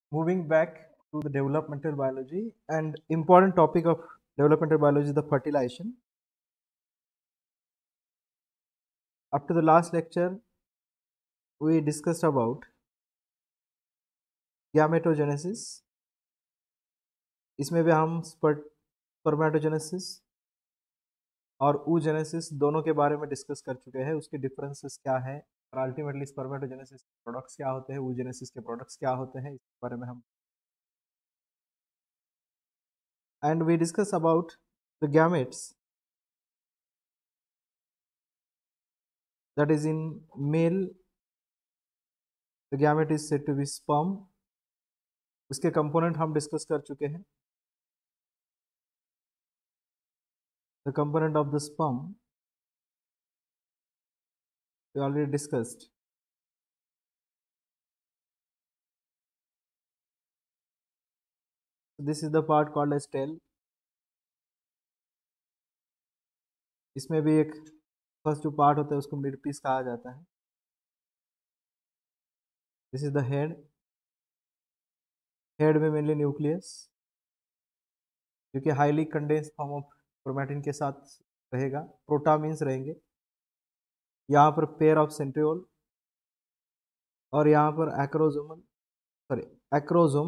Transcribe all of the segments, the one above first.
Moving back to the developmental biology, and important topic of developmental biology is the fertilization. Up to the last lecture, we discussed about gametogenesis. इसमें भी हम spermatogenesis और oogenesis दोनों के बारे में discuss कर चुके हैं, उसके डिफरेंसेस क्या है और अल्टीमेटली स्पर्मेटोजेनेसिस के प्रोडक्ट्स क्या होते हैं, oogenesis के प्रोडक्ट्स क्या होते हैं, इसके बारे में हम and we discuss about the gametes, that is in male the gamete is said to be sperm. उसके कंपोनेंट हम डिस्कस कर चुके हैं. The component of the sperm we already discussed. So this is the part called as tail. इसमें भी एक first जो part होता है उसको मिड पीस कहा जाता है. This is the head. Head में मेनली न्यूक्लियस जो कि highly condense form of chromatin के साथ रहेगा. प्रोटामीन्स रहेंगे. यहाँ पर पेयर ऑफ सेंट्रियोल और यहाँ पर एक्रोजोम,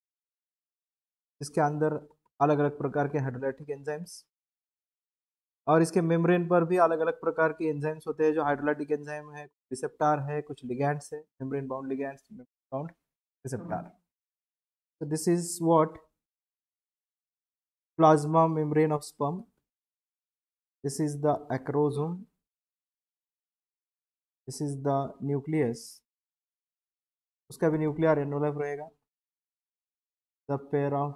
इसके अंदर अलग अलग प्रकार के हाइड्रोलाइटिक एंजाइम्स और इसके मेम्ब्रेन पर भी अलग अलग प्रकार के एंजाइम्स होते हैं. जो हाइड्रोलाइटिक एंजाइम है, रिसेप्टार है, कुछ लिगैंड्स है, membrane bound ligands, bound receptor. So this is what plasma membrane of sperm. This is the acrosome. This is the nucleus. उसका भी न्यूक्लियर एनवलप रहेगा. The pair of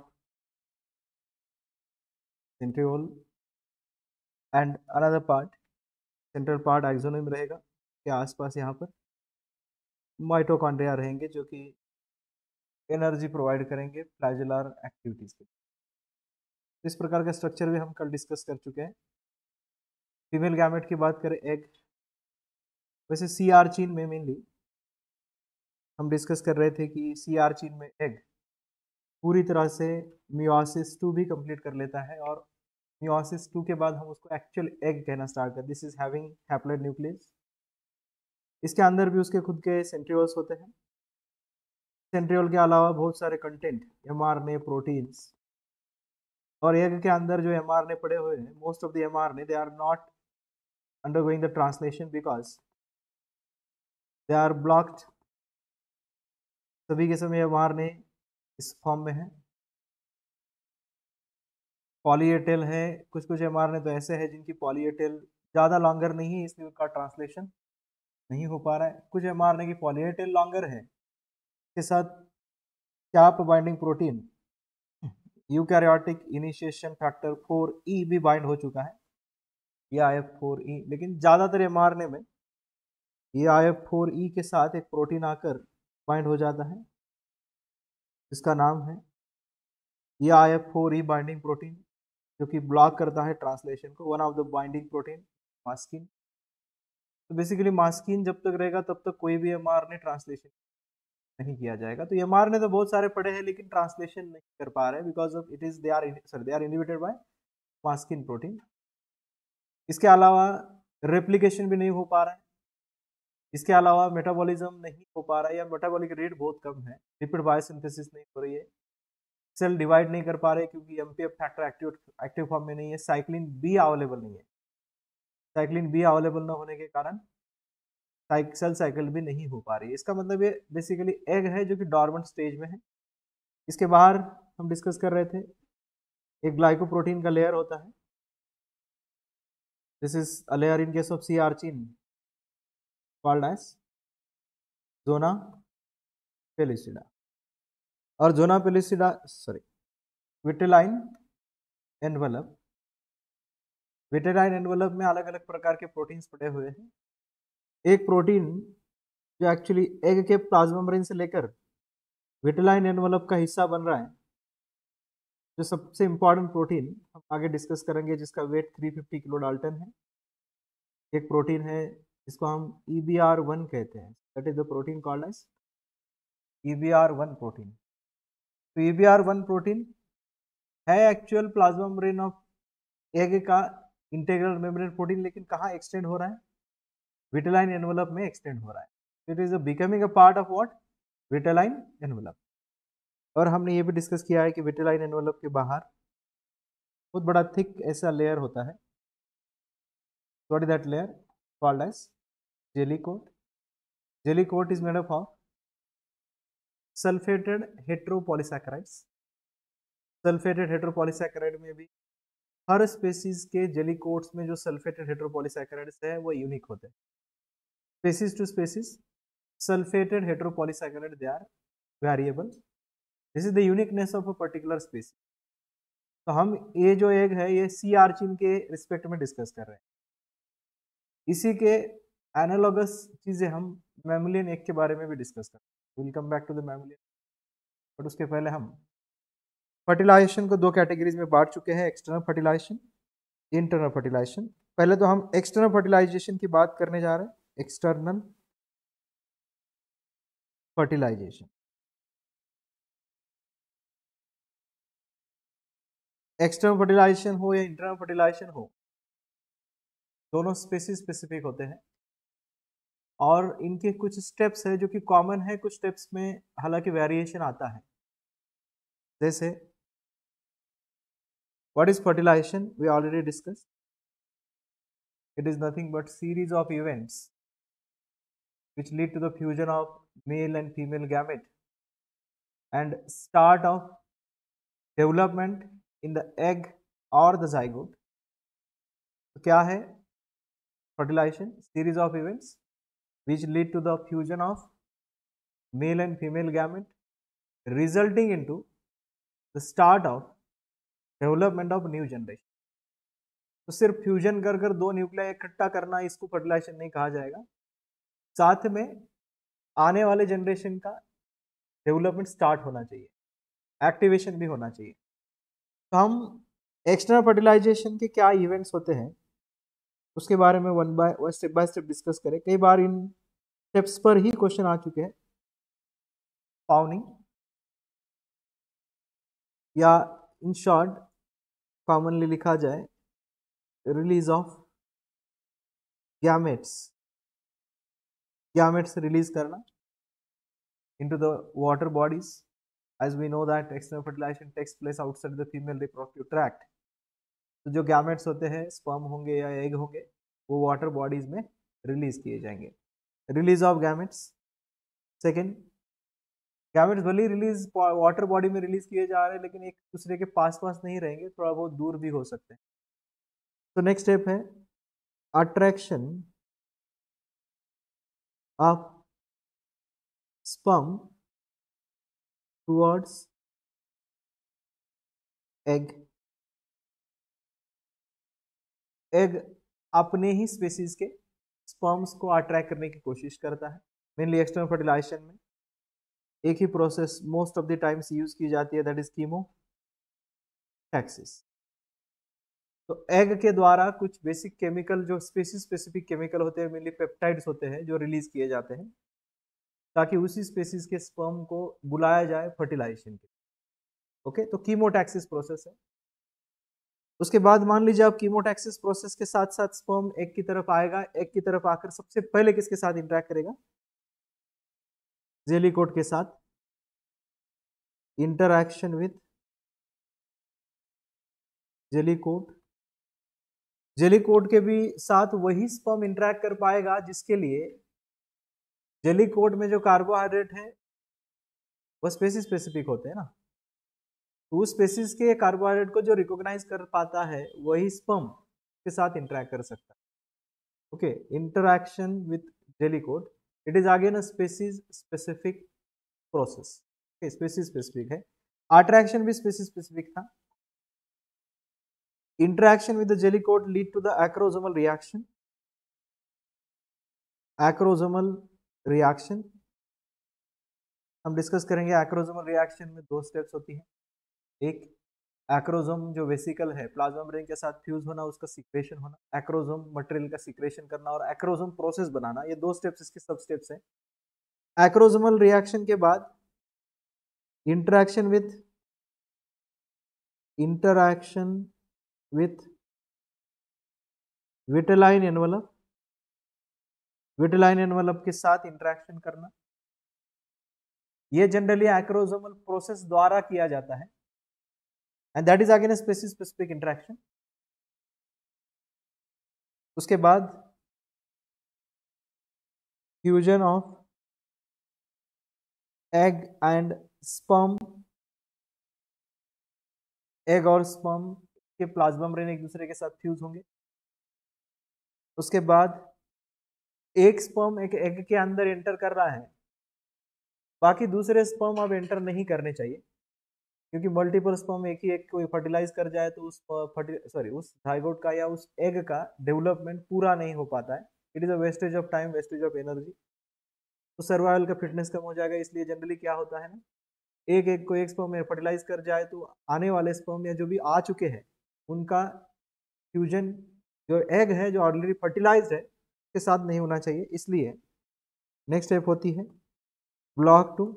centriole and another part, central part axonome रहेगा के आसपास. यहाँ पर mitochondria रहेंगे जो कि एनर्जी प्रोवाइड करेंगे फ्लैजेलर एक्टिविटीज के. इस प्रकार का स्ट्रक्चर भी हम कल डिस्कस कर चुके हैं. फीमेल गैमेट की बात करें, एग. वैसे सी आर्चिन में मेनली हम डिस्कस कर रहे थे कि सी आर्चिन में एग पूरी तरह से मियोसिस 2 भी कंप्लीट कर लेता है और मियोसिस 2 के बाद हम उसको एक्चुअल एग कहना स्टार्ट करते. This is having haploid nucleus. इसके अंदर भी उसके खुद के सेंट्रियोल्स होते हैं. सेंट्रियोल के अलावा बहुत सारे कंटेंट, एमआरएनए, प्रोटीन्स, और एग के अंदर जो एमआरएनए पड़े हुए हैं, most of the mRNA they are not undergoing the translation because they are blocked. सभी के सभी एमआरएनए इस फॉर्म में है. पॉलीएटेल है. कुछ कुछ एमआरएनए तो ऐसे है जिनकी पॉलीएटेल ज़्यादा लॉन्गर नहीं है, इसलिए उनका ट्रांसलेशन नहीं हो पा रहा है. कुछ एमआरएनए की पॉलीएटेल लॉन्गर है. इसके साथ cap binding protein eukaryotic initiation factor 4E भी बाइंड हो चुका है, EIF4E. लेकिन ज़्यादातर एमआरएनए में EIF4E के साथ एक प्रोटीन आकर बाइंड हो जाता है. इसका नाम है EIF4E बाइंडिंग प्रोटीन, जो कि ब्लॉक करता है ट्रांसलेशन को. One of the binding protein maskin. तो बेसिकली मास्किन जब तक रहेगा तब तक कोई भी एमआरएनए ट्रांसलेशन नहीं किया जाएगा. तो एमआरएनए तो बहुत सारे पड़े हैं लेकिन ट्रांसलेशन नहीं कर पा रहे हैं because of it is they are inhibited by maskin protein. इसके अलावा रेप्लिकेशन भी नहीं हो पा रहा है. इसके अलावा मेटाबॉलिज्म नहीं हो पा रहा है या मेटाबॉलिक रेट बहुत कम है. लिपिड बायोसिंथेसिस नहीं हो रही है. सेल डिवाइड नहीं कर पा रहे क्योंकि एमपीएफ फैक्टर एक्टिव फॉर्म में नहीं है. साइक्लिन बी अवेलेबल नहीं है. साइक्लिन बी अवेलेबल न होने के कारण सेल साइकिल भी नहीं हो पा रही है. इसका मतलब ये बेसिकली एग है जो कि डॉर्मेंट स्टेज में है. इसके बाहर हम डिस्कस कर रहे थे एक ग्लाइकोप्रोटीन का लेयर होता है. This is a layer in case of sea urchin called as zona pellucida. और zona pellucida vitelline envelope. Vitelline envelope में अलग अलग प्रकार के प्रोटीन्स पड़े हुए हैं. एक प्रोटीन जो एक्चुअली एग के प्लाज्मा मेम्ब्रेन से लेकर विटेलाइन एनवलप का हिस्सा बन रहा है, जो सबसे इंपॉर्टेंट प्रोटीन हम आगे डिस्कस करेंगे, जिसका वेट 350 किलो डाल्टन है. एक प्रोटीन है जिसको हम EBR1 कहते हैं. That is the protein called as EBR1 protein. तो EBR1 प्रोटीन है actual plasma membrane of egg का इंटीग्रल मेम्ब्रेन प्रोटीन, लेकिन कहाँ एक्सटेंड हो रहा है? विटेलाइन एनवलप में एक्सटेंड हो रहा है. It is becoming a part of what? Vitelline envelope. और हमने ये भी डिस्कस किया है कि विटेलाइन एनवलप के बाहर बहुत बड़ा थिक ऐसा लेयर होता है. What is that layer? Called as jelly coat. Jelly coat is made up of sulfated heteropolysaccharides. Sulfated heteropolysaccharide में भी हर स्पेसीज के जेली कोट्स में जो सल्फेटेड हेट्रोपॉलीसैकेराइड्स है वो यूनिक होते हैं. Species to species sulfated heteropolysaccharide they are variable. This is the uniqueness of a particular species. तो हम ये जो एग है ये सी आर्चिन के रिस्पेक्ट में डिस्कस कर रहे हैं. इसी के एनालॉगस चीजें हम मैमलियन एग के बारे में भी डिस्कस कर रहे हैं. Will come back to the mammalian, but उसके पहले हम फर्टिलाइजेशन को दो कैटेगरीज में बांट चुके हैं, एक्सटर्नल फर्टिलाइजेशन, इंटरनल फर्टिलाइजेशन. पहले तो हम एक्सटर्नल फर्टिलाइजेशन की बात करने जा रहे हैं. External fertilisation. एक्सटर्नल फर्टिलाइजेशन हो या इंटरनल फर्टिलाइजेशन हो, दोनों स्पेसीज स्पेसिफिक होते हैं और इनके कुछ स्टेप्स है जो कि कॉमन है, कुछ स्टेप्स में हालांकि वेरिएशन आता है. जैसे what is fertilization? We already discuss. It is nothing but series of events which lead to the fusion of male and female gamete and start of development in the egg or the zygote. तो क्या है fertilization? Series of events which lead to the fusion of male and female gamete resulting into the start of development of new generation. तो सिर्फ fusion कर कर दो nuclei इकट्ठा करना इसको फर्टिलाइजेशन नहीं कहा जाएगा. साथ में आने वाले जनरेशन का डेवलपमेंट स्टार्ट होना चाहिए, एक्टिवेशन भी होना चाहिए. तो हम एक्सटर्नल फर्टिलाइजेशन के क्या इवेंट्स होते हैं उसके बारे में वन बाय स्टेप डिस्कस करें. कई बार इन स्टेप्स पर ही क्वेश्चन आ चुके हैं. पाउनिंग या इन शॉर्ट कॉमनली लिखा जाए release of gametes. Gametes release करना into the water bodies. As we know that external fertilization takes place outside the female reproductive tract. तो जो गैमेट्स होते हैं, स्पर्म होंगे या एग होंगे, वो वाटर बॉडीज में रिलीज किए जाएंगे. Release of gametes. Second, gametes भले रिलीज वाटर बॉडी में रिलीज किए जा रहे हैं लेकिन एक दूसरे के पास नहीं रहेंगे, थोड़ा बहुत दूर भी हो सकते हैं. तो नेक्स्ट स्टेप है attraction of sperm towards egg. Egg अपने ही स्पेसीज के स्पर्म्स को अट्रैक्ट करने की कोशिश करता है. मेनली एक्सटर्नल फर्टिलाइजेशन में एक ही process most of the times use की जाती है, दैट इज कीमोटैक्सिस. तो एग के द्वारा कुछ बेसिक केमिकल जो स्पेसीज स्पेसिफिक केमिकल होते हैं, मेनली पेप्टाइड्स होते हैं जो रिलीज किए जाते हैं ताकि उसी स्पेसीज के स्पर्म को बुलाया जाए फर्टिलाइजेशन के. ओके, तो कीमोटैक्सिस प्रोसेस है. उसके बाद मान लीजिए आप कीमोटैक्सिस प्रोसेस के साथ साथ स्पर्म एग की तरफ आएगा. एग की तरफ आकर सबसे पहले किसके साथ इंटरेक्ट करेगा? जेली कोट के साथ. Interaction with jelly coat. Jelly coat के भी साथ वही स्पर्म इंटरेक्ट कर पाएगा जिसके लिए जेली कोट में जो कार्बोहाइड्रेट है वो स्पेसीज स्पेसिफिक होते हैं ना. तो उस स्पेसीज के कार्बोहाइड्रेट को जो रिकॉग्नाइज कर पाता है वही स्पर्म के साथ इंटरेक्ट कर सकता है. Okay, interaction with jelly coat, it is again a species specific process. Species specific है. अट्रैक्शन भी स्पेसीज स्पेसिफिक था. Interaction with the jelly coat lead to the acrosomal reaction. Acrosomal reaction हम discuss करेंगे. Acrosomal reaction में दो steps होती हैं. एक एक्रोसोम जो वेसिकल है प्लाज्मा मेम्ब्रेन के साथ फ्यूज होना, उसका सिक्रेशन होना, एक्रोसोम मटेरियल का सिक्रेशन करना और एक्रोसोम प्रोसेस बनाना, ये दो स्टेप्स इसके सब स्टेप्स हैं. एक्रोसोमल रिएक्शन के बाद interaction with vitelline envelope, vitelline envelope के साथ इंटरेक्शन करना, ये जनरली एक्रोसोमल प्रोसेस द्वारा किया जाता है, and that is again a specific interaction. उसके बाद fusion of egg and sperm, egg और स्पर्म के प्लाज्मा मेम्ब्रेन एक दूसरे के साथ फ्यूज होंगे। उसके बाद एक स्पर्म एक एग के अंदर एंटर कर रहा है, बाकी दूसरे स्पर्म अब एंटर नहीं करने चाहिए, क्योंकि मल्टीपल स्पर्म एक ही एग को फर्टिलाइज कर जाए तो उस जाइगोट का या उस एग का डेवलपमेंट पूरा नहीं हो पाता है। It is a wastage of time, wastage of energy, तो सर्वाइवल का फिटनेस कम हो जाएगा। इसलिए जनरली क्या होता है ना, एक एग को एक स्पर्म में फर्टिलाइज कर जाए तो आने वाले स्पर्म या जो भी आ चुके हैं उनका फ्यूजन जो एग है जो ऑलरेडी फर्टिलाइज्ड है के साथ नहीं होना चाहिए। इसलिए नेक्स्ट स्टेप होती है block to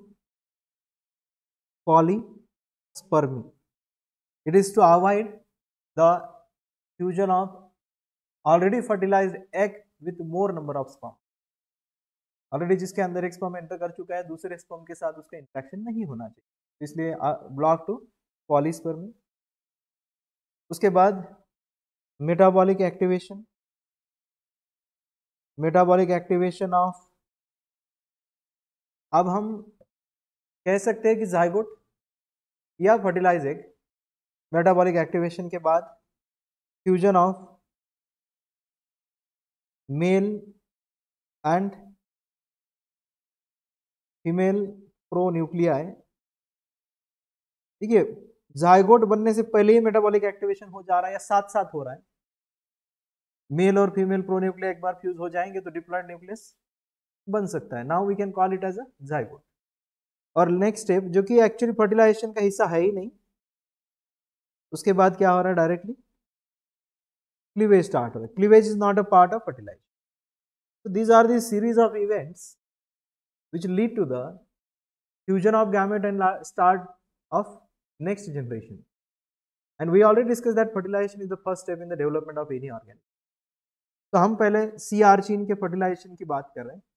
polyspermy. It is to avoid the fusion of already fertilized egg with more number of sperm. Already जिसके अंदर एक स्पर्म एंटर कर चुका है, दूसरे स्पर्म के साथ उसका इंटरेक्शन नहीं होना चाहिए, इसलिए ब्लॉक टू पॉलीस्पर्मी। उसके बाद metabolic activation, metabolic activation of, अब हम कह सकते हैं कि जाइगोट या फर्टिलाइज एग, मेटाबॉलिक एक्टिवेशन के बाद fusion of male and female pronuclei. ठीक है, जाइगोट बनने से पहले ही मेटाबॉलिक एक्टिवेशन हो जा रहा है या साथ साथ हो रहा है। मेल और फीमेल प्रोन्यूक्लिया एक बार फ्यूज हो जाएंगे तो डिप्लॉयड न्यूक्लियस बन सकता है। Now we can call it as a zygote. और नेक्स्ट स्टेप जो कि एक्चुअली फर्टिलाइजेशन का हिस्सा है ही नहीं, उसके बाद क्या हो रहा है, डायरेक्टली क्लीवेज स्टार्ट हो रहा है। Cleavage is not a part of fertilization. So these are the series of events which lead to the fusion of gamete and start of next generation. And we already discussed that fertilization is the first step in the development of any organism. तो हम पहले सी आर्चिन के fertilisation की बात कर रहे हैं।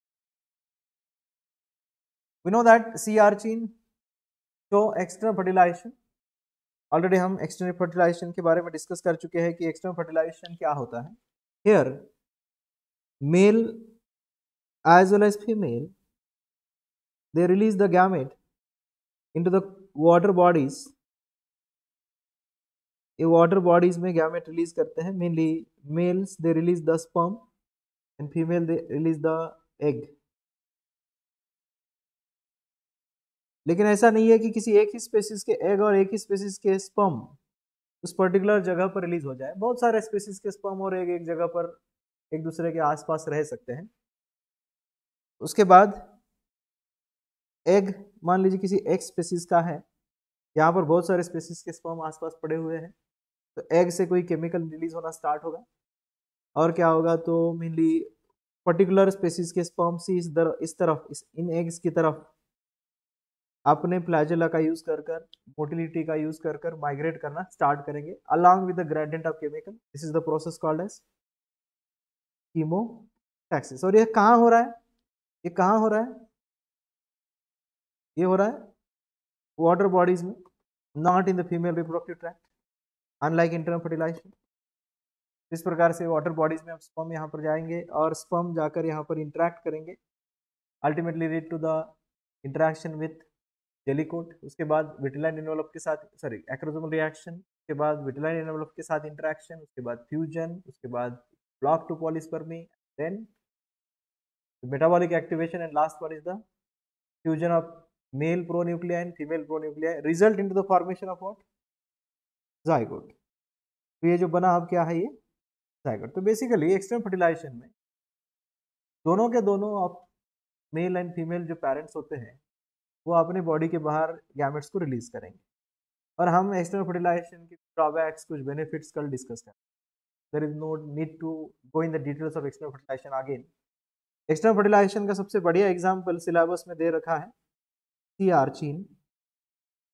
We know that sea urchin तो एक्सटर्नल फर्टिलाइजेशन, ऑलरेडी हम एक्सटर्नल फर्टिलाइजेशन के बारे में डिस्कस कर चुके हैं कि एक्सटर्नल फर्टिलाइजेशन क्या होता है। Here male as well as female, they release the gamete into the water bodies। ये वाटर बॉडीज में गैमेट रिलीज करते हैं। Mainly males they release the sperm and female they release the egg. लेकिन ऐसा नहीं है कि किसी एक ही स्पेसीज के एग और एक ही स्पेसीज के स्पर्म उस पर्टिकुलर जगह पर रिलीज हो जाए। बहुत सारे स्पेसीज के स्पर्म और एग एक जगह पर एक दूसरे के आसपास रह सकते हैं। उसके बाद एग मान लीजिए किसी एक स्पेसीज का है, यहाँ पर बहुत सारे स्पेसीज के स्पर्म आसपास पड़े हुए हैं, तो एग से कोई केमिकल रिलीज होना स्टार्ट होगा और क्या होगा, तो मेनली पर्टिकुलर स्पेसीज के स्पर्म से इस तरफ इन एग्स की तरफ अपने फ्लैजेला का यूज कर कर, मोटिलिटी का यूज कर कर माइग्रेट करना स्टार्ट करेंगे along with the gradient of chemical. This is the process called as chemotaxis. और ये कहाँ हो रहा है, ये कहाँ हो रहा है, ये हो रहा है वाटर बॉडीज में, not in the female reproductive tract, unlike internal fertilization. इस प्रकार से वाटर बॉडीज में स्पर्म यहाँ पर जाएंगे और स्पर्म जाकर यहाँ पर इंटरेक्ट करेंगे, ultimately lead to the interaction with jelly coat. उसके बाद विटिलाइन एनवेलप के साथ एक्रोसोमल रिएक्शन के बाद विटिलाइन एनवेलप के साथ इंटरेक्शन, उसके बाद फ्यूजन, उसके बाद block to polyspermy, then metabolic activation and last one is the fusion of male pronuclei and female pronuclei result into the formation of what, zygote. तो ये जो बना अब क्या है, ये जाइगोट। तो बेसिकली एक्सटर्नल फर्टिलाइजेशन में दोनों के दोनों ऑफ मेल एंड फीमेल जो पेरेंट्स होते हैं वो अपने बॉडी के बाहर गैमेट्स को रिलीज करेंगे। और हम एक्सटर्नल फर्टिलाइजेशन के ड्रॉबैक्स, कुछ बेनिफिट्स कल डिस्कस करें। There is no need to go in the details of external fertilization again. External fertilization का सबसे बढ़िया एग्जांपल सिलेबस में दे रखा है सी आर्चिन।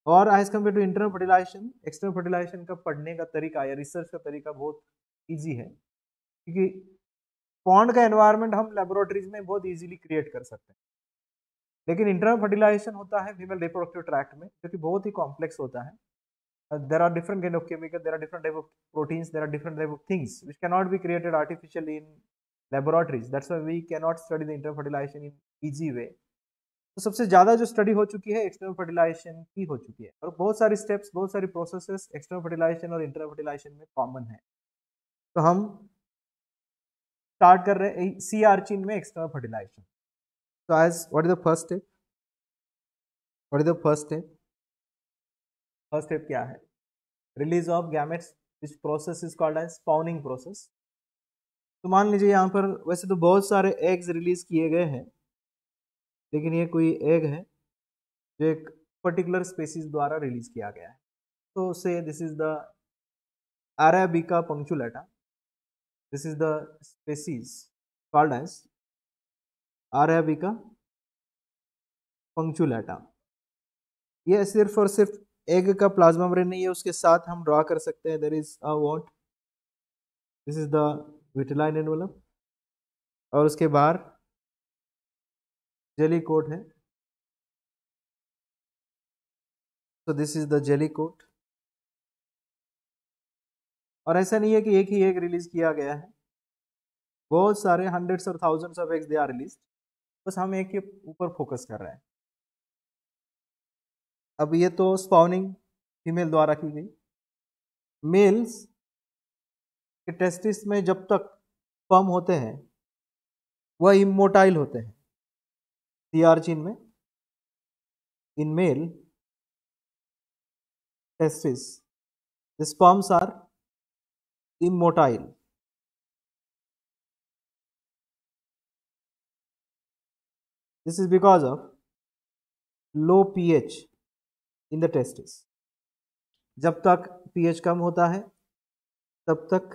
और as compare to internal fertilization, external fertilization का पढ़ने का तरीका या रिसर्च का तरीका बहुत ईजी है, क्योंकि पॉन्ड का एनवायरनमेंट हम लेबोरेटरीज में बहुत इजीली क्रिएट कर सकते हैं। लेकिन इंटरनल फर्टिलाइजेशन होता है फीमेल रिप्रोडक्टिव ट्रैक्ट में, जो कि बहुत ही कॉम्प्लेक्स होता है. There are different kind of chemicals, there are different type of proteins, there are different type of things which cannot be created artificially in laboratories. That's why we cannot study the internal fertilization in easy way. तो सबसे ज़्यादा जो study हो चुकी है external fertilisation की हो चुकी है, और बहुत सारी स्टेप्स, बहुत सारी प्रोसेसेस एक्सटर्नल फर्टिलाइजेशन और इंटरनल फर्टिलाइजेशन में कॉमन है. तो हम स्टार्ट कर रहे हैं सी आर्चिन में एक्सटर्नल फर्टिलाइजेशन. तो as what is the first step? What is the first step? First step क्या है? Release of gametes, which process is called as spawning process. तो मान लीजिए यहाँ पर वैसे तो बहुत सारे एग्स रिलीज किए गए हैं, लेकिन ये कोई एग है जो एक पर्टिकुलर स्पेसीज द्वारा रिलीज किया गया है. तो से this is the Arbacia punctulata. This is the species called as Arbacia punctulata. ये सिर्फ और सिर्फ एग का प्लाज्मा मेम्ब्रेन नहीं है, उसके साथ हम ड्रॉ कर सकते हैं. There is a what, this is the vitelline envelope, और उसके बाहर जेली कोट है. तो this is the jelly coat. और ऐसा नहीं है कि एक ही एग रिलीज किया गया है, बहुत सारे हंड्रेड्स और thousands of eggs they are release. बस हम एक के ऊपर फोकस कर रहे हैं. अब ये तो स्पाउनिंग फीमेल द्वारा की गई. मेल्स के टेस्टिस में जब तक स्पर्म होते हैं वह इमोटाइल होते हैं. सी आर्चिन में in male testis, the sperms are immotile. This is because of low pH in the testis. जब तक pH कम होता है तब तक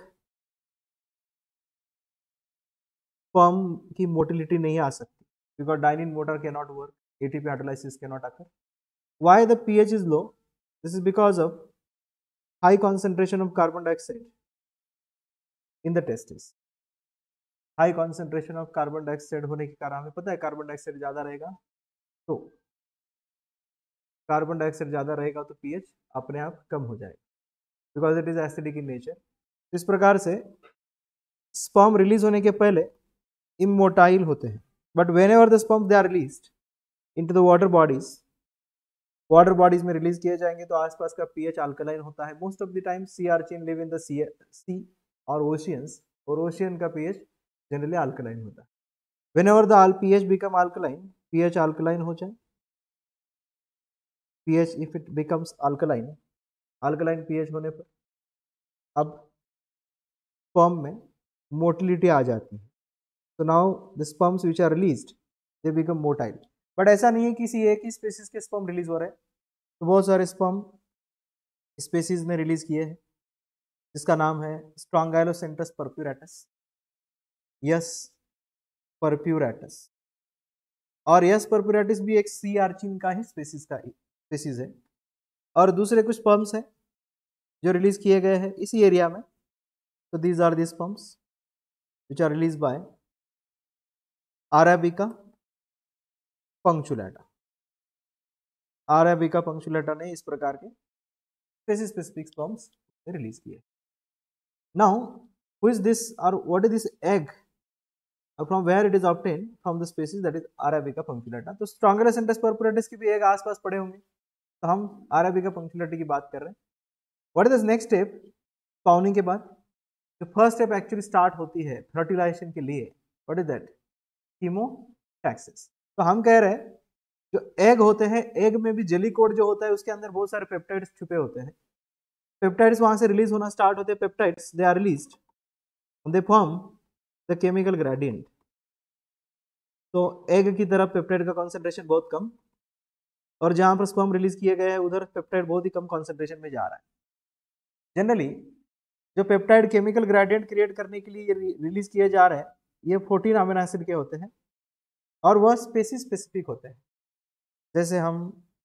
sperm की motility नहीं आ सकती, because dynein motor cannot work, ATP hydrolysis cannot occur. Why the pH is low? This is because of high concentration of carbon dioxide in the testis. High concentration of carbon dioxide होने के कारण, हमें पता है carbon dioxide ज़्यादा रहेगा, तो carbon dioxide ज़्यादा रहेगा तो पीएच अपने आप कम हो जाएगा, because it is acidic in nature. इस प्रकार से स्पर्म रिलीज होने के पहले इमोटाइल होते हैं, but whenever the sperm they are released into the water bodies, water bodies में रिलीज किए जाएंगे तो आसपास का पीएच अल्कलाइन होता है. Most of the time sea urchin live in the sea और ओशियंस, और ओशियन का पीएच जनरली अल्कलाइन होता है. Whenever the pH become alkaline, pH alkaline हो जाए, pH if it becomes alkaline, alkaline pH होने पर अब sperm में motility आ जाती है. So now the sperms which are released they become motile. But ऐसा नहीं है किसी एक ही स्पेसीज के sperm रिलीज हो रहे हैं, तो बहुत सारे sperm स्पेसीज ने रिलीज किए हैं, जिसका नाम है Strongylocentrus purpuratus, यस परप्यूरेटस. और यस परप्यूरेटस भी एक सी आर्चिन का ही स्पेसीज है. और दूसरे कुछ स्पर्म्स हैं जो रिलीज किए गए हैं इसी एरिया में. तो these are the sperms which are release by Arbacia punctulata. Arbacia punctulata ने इस प्रकार के स्पेसिफिक स्पर्म्स रिलीज किए. नाउ हु इज दिस और what is this egg, from where it is obtained? From the species that is Arabica punctata. तो Strongylocentrus purpuratus की भी एक आसपास पड़े होंगे, तो हम Arabica punctata की बात कर रहे हैं. What is the next step? स्पाउनिंग के बाद जो फर्स्ट स्टेप एक्चुअली स्टार्ट होती है फर्टिलाइजेशन के लिए, व्हाट इज दैट? कीमोटैक्सिस. तो हम कह रहे हैं जो एग होते हैं, एग में भी जेली कोड जो होता है उसके अंदर बहुत सारे पेप्टाइड्स छुपे होते हैं. पेप्टाइड्स वहां से रिलीज होना स्टार्ट होते हैं. Peptides they are released, they form the chemical gradient. तो एग की तरफ पेप्टाइड का कॉन्सेंट्रेशन बहुत कम, और जहां पर स्पर्म रिलीज किए गए हैं उधर पेप्टाइड बहुत ही कम कॉन्सेंट्रेशन में जा रहा है. जनरली जो पेप्टाइड केमिकल ग्रेडियंट क्रिएट करने के लिए रिलीज किए जा रहे हैं ये 14 अमीनो एसिड के होते हैं, और वह स्पेसीज स्पेसिफिक होते हैं. जैसे हम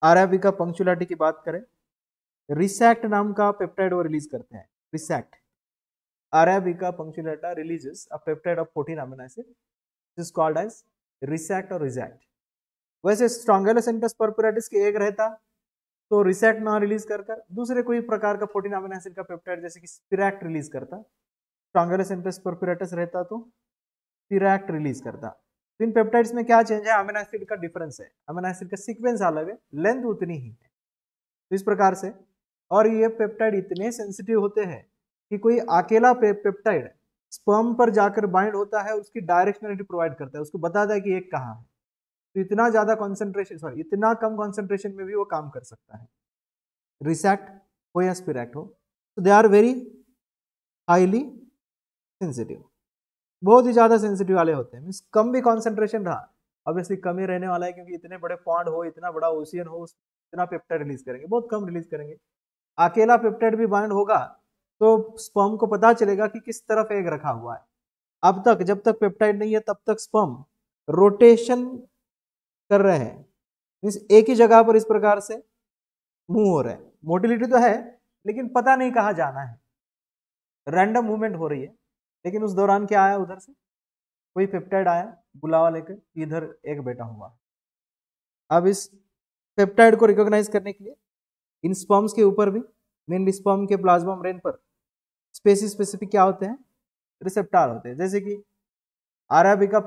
RIB का पंक्चुअलिटी की बात करें, रिसैक्ट नाम का पेप्टाइड वो रिलीज करते हैं। रिसैक्ट, RIB का punctulata releases a peptide of 14 amino acid, this called as resact और रिजैक्ट। वैसे स्ट्रॉन्गुलोसेंटस परपुरेटिस के एक रहता तो रिसैक्ट ना रिलीज कर दूसरे कोई प्रकार का 14 अमीनो एसिड का पेप्टाइड जैसे कि स्पिरैक्ट रिलीज करता। स्ट्रॉन्गुलोसेंटस परपुरेटिस रहता तो स्पिरैक्ट रिलीज करता। तो इन पेप्टाइड्स में क्या चेंज है, अमीनो एसिड का डिफरेंस है, अमीनो एसिड का सीक्वेंस अलग है, लेंथ उतनी ही है। तो इस प्रकार से, और ये पेप्टाइड इतने सेंसिटिव होते हैं कि कोई अकेला पेप्टाइड स्पर्म पर जाकर बाइंड होता है, उसकी डायरेक्शनलिटी प्रोवाइड करता है, उसको बताता है कि एक कहाँ है। तो इतना ज्यादा कॉन्सेंट्रेशन, सॉरी इतना कम कॉन्सेंट्रेशन में भी वो काम कर सकता है, रिसैक्ट हो या स्पिरैक्ट हो। तो they are very highly sensitive, बहुत ही ज्यादा सेंसिटिव वाले होते हैं। मीन्स कम भी कॉन्सेंट्रेशन रहा, ऑब्वियसली कम ही रहने वाला है, क्योंकि इतने बड़े पॉन्ड हो, इतना बड़ा ओशियन हो, इतना पेप्टाइड रिलीज करेंगे, बहुत कम रिलीज करेंगे। अकेला पेप्टाइड भी बाइंड होगा तो स्पर्म को पता चलेगा कि किस तरफ एग रखा हुआ है। अब तक जब तक पेप्टाइड नहीं है तब तक स्पर्म रोटेशन कर रहे हैं, मीन्स एक ही जगह पर इस प्रकार से मूव हो रहे हैं। मोटिलिटी तो है लेकिन पता नहीं कहाँ जाना है, रैंडम मूवमेंट हो रही है। लेकिन उस दौरान क्या आया, उधर से कोई पेप्टाइड आया बुलावा लेकर, इधर एक बैठा हुआ। अब इस पेप्टाइड को रिकॉग्नाइज करने के लिए इन स्पर्म्स के ऊपर भी, मेनली स्पर्म के प्लाज्मा मेम्ब्रेन पर स्पेसिस स्पेसिफिक क्या होते हैं, रिसेप्टार होते हैं। जैसे कि अरेबिका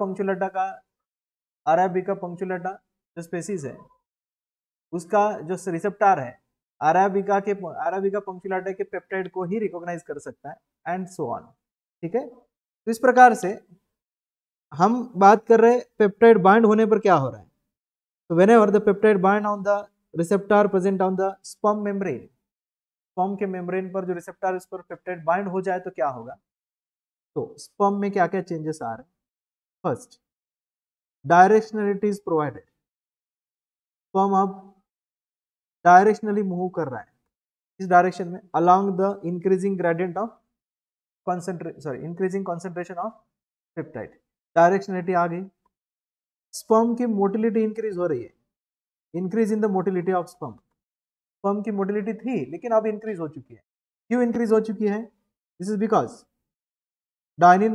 पंक्चुलेटा जो स्पेसीज है उसका जो रिसेप्टार है अरेबिका पंक्चुलेटा के पेप्टाइड को ही रिकॉग्नाइज कर सकता है, एंड सो ऑन। ठीक है, तो इस प्रकार से हम बात कर रहे हैं पेप्टाइड बाइंड होने पर क्या हो रहा है। तो whenever the peptide bind on the receptor present on the sperm membrane, sperm के मेम्ब्रेन पर जो रिसेप्टार उस पर पेप्टाइड बाइंड हो जाए तो क्या होगा। तो स्पर्म में क्या क्या चेंजेस आ रहे हैं। First, directionality is provided, sperm अब डायरेक्शनली मूव कर रहा है, इस डायरेक्शन में along the increasing gradient of increasing concentration of peptide. Directionality आ गई, स्पर्म की मोटिलिटी इंक्रीज हो रही है, increase in the motility of sperm. Sperm की मोटिलिटी थी लेकिन अब इंक्रीज हो चुकी है। क्यों इंक्रीज हो चुकी है, this is because dynein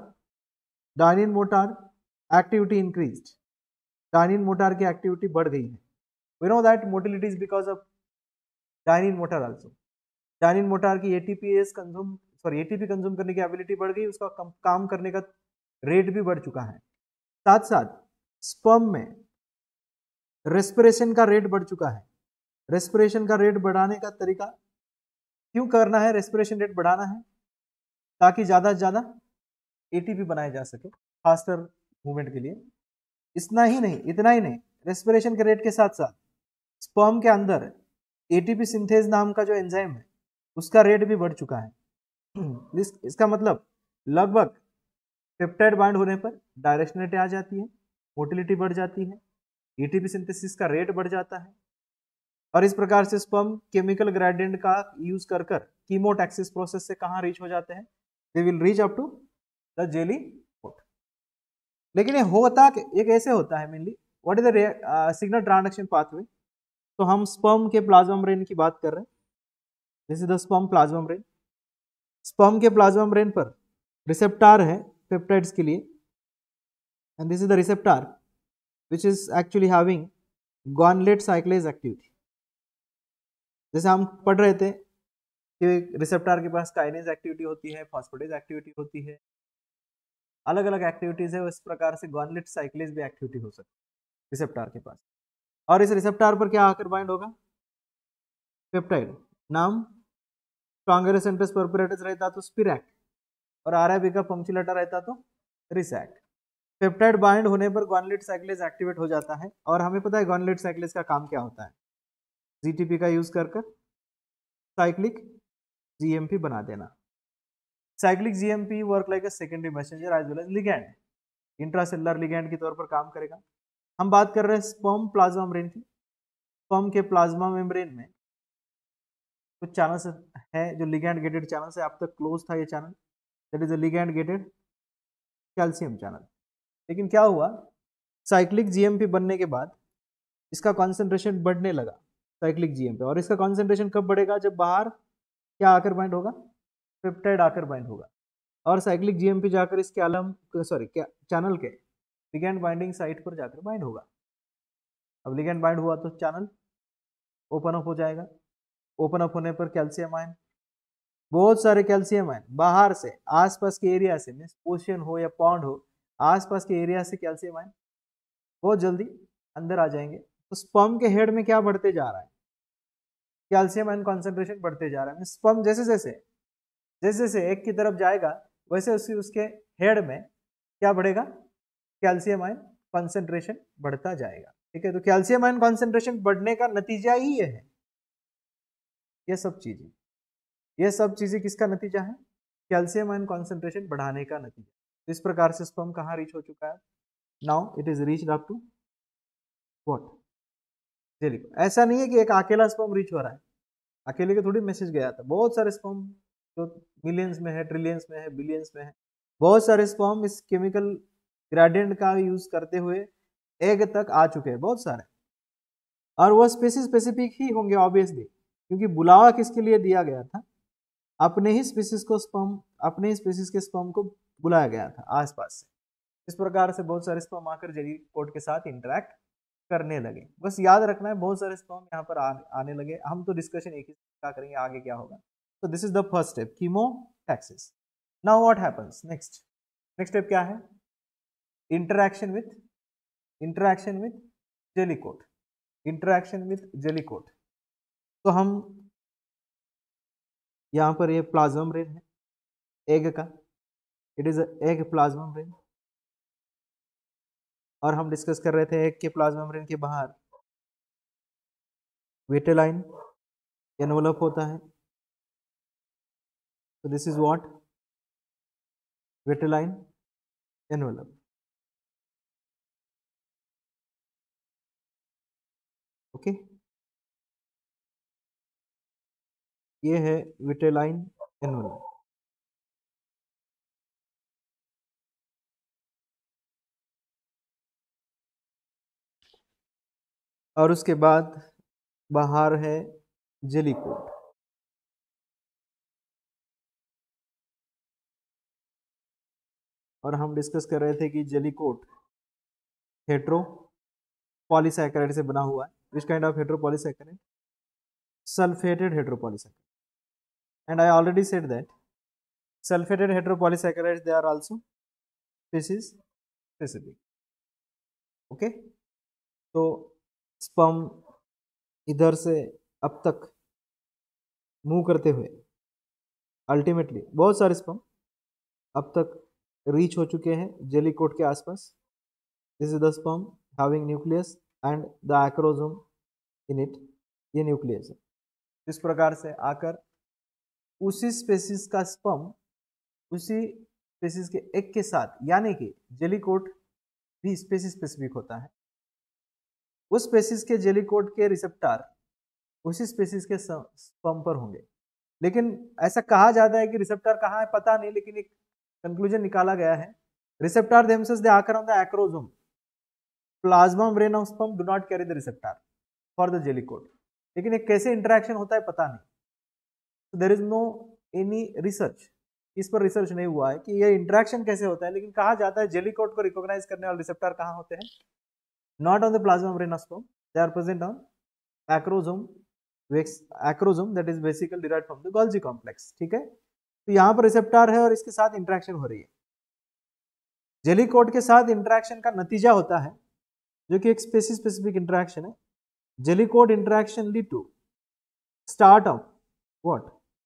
motor activity increased, dynein motor की एक्टिविटी बढ़ गई है। We know that motility is because of dynein motor also. Dynein motor की एटीपी कंज्यूम करने की एबिलिटी बढ़ गई, उसका काम करने का रेट भी बढ़ चुका है। साथ साथ स्पर्म में रेस्पिरेशन का रेट बढ़ चुका है। रेस्पिरेशन का रेट बढ़ाने का तरीका क्यों करना है, रेस्पिरेशन रेट बढ़ाना है ताकि ज्यादा से ज्यादा एटीपी बनाए जा सके फास्टर मूवमेंट के लिए। इतना ही नहीं, रेस्पिरेशन के रेट के साथ साथ स्पर्म के अंदर एटीपी सिंथेज नाम का जो एंजाइम है उसका रेट भी बढ़ चुका है। इसका मतलब लगभग पेप्टाइड बाइंड होने पर डायरेक्शनलिटी आ जाती है, मोटिलिटी बढ़ जाती है, एटीपी सिंथेसिस का रेट बढ़ जाता है, और इस प्रकार से स्पर्म केमिकल ग्रेडियंट का यूज कर कीमोटैक्सिस प्रोसेस से कहां रीच हो जाते हैं, they will reach up to the jelly पोर्ट। लेकिन ये होता एक ऐसे होता है mainly, what is the signal transduction pathway. तो हम स्पर्म के प्लाज्मा मेम्ब्रेन की बात कर रहे हैं, this is the sperm plasma membrane. Sperm के प्लाज्मा मेम्ब्रेन पर रिसेप्टार है पेप्टाइड्स के लिए, and this is the receptor which is actually having gauntlet cyclase activity। जैसे हम पढ़ रहे थे कि रिसेप्टर के पास काइनेज एक्टिविटी होती है, फॉस्फेटेज एक्टिविटी होती है, अलग अलग एक्टिविटीज है। उस प्रकार से गॉन्टलेट साइक्लेज भी एक्टिविटी हो सकती है रिसेप्टर के पास। और इस रिसेप्टर पर क्या आकर बाइंड होगा, पेप्टाइड। नाम स्ट्रॉन्गुलोसेंटस परपुरेटस रहता तो स्पिरैक्ट, और RIB पंक्चुलेटा रहता तो रिसैक्ट। पेप्टाइड बाइंड होने पर गॉन्टलेट साइक्लेज एक्टिवेट हो जाता है, और हमें पता है गॉन्टलेट साइक्लेज का काम क्या होता है, जीटीपी का यूज कर साइक्लिक जीएमपी बना देना। Cyclic GMP work like a secondary messenger as well as ligand, intracellular ligand के तौर पर काम करेगा। हम बात कर रहे हैं स्पर्म प्लाज्मा मेम्ब्रेन की। स्पर्म के प्लाज्मा मेम्ब्रेन में कुछ चैनल्स है जो लिगैंड गेटेड चैनल्स है। अब तक क्लोज था ये channel, that is a ligand gated calcium channel. लेकिन क्या हुआ, साइक्लिक जीएमपी बनने के बाद इसका कॉन्सेंट्रेशन बढ़ने लगा साइक्लिक जीएम पे, और इसका कॉन्सेंट्रेशन कब बढ़ेगा, जब बाहर क्या आकर बाइंड होगा, पेप्टाइड आकर बाइंड होगा, और साइक्लिक जीएम पे जाकर इस कैलम सॉरी क्या चैनल के लिगैंड बाइंडिंग साइट पर जाकर बाइंड होगा। अब लिगैंड बाइंड हुआ तो चैनल ओपन अप हो जाएगा, ओपन अप होने पर कैल्शियम आयन, बहुत सारे कैल्शियम आयन बाहर से आसपास के एरिया से, मीन्स ओशियन हो या पॉन्ड हो, आसपास के एरिया से कैल्शियम आयन बहुत जल्दी अंदर आ जाएंगे। तो स्पर्म के हेड में क्या बढ़ते जा रहा है, कैल्शियम आयन कॉन्सेंट्रेशन बढ़ते जा रहा है। स्पर्म जैसे जैसे एक की तरफ जाएगा वैसे उसके हेड में क्या बढ़ेगा, कैल्शियम आयन कॉन्सेंट्रेशन बढ़ता जाएगा। ठीक है, तो कैल्शियम आयन कॉन्सेंट्रेशन बढ़ने का नतीजा ही ये है, ये सब चीजें किसका नतीजा है, कैल्शियम आयन कॉन्सेंट्रेशन बढ़ाने का नतीजा। तो इस प्रकार से स्पर्म कहाँ रीच हो चुका है, now it is reached up to what, jelly. ऐसा नहीं है कि एक अकेला स्पर्म रीच हो रहा है, अकेले के थोड़ी मैसेज गया था, बहुत सारे स्पर्म जो मिलियंस में है, ट्रिलियंस में है, बिलियंस में है, बहुत सारे स्पर्म इस केमिकल ग्रेडियंट का यूज करते हुए एग तक आ चुके हैं, बहुत सारे, और वो स्पेसिस स्पेसिफिक ही होंगे ऑब्वियसली, क्योंकि बुलावा किसके लिए दिया गया था, अपने ही स्पीसीज को स्पर्म, अपने ही स्पीसीज के स्पर्म को बुलाया गया था आसपास से। इस प्रकार से बहुत सारे स्पर्म आकर जेली कोट के साथ इंटरेक्ट करने लगे। बस याद रखना है बहुत सारे स्पर्म यहाँ पर आने लगे। हम तो डिस्कशन एक ही क्या करेंगे, आगे क्या होगा। तो this is the first step, chemotaxis. Now what happens next, next step क्या है, interaction with jelly coat, interaction with jelly coat. तो हम यहाँ पर ये प्लाज्मा मेम्ब्रेन है एग का, it is egg plasma membrane, और हम डिस्कस कर रहे थे एग के प्लाज्मा मेम्ब्रेन के बाहर विटेलाइन एनवलप होता है। So this is what, vitelline envelope. Okay, ये है विटेलाइन एनवलप। और उसके बाद बाहर है जेली कोट, और हम डिस्कस कर रहे थे कि जेली कोट हेट्रो पॉलीसैकेराइड से बना हुआ है। Which kind of hetero polysaccharide, sulfated hetero polysaccharide, and I already said that sulfated heteropolysaccharides they are also species specific. Okay, तो स्पर्म इधर से अब तक मूव करते हुए अल्टीमेटली बहुत सारे स्पर्म अब तक रीच हो चुके हैं जेली कोट के आसपास। This is the sperm having nucleus and the acrosome in it, ये न्यूक्लियस है। इस प्रकार से आकर उसी स्पेसिस का स्पर्म उसी स्पेसिस के एग के साथ, यानी कि जेली कोट भी स्पेसिस स्पेसिफिक होता है, उस स्पेसिस के जेली कोट के रिसेप्टर उसी स्पेसिस के स्पर्म पर होंगे। लेकिन ऐसा कहा जाता है कि रिसेप्टर कहाँ है पता नहीं, लेकिन एक कंक्लूजन निकाला गया है, receptor themselves they occur on the acrosome, plasma membrane of sperm do not carry the receptor for the jelly coat। लेकिन एक कैसे इंटरेक्शन होता है पता नहीं, तो there is no any research, इस पर रिसर्च नहीं हुआ है कि ये इंटरेक्शन कैसे होता है। लेकिन कहा जाता है जेली कोट को रिकॉग्नाइज करने वाले रिसेप्टर कहाँ होते हैं, not on the plasma membrane of sperm, they are present on acrosome, acrosome that is basically derived from the Golgi complex। ठीक है, तो यहाँ पर रिसेप्टर है और इसके साथ इंटरेक्शन हो रही है। जेली कोट के साथ इंटरेक्शन का नतीजा होता है, जो कि एक स्पेसिस स्पेसिफिक इंटरेक्शन है, jelly coat interaction lead to start of what,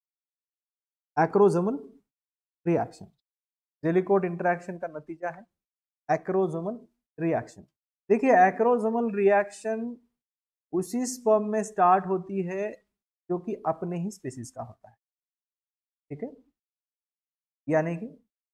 acrosomal reaction. Jelly coat interaction का नतीजा है एक्रोसोमल रिएक्शन। देखिए एक्रोसोमल रिएक्शन उसी स्पर्म में स्टार्ट होती है जो कि अपने ही स्पीसीज का होता है। ठीक है, यानी कि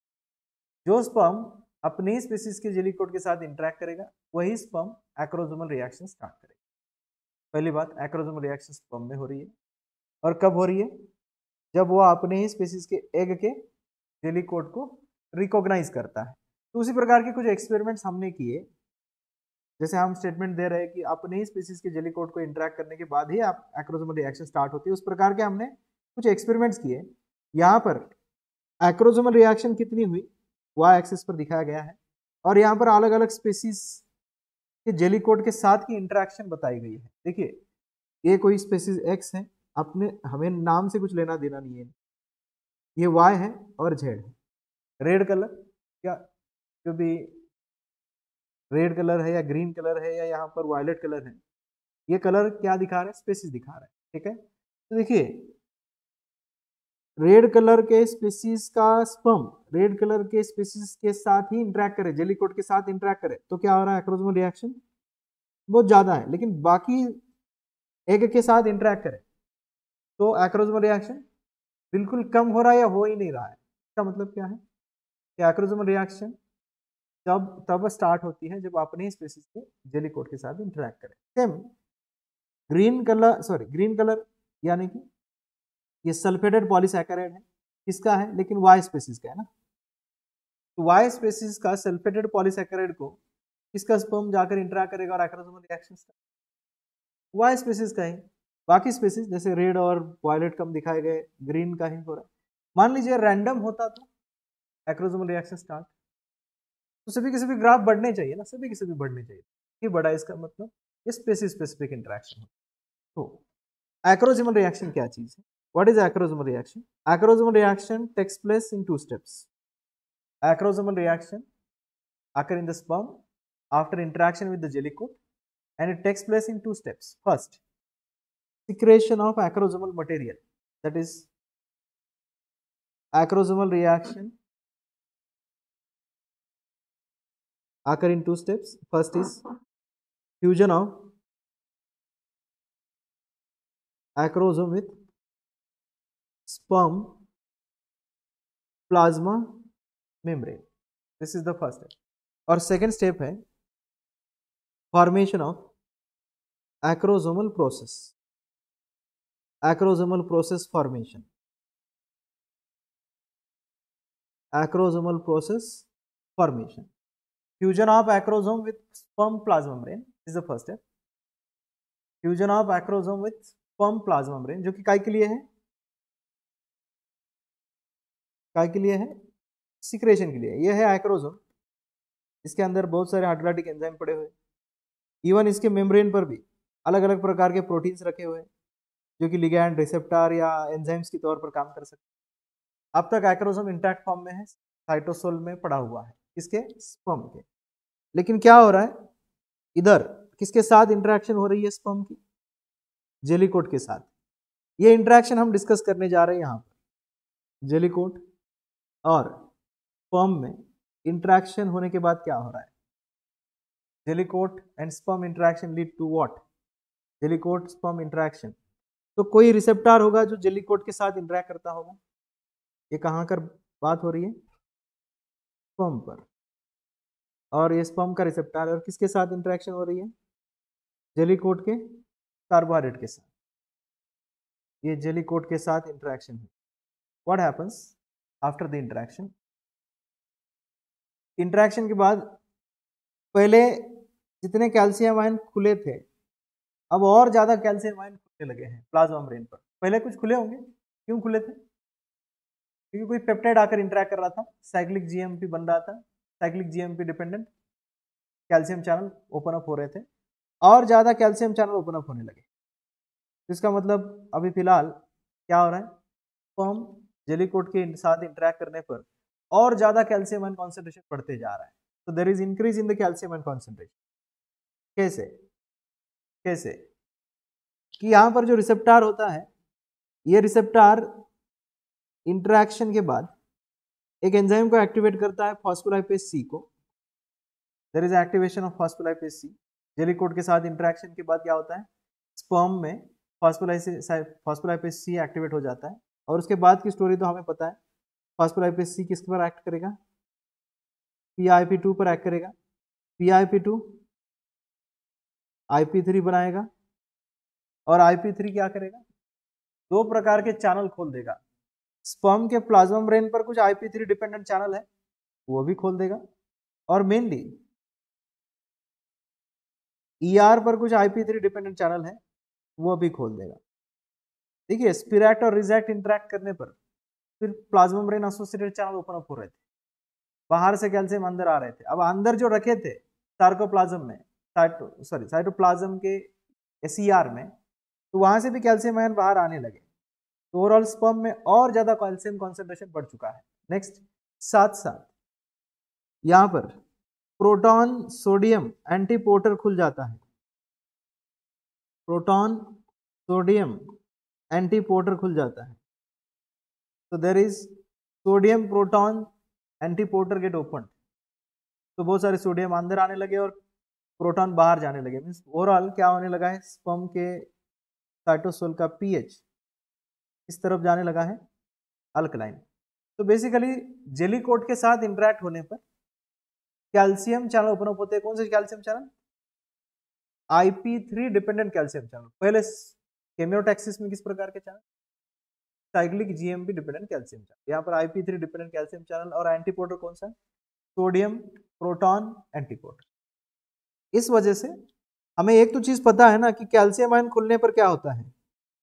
जो स्पर्म अपने ही स्पीसीज के जेली कोट के साथ इंटरेक्ट करेगा वही स्पर्म एक्रोसोमल रिएक्शन स्टार्ट करेगा। पहली बात, एक्रोसोमल रिएक्शन स्पर्म में हो रही है, और कब हो रही है, जब वो अपने ही स्पीसीज के एग के जेली कोट को रिकॉग्नाइज करता है। तो उसी प्रकार के कुछ एक्सपेरिमेंट्स हमने किए, जैसे हम स्टेटमेंट दे रहे हैं कि अपने ही स्पीसीज के जेली कोट को इंटरेक्ट करने के बाद ही आप एक्रोसोमल रिएक्शन स्टार्ट होती है, उस प्रकार के हमने कुछ एक्सपेरिमेंट्स किए। यहाँ पर एक्रोसोमल रिएक्शन कितनी हुई वाई एक्सिस पर दिखाया गया है, और यहाँ पर अलग अलग स्पीसीज के जेली कोट के साथ की इंटरेक्शन बताई गई है। देखिए ये कोई स्पीसीज एक्स है, अपने हमें नाम से कुछ लेना देना नहीं है, ये वाई है और जेड है। रेड कलर या जो भी रेड कलर है या ग्रीन कलर है या यहाँ पर वायलेट कलर है, ये कलर क्या दिखा रहा है, स्पीसीज दिखा रहा है। ठीक है, तो देखिए रेड कलर के स्पीसीज का स्पर्म रेड कलर के स्पीसीज के साथ ही इंटरेक्ट करे, जेली कोट के साथ इंटरेक्ट करे, तो क्या हो रहा है, एक्रोसोमल रिएक्शन बहुत ज्यादा है। लेकिन बाकी एक के साथ इंटरेक्ट करे तो एक्रोसोमल रिएक्शन बिल्कुल कम हो रहा है या हो ही नहीं रहा है। इसका मतलब क्या है कि एक्रोसोमल रिएक्शन तब स्टार्ट होती है जब अपने स्पीसीज के जेली कोट के साथ इंटरेक्ट करे। सेम ग्रीन कलर यानी कि ये सल्फेटेड पॉलीसैकेराइड है, किसका है, लेकिन वाई स्पीसीज का है ना। तो वाई स्पीसीज का सल्फेटेड पॉलीसैकेराइड को किसका स्पर्म जाकर इंटरेक्ट करेगा और एक्रोसोमल रिएक्शन वाई स्पीसीज का ही। बाकी स्पीसीज जैसे रेड और वायलेट कम दिखाए गए, ग्रीन का ही हो रहा है। मान लीजिए रैंडम होता तो एक्रोसोमल रिएक्शन स्टार्ट, तो सभी के सभी ग्राफ बढ़ने चाहिए ना, सभी के सभी बढ़ने चाहिए। ये बड़ा इसका मतलब ये स्पेसिफिक इंटरेक्शन। तो acrosomal reaction क्या चीज है? What is acrosomal reaction? Acrosomal reaction takes place in two steps. Acrosomal reaction occur in the sperm after interaction with the jelly coat, and it takes place in two steps. First, secretion of acrosomal material, that is acrosomal reaction occur in two steps. First is fusion of acrosome with sperm plasma membrane. This is the first step. और second step है formation of acrosomal process. Acrosomal process formation. Acrosomal process formation. Fusion of acrosome with sperm plasma membrane is the first step. Fusion of acrosome with sperm plasma membrane जो कि काय के लिए है, काय के लिए है, सिक्रेशन के लिए। यह है एक्रोसोम, इसके अंदर बहुत सारे हाइड्रोलाइटिक एंजाइम पड़े हुए, इवन इसके मेम्ब्रेन पर भी अलग अलग प्रकार के प्रोटीन्स रखे हुए जो कि लिगैंड, रिसेप्टर या एंजाइम्स के तौर पर काम कर सकते हैं। अब तक एक्रोसोम इंटैक्ट फॉर्म में है, साइटोसोल में पड़ा हुआ है, किसके, स्पर्म के। लेकिन क्या हो रहा है, इधर किसके साथ इंटरेक्शन हो रही है, स्पर्म की जेली कोट के साथ। ये इंटरेक्शन हम डिस्कस करने जा रहे हैं यहाँ पर। जेली कोट और स्पर्म में इंटरेक्शन होने के बाद क्या हो रहा है, jelly coat and sperm interaction lead to what, jelly coat sperm interaction. तो कोई रिसेप्टर होगा जो जेली कोट के साथ इंटरेक्ट करता होगा। ये कहाँ कर बात हो रही है, स्पर्म पर, और ये स्पर्म का रिसेप्टर और किसके साथ इंटरेक्शन हो रही है, जेली कोट के कार्बोहाइड्रेट के साथ। ये जेली कोट के साथ इंटरेक्शन है। What happens after the interaction, interaction के बाद पहले जितने कैल्शियम आयन खुले थे अब और ज्यादा कैल्शियम आयन खुलने लगे हैं प्लाज्मा मेम्ब्रेन पर। पहले कुछ खुले होंगे, क्यों खुले थे, क्योंकि कोई पेप्टाइड आकर इंटरेक्ट कर रहा था, साइक्लिक जीएमपी बन रहा था, cyclic GMP dependent calcium channel open up हो रहे थे, और ज्यादा कैल्शियम चैनल ओपन अप होने लगे। इसका मतलब अभी फिलहाल क्या हो रहा है, स्पर्म जेली कोट के साथ इंटरेक्ट करने पर और ज्यादा कैल्शियम आयन कॉन्सेंट्रेशन बढ़ते जा रहा है। तो there is increase in the calcium ion concentration. कैसे, कैसे कि यहाँ पर जो रिसेप्टर होता है, ये रिसेप्टर इंटरेक्शन के बाद एक एंजाइम को एक्टिवेट करता है, फॉस्फोलाइपेज सी को। There is activation of phospholipase C. Jelly coat के साथ इंटरेक्शन के बाद क्या होता है, स्पर्म में फॉस्फोलाइपेज सी एक्टिवेट हो जाता है, और उसके बाद की स्टोरी तो हमें पता है। फॉस्फोलाइपेज सी किस पर एक्ट करेगा, PIP2 पर एक्ट करेगा। PIP2 IP3 बनाएगा, और IP3 क्या करेगा, दो प्रकार के चैनल खोल देगा। स्पर्म के प्लाज्मा मेम्ब्रेन पर कुछ IP3 डिपेंडेंट चैनल है, वो भी खोल देगा, और मेनली ER पर कुछ IP3 डिपेंडेंट चैनल है, वो भी खोल देगा। देखिए स्पिरेक्ट और रिजेक्ट इंटरेक्ट करने पर फिर plasma membrane associated channel open up हो रहे थे, बाहर से कैल्शियम अंदर आ रहे थे। अब अंदर जो रखे थे सार्कोप्लाज्म में, साइटोप्लाज्म के SER में, तो वहां से भी कैल्शियम आयन बाहर आने लगे, तो ओवरऑल स्पर्म में और ज्यादा कैल्शियम कॉन्सेंट्रेशन बढ़ चुका है। नेक्स्ट, साथ साथ यहां पर प्रोटॉन सोडियम एंटीपोर्टर खुल जाता है, प्रोटॉन सोडियम एंटीपोर्टर खुल जाता है। तो there is sodium proton antiporter gate open, तो बहुत सारे सोडियम अंदर आने लगे और प्रोटॉन बाहर जाने लगे। मीन्स ओवरऑल क्या होने लगा है, स्पर्म के साइटोसोल का pH इस तरफ जाने लगा है, अल्कलाइन। तो बेसिकली जेली कोट के साथ इंटरेक्ट होने पर कैल्शियम चैनल ओपन अप होते हैं। कौन से calcium channel? IP3 dependent calcium channel. पहले केमियोटैक्सिस में किस प्रकार के channel? Cyclic GMP dependent calcium channel. यहाँ पर IP3 डिपेंडेंट कैल्शियम चैनल, और एंटीपोर्टर कौन सा? Sodium proton antiporter. इस वजह से हमें एक तो चीज पता है ना कि कैल्शियम आयन खुलने पर क्या होता है,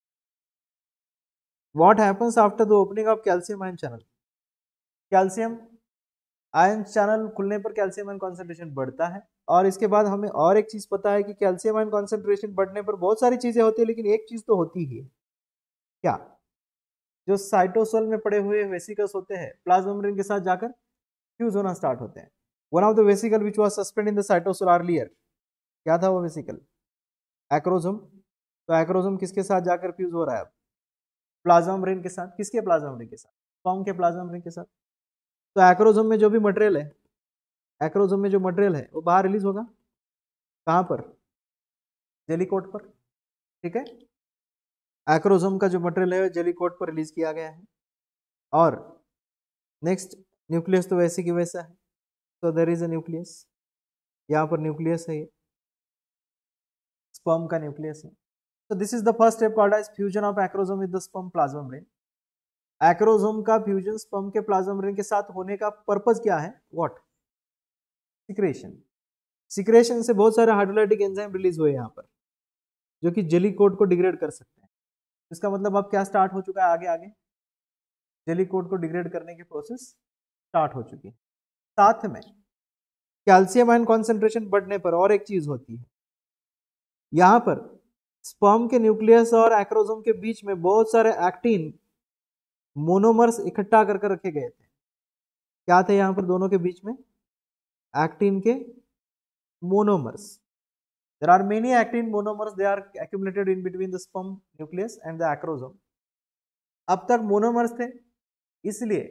what happens after the opening of calcium ion channel. Calcium ion channel खुलने पर कैल्शियम आयन कॉन्सेंट्रेशन बढ़ता है। और इसके बाद हमें और एक चीज पता है कि कैल्शियम आयन कॉन्सेंट्रेशन बढ़ने पर बहुत सारी चीजें होती है, लेकिन एक चीज तो होती ही है, क्या? जो साइटोसोल में पड़े हुए वेसिकल्स होते हैं प्लाज्मा मेम्ब्रेन के साथ जाकर फ्यूज होना स्टार्ट होते हैं। One of the vesicle which was suspend in the cytosol earlier, क्या था वो वेसिकल? एक्रोसोम। तो एक्रोसोम किसके साथ जाकर फ्यूज हो रहा है अब? प्लाज्मा मेम्ब्रेन के साथ। किसके प्लाज्मा मेम्ब्रेन के साथ? स्पर्म के प्लाज्मा मेम्ब्रेन के साथ। तो एक्रोसोम में जो भी मटेरियल है, एक्रोसोम में जो मटेरियल है वो बाहर रिलीज होगा, कहां पर? जेली कोट पर, ठीक है। एक्रोसोम का जो मटेरियल है जेली कोट पर रिलीज किया गया है। और नेक्स्ट, न्यूक्लियस तो वैसे की वैसा है, तो देयर इज अ न्यूक्लियस, यहाँ पर न्यूक्लियस है, ये स्पर्म का न्यूक्लियस है। तो this is the first step called as fusion of acrosome with the sperm plasma membrane. Acrosome का फ्यूजन स्पर्म के प्लाज्मा मेम्ब्रेन के साथ होने का पर्पस क्या है? व्हाट? सिक्रेशन। सिक्रेशन से बहुत सारे हाइड्रोलाइटिक एंजाइम रिलीज हुए यहाँ पर, जो कि जेली कोट को डिग्रेड कर सकते हैं। इसका मतलब अब क्या स्टार्ट हो चुका है? आगे आगे जेली कोट को डिग्रेड करने की प्रोसेस स्टार्ट हो चुकी है। साथ में कैल्शियम आयन कॉन्सेंट्रेशन बढ़ने पर और एक चीज होती है, यहां पर स्पर्म के न्यूक्लियस और एक्रोसोम के बीच में बहुत सारे एक्टिन मोनोमर्स इकट्ठा करके रखे गए थे। क्या थे यहां पर दोनों के बीच में? एक्टिन के monomers. There are many actin monomers, they are accumulated in between the sperm nucleus and the acrosome. अब तक मोनोमर्स थे, इसलिए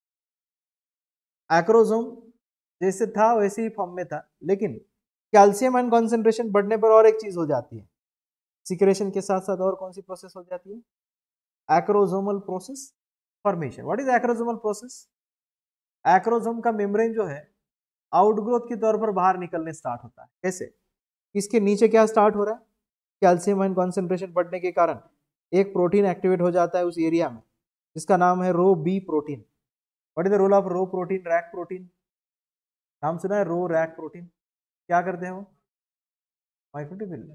एक्रोसोम जैसे था वैसे ही फॉर्म में था। लेकिन कैल्शियम आयन कॉन्सेंट्रेशन बढ़ने पर और एक चीज हो जाती है, सिक्रेशन के साथ साथ और कौन सी प्रोसेस हो जाती है? Acrosomal process formation. What is acrosomal process? Acrosome का मेम्ब्रेन जो है आउटग्रोथ के तौर पर बाहर निकलने स्टार्ट होता है। कैसे? इसके नीचे क्या स्टार्ट हो रहा है? कैल्शियम आयन कॉन्सेंट्रेशन बढ़ने के कारण एक प्रोटीन एक्टिवेट हो जाता है उस एरिया में, जिसका नाम है rho B protein. What is the role of rho protein? Rac protein, नाम सुना है? रो रैक प्रोटीन क्या करते हैं वो? माइक्रोट्यूब्यूल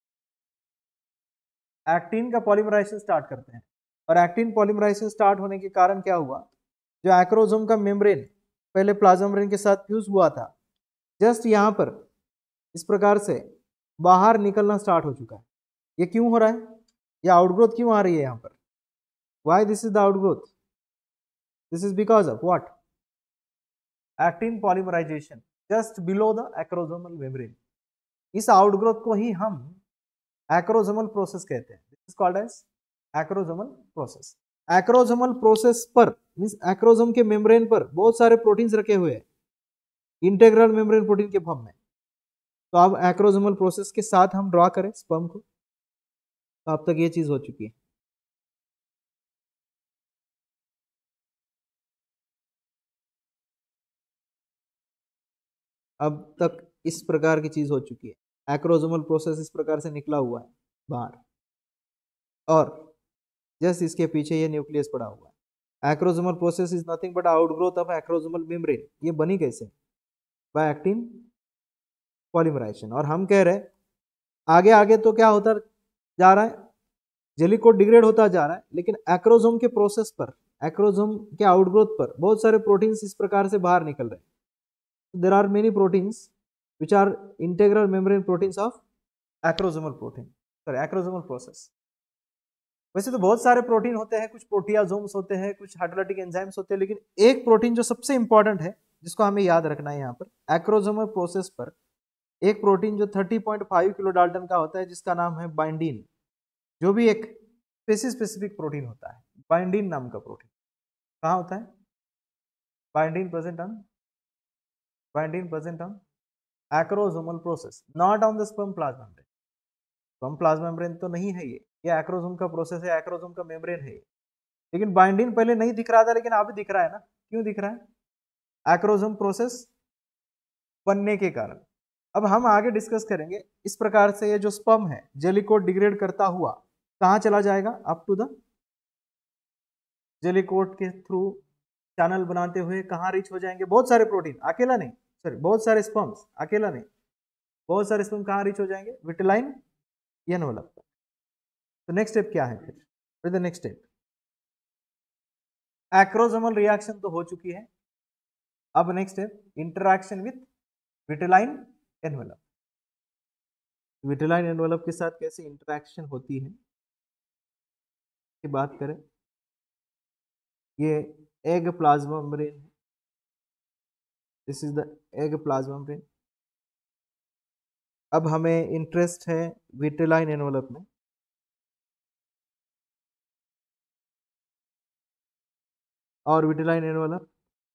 एक्टिन का पॉलीमराइजेशन स्टार्ट करते हैं। और एक्टिन पॉलीमराइजेशन स्टार्ट होने के कारण क्या हुआ, जो एक्रोसोम का मेम्ब्रेन पहले प्लाज्मा मेम्ब्रेन के साथ फ्यूज हुआ था, जस्ट यहां पर इस प्रकार से बाहर निकलना स्टार्ट हो चुका है। ये क्यों हो रहा है? ये आउटग्रोथ क्यों आ रही है यहाँ पर? Why this is the outgrowth? This is because of what? Actin polymerisation just below the acrosomal membrane. इस आउटग्रोथ को ही हम एक्रोसोमल प्रोसेस कहते हैं। This is called as acrosomal process. Acrosomal process पर मींस एक्रोसोम के मेम्ब्रेन पर बहुत सारे प्रोटीन्स रखे हुए हैं इंटीग्रल मेम्ब्रेन प्रोटीन के फॉर्म में। तो अब एक्रोसोमल प्रोसेस के साथ हम ड्रॉ करें स्पर्म को, तो अब तक ये चीज हो चुकी है। अब तक इस प्रकार की चीज हो चुकी है, एक्रोसोमल प्रोसेस इस प्रकार से निकला हुआ है बाहर, और जस्ट इसके पीछे ये न्यूक्लियस पड़ा हुआ है। Acrosomal process is nothing but outgrowth of acrosomal membrane. ये बनी कैसे? By actin polymerisation. और हम कह रहे हैं आगे आगे तो क्या होता जा रहा है, जेलीकोट डिग्रेड होता जा रहा है, लेकिन एक्रोसोम के प्रोसेस पर, एक्रोसोम के आउटग्रोथ पर बहुत सारे प्रोटीन्स इस प्रकार से बाहर निकल रहे हैं। There are many proteins which are integral membrane proteins of acrosomal protein, sorry acrosomal process. वैसे तो बहुत सारे प्रोटीन होते हैं, कुछ प्रोटियाजोम्स होते हैं, कुछ हाइड्रोलाइटिक एंजाइम्स होते हैं, लेकिन एक प्रोटीन जो सबसे इंपॉर्टेंट है जिसको हमें याद रखना है यहाँ पर, एक्रोसोमल प्रोसेस पर एक प्रोटीन जो 30.5 किलो डाल्टन का होता है जिसका नाम है बाइंडीन, जो भी एक स्पेसिफिक प्रोटीन होता है, बाइंडीन नाम का प्रोटीन कहाँ होता है, bindin present on acrosomal process, not on the sperm plasma membrane. Sperm plasma membrane तो नहीं है ये एक्रोसोम का प्रोसेस है, एक्रोसोम का मेम्ब्रेन है। लेकिन बाइंडीन पहले नहीं दिख रहा था, लेकिन अभी दिख रहा है ना, क्यों दिख रहा है, एक्रोसोम प्रोसेस बनने के कारण। अब हम आगे डिस्कस करेंगे इस प्रकार से ये जो स्पर्म है जेलीकोट डिग्रेड करता हुआ कहाँ चला जाएगा, अप टू द जेलीकोट के थ्रू चैनल बनाते हुए कहाँ रीच हो जाएंगे, बहुत सारे प्रोटीन, अकेला नहीं, सॉरी बहुत सारे स्पर्म्स, अकेला नहीं, बहुत सारे स्पर्म कहाँ रीच हो जाएंगे, विटिलाइन एनवेलप तक। तो नेक्स्ट स्टेप क्या है फिर the next step, acrosomal reaction तो हो चुकी है, अब next step interaction with vitelline envelope. Vitelline envelope के साथ कैसे इंटरैक्शन होती है की बात करें, ये एग प्लाज्मा मेम्ब्रेन है, this is the egg plasma membrane. अब हमें इंटरेस्ट है विटिलाइन एनवेलप में, और विटिलाइन एनवेलप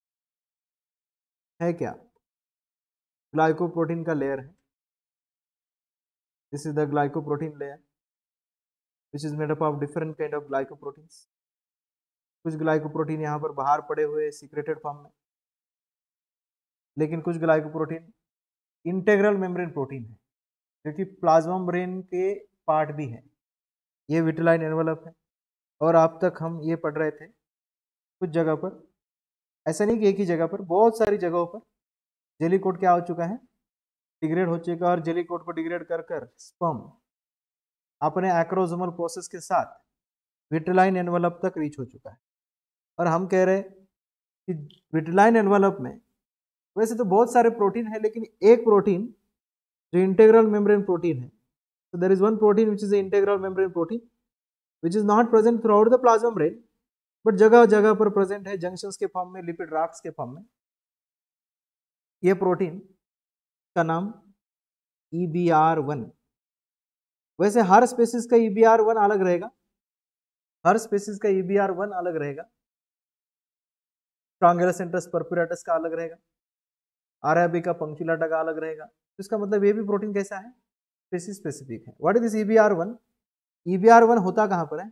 है क्या, ग्लाइकोप्रोटीन का लेयर है, this is the glycoprotein layer which is made up of different kind of glycoproteins। कुछ ग्लाइकोप्रोटीन यहाँ पर बाहर पड़े हुए सीक्रेटेड फॉर्म में, लेकिन कुछ ग्लाइकोप्रोटीन इंटीग्रल मेम्ब्रेन प्रोटीन है जो कि प्लाज्मा मेम्ब्रेन के पार्ट भी है। ये विटिलाइन एनवेलप है, और अब तक हम ये पढ़ रहे थे कुछ जगह पर, ऐसा नहीं कि एक ही जगह पर, बहुत सारी जगहों पर जेलीकोट क्या हो चुका है, डिग्रेड हो चुका है, और जेलीकोट को डिग्रेड कर कर स्पर्म अपने एक्रोसोमल प्रोसेस के साथ विटिलाइन एनवेलप तक रीच हो चुका है। और हम कह रहे कि विटिलाइन एनवेलप में वैसे तो बहुत सारे प्रोटीन है, लेकिन एक प्रोटीन जो इंटीग्रल मेम्ब्रेन प्रोटीन है, so there is one protein which is the integral membrane protein which is not present throughout the plasma membrane but जगह जगह पर प्रेजेंट है, जंक्शंस के फॉर्म में, लिपिड राफ्ट्स के फॉर्म में। ये प्रोटीन का नाम EBR1। वैसे हर स्पेसिस का EBR1 अलग रहेगा, हर स्पेसिस का EBR1 अलग रहेगा, स्ट्रॉन्गेलोसेंट्रस परपुरेटस का अलग रहेगा, अरेबिका पंक्चुलाटा का अलग रहेगा। तो इसका मतलब ये भी प्रोटीन कैसा है, स्पेसिस स्पेसिफिक है। What is this EBR1? EBR1 होता कहां पर है,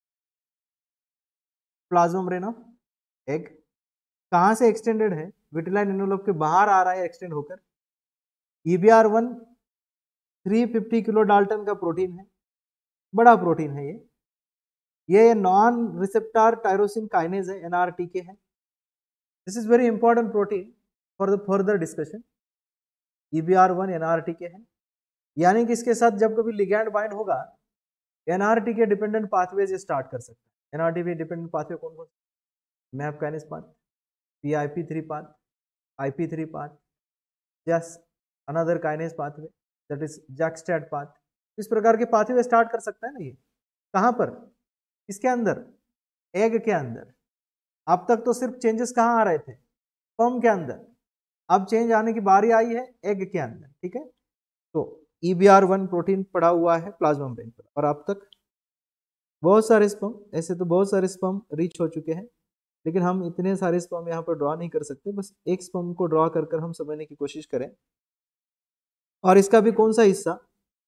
प्लाज्मा मेम्ब्रेन ऑफ एग। कहां से एक्सटेंडेड है, विटिलाइन एनवेलप के बाहर आ रहा है एक्सटेंड होकर। EBR1 350 किलो डाल्टन का प्रोटीन है, बड़ा प्रोटीन है ये नॉन रिसेप्टर टायरोसिन काइनेज है, NRTK है। This is very important protein for the further discussion. EBR1 NRTK है, यानी कि इसके साथ जब कभी लिगैंड बाइंड होगा NRTK डिपेंडेंट पाथवेज स्टार्ट कर सकता है। NRTK डिपेंडेंट पाथवे कौन कौन, MAP kinase path, PIP3 path, IP3 path, just another kinase pathway that is JAK STAT path. इस प्रकार के पाथवे स्टार्ट कर सकता है ना ये, कहां पर, इसके अंदर, एग के अंदर। अब तक तो सिर्फ चेंजेस कहां आ रहे थे, स्पर्म के अंदर, अब चेंज आने की बारी आई है एग के अंदर, ठीक है। तो EBR1 प्रोटीन पड़ा हुआ है प्लाज्मा मेम्ब्रेन पर, और अब तक बहुत सारे स्पर्म, ऐसे तो बहुत सारे स्पर्म रीच हो चुके हैं, लेकिन हम इतने सारे स्पर्म यहाँ पर ड्रॉ नहीं कर सकते, बस एक स्पर्म को ड्रॉ कर कर हम समझने की कोशिश करें। और इसका भी कौन सा हिस्सा,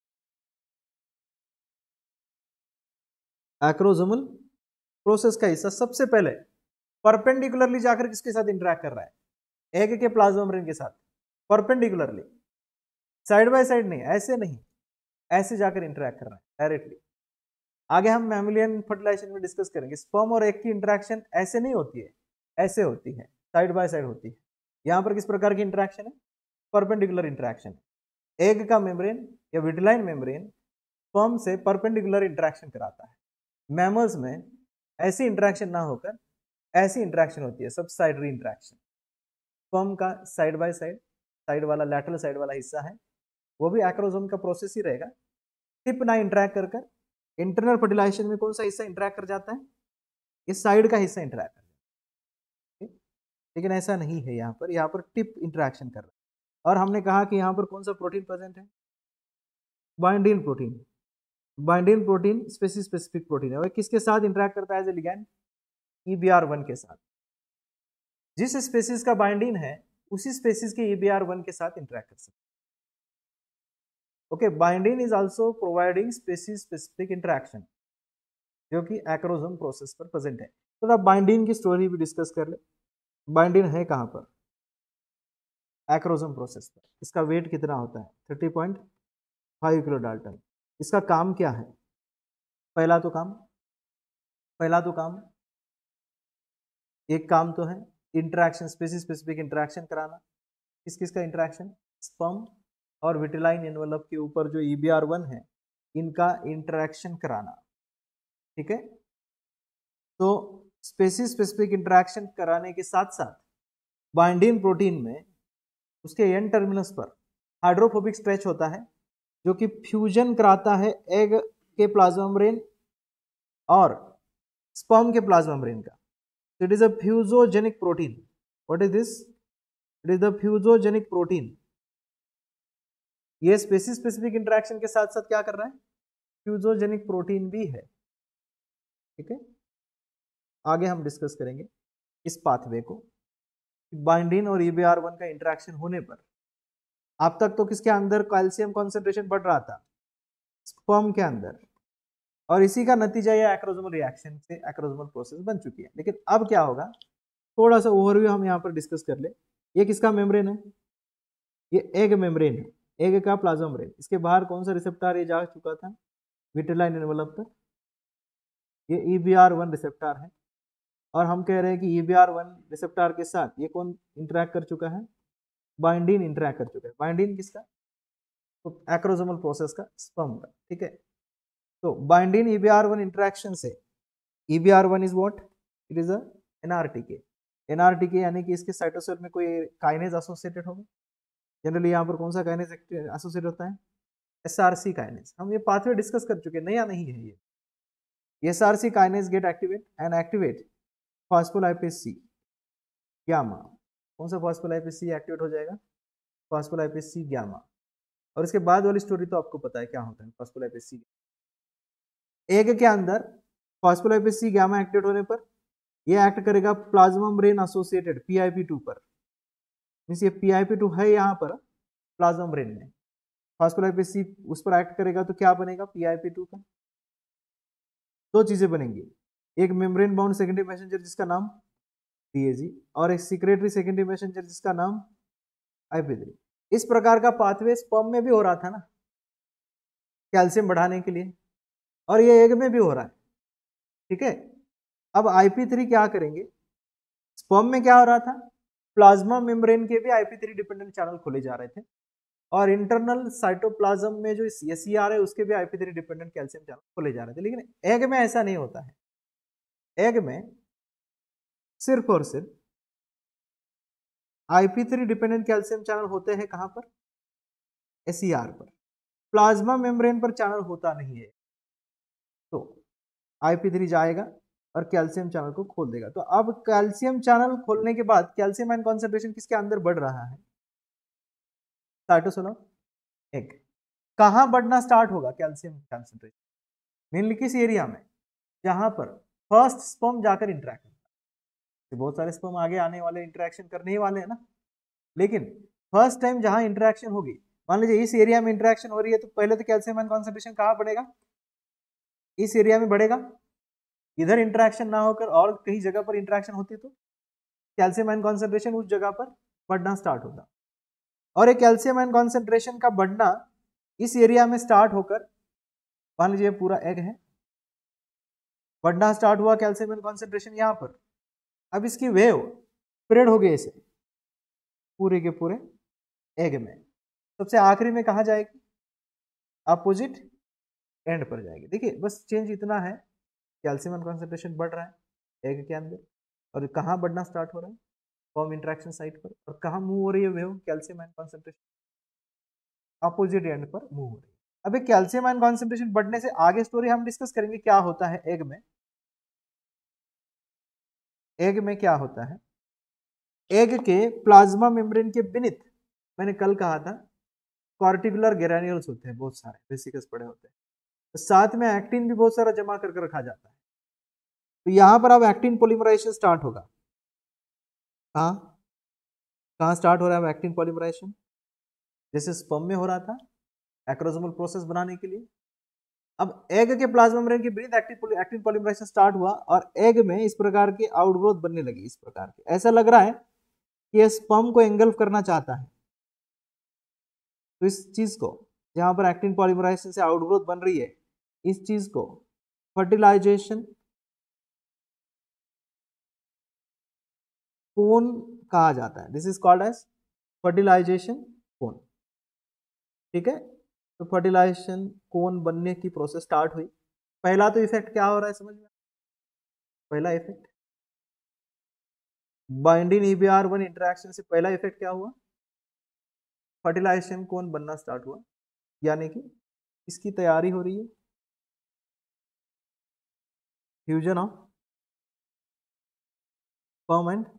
एक्रोसोमल प्रोसेस का हिस्सा सबसे पहले परपेंडिकुलरली जाकर किसके साथ इंटरेक्ट कर रहा है, एग के प्लाज्मा मेम्ब्रेन के साथ, परपेंडिकुलरली, साइड बाय साइड नहीं, ऐसे नहीं, ऐसे जाकर इंटरेक्ट कर रहा है डायरेक्टली। आगे हम मैमेलियन फर्टिलाइजेशन में डिस्कस करेंगे, स्पर्म और एग की इंटरेक्शन ऐसे नहीं होती है, ऐसे होती है, साइड बाय साइड होती है। यहाँ पर किस प्रकार की इंटरेक्शन है, परपेंडिकुलर इंटरेक्शन। एग का मेम्ब्रेन या विटिलाइन मेम्ब्रेन स्पर्म से परपेंडिकुलर इंटरेक्शन कराता है। मैमल्स में ऐसी इंटरेक्शन ना होकर ऐसी इंटरेक्शन होती है, सबसाइडरी इंटरेक्शन। स्पर्म का साइड बाय साइड वाला लैटरल साइड वाला हिस्सा है, वो भी एक्रोसोम का प्रोसेस ही रहेगा। टिप ना इंटरेक्ट कर इंटरनल फर्टिलाइजेशन में कौन सा हिस्सा इंटरेक्ट कर जाता है, इस साइड का हिस्सा इंटरेक्ट कर जाता है। लेकिन ऐसा नहीं है, यहाँ पर टिप इंटरेक्शन कर रहा है। और हमने कहा कि यहाँ पर कौन सा प्रोटीन प्रेजेंट है, bindin protein. Bindin protein specific protein है और किसके साथ इंटरेक्ट करता है एज ए लिगैंड, EBR1 के साथ। जिस स्पेसीज का बाइंडिन है उसी स्पेसीज के EBR1 के साथ इंटरेक्ट कर सकते हैं। Okay, bindin is also providing species specific interaction जो कि एक्रोसोम प्रोसेस पर प्रेजेंट है। तो अब बाइंडिन की स्टोरी भी डिस्कस कर ले। बाइंडिन है कहां पर, एक्रोसोम प्रोसेस पर। इसका वेट कितना होता है, 30.5 किलो डाल्टन। इसका काम क्या है, पहला तो काम एक काम तो है इंटरेक्शन, स्पेसीज स्पेसिफिक इंटरेक्शन कराना। किस किस का इंटरेक्शन, स्पर्म और विटिलाइन एनवेलप के ऊपर जो EBR1 है इनका इंटरेक्शन कराना। ठीक है, तो स्पेसीज स्पेसिफिक इंटरेक्शन कराने के साथ साथ बाइंडिन प्रोटीन में उसके एंड टर्मिनस पर हाइड्रोफोबिक स्ट्रेच होता है जो कि फ्यूजन कराता है एग के प्लाज्मा मेम्ब्रेन और स्पर्म के प्लाज्मा मेम्ब्रेन का। So it is a fusogenic protein. What is this? It is the fusogenic protein. ये स्पेसीज स्पेसिफिक इंटरेक्शन के साथ साथ क्या कर रहा है, फ्यूजोजेनिक प्रोटीन भी है। ठीक है, आगे हम डिस्कस करेंगे इस पाथवे को। बाइंडिन और EBR1 का इंटरेक्शन होने पर अब तक तो किसके अंदर कैल्शियम कॉन्सेंट्रेशन बढ़ रहा था, स्पर्म के अंदर, और इसी का नतीजा ये एक्रोसोमल रिएक्शन से एक्रोसोमल प्रोसेस बन चुकी है। लेकिन अब क्या होगा, थोड़ा सा ओवरव्यू हम यहाँ पर डिस्कस कर ले। ये किसका मेम्ब्रेन है, ये एग मेम्ब्रेन है, एग का प्लाज्मा मेम्ब्रेन। इसके बाहर कौन सा रिसेप्टर ये जा चुका था, विटिलाइन एनवेलप पर, ये EBR1 रिसेप्टर है। और हम कह रहे हैं कि EBR1 रिसेप्टर के साथ ये कौन इंटरेक्ट कर चुका है, बाइंडिन इंटरेक्ट कर चुका है। बाइंडिन किसका, तो एक्रोसोमल प्रोसेस का, स्पर्म का। ठीक है, तो बाइंडिन EBR1 इंटरेक्शन से EBR1 is what, it is a NRTK। NRTK यानी कि इसके साइटोसेल में कोई काइनेज एसोसिएटेड होगा। जनरली यहाँ पर कौन सा काइनेज एसोसिएट होता है, SRC काइनेज। हम ये पाथवे डिस्कस कर चुके हैं, नया नहीं है ये। SRC kinase get activate phospholipase C gamma. कौन सा फॉस्फोलाइपेज C एक्टिवेट हो जाएगा, फॉस्फोलाइपेज C गामा। और इसके बाद वाली स्टोरी तो आपको पता है क्या होता है फॉस्फोलाइपेज C। एग के अंदर फॉस्फोलाइपेज C गामा एक्टिवेट होने पर ये एक्ट करेगा प्लाज्मा मेम्ब्रेन एसोसिएटेड PIP2 पर। मींस ये PIP2 है यहाँ पर प्लाज्मा मेम्ब्रेन में, फॉस्फोलाइपेज C उस पर एक्ट करेगा तो क्या बनेगा, PIP2 का। दो चीजें बनेंगी, एक मेम्ब्रेन बाउंड सेकेंडरी मैसेंजर जिसका नाम PAG और एक सिक्रेटरी सेकेंडरी मैसेंजर जिसका नाम IP3। इस प्रकार का पाथवे स्पर्म में भी हो रहा था ना, कैल्शियम बढ़ाने के लिए, और ये एग में भी हो रहा है। ठीक है, अब IP3 क्या करेंगे, स्पर्म में क्या हो रहा था, प्लाज्मा मेम्ब्रेन के भी IP3 डिपेंडेंट चैनल खोले जा रहे थे और इंटरनल साइटोप्लाज्म में जो SCR है उसके भी IP3 डिपेंडेंट कैल्शियम चैनल खोले जा रहे थे। लेकिन एग में ऐसा नहीं होता है, एग में सिर्फ और सिर्फ IP3 डिपेंडेंट कैल्शियम चैनल होते हैं कहां पर, SCR पर। प्लाज्मा मेम्ब्रेन पर चैनल होता नहीं है। तो IP3 जाएगा और कैल्शियम चैनल को खोल देगा। तो अब कैल्शियम चैनल खोलने के बाद कैल्शियम आयन कॉन्सेंट्रेशन किसके अंदर बढ़ रहा है, साइटोसोल ऑफ एग। कहां बढ़ना स्टार्ट होगा कैल्शियम कॉन्सेंट्रेशन, मेनली किस एरिया में, जहां पर फर्स्ट स्पर्म जाकर इंटरेक्ट करता है। बहुत सारे स्पर्म आगे आने वाले इंटरेक्शन करने ही वाले हैं ना, लेकिन फर्स्ट टाइम जहां इंटरेक्शन होगी, मान लीजिए इस एरिया में इंटरेक्शन हो रही है, तो पहले तो कैल्शियम आयन कॉन्सेंट्रेशन कहां बढ़ेगा, इस एरिया में बढ़ेगा। इधर इंटरेक्शन ना होकर और कहीं जगह पर इंटरेक्शन होती तो कैल्शियम आयन कॉन्सेंट्रेशन उस जगह पर बढ़ना स्टार्ट होगा। और ये कैल्शियम आयन कॉन्सेंट्रेशन का बढ़ना इस एरिया में स्टार्ट होकर, मान लीजिए पूरा एग है, बढ़ना स्टार्ट हुआ कैल्शियम आयन कॉन्सेंट्रेशन यहाँ पर। अब इसकी वेव स्प्रेड हो गई इसे पूरे के पूरे एग में, सबसे आखिरी में कहा जाएगी, अपोजिट एंड पर जाएगी। देखिए बस चेंज इतना है, कैल्शियम कॉन्सेंट्रेशन बढ़ रहा है एग के अंदर, और कहाँ बढ़ना स्टार्ट हो रहा है, फॉर्म इंटरेक्शन साइट पर, और कहाँ मूव हो रही है wave, calcium ion concentration opposite end पर मूव हो रही है। अभी कैल्शियम आयन कॉन्सेंट्रेशन बढ़ने से आगे स्टोरी हम डिस्कस करेंगे क्या होता है एग में। एग में क्या होता है, एग के प्लाज्मा मेम्ब्रेन के बीनीथ, मैंने कल कहा था कॉर्टिकुलर ग्रैन्यूल्स होते हैं बहुत सारे, वेसिकल्स पड़े होते हैं, तो साथ में एक्टिन भी बहुत सारा जमा करके रखा जाता है। तो यहां पर अब एक्टिन पॉलीमराइजेशन स्टार्ट होगा। कहां कहां स्टार्ट हो रहा है अब एक्टिन पॉलीमराइजेशन, जैसे स्पर्म में हो रहा था एक्रोसोमल प्रोसेस बनाने के लिए। अब एग के प्लाज्मा मेम्ब्रेन के बीच एक्टिन पॉलीमराइजेशन स्टार्ट हुआ और एग में इस प्रकार के आउटग्रोथ बनने लगी। इस प्रकार के ऐसा लग रहा है कि ये स्पर्म को एंगल्फ करना चाहता है। तो इस चीज को, जहां पर एक्टिन पॉलीमराइजेशन से आउटग्रोथ बन रही है, इस चीज को फर्टिलाइजेशन कोन कहा जाता है। This is called as fertilisation cone. ठीक है, तो फर्टिलाइजेशन कोन बनने की प्रोसेस स्टार्ट हुई। पहला तो इफेक्ट क्या हो रहा है समझ में, पहला इफेक्ट बाइंडिंग EBR1 इंटरेक्शन से पहला इफेक्ट क्या हुआ, फर्टिलाइजेशन कोन बनना स्टार्ट हुआ, यानी कि इसकी तैयारी हो रही है fusion of sperm and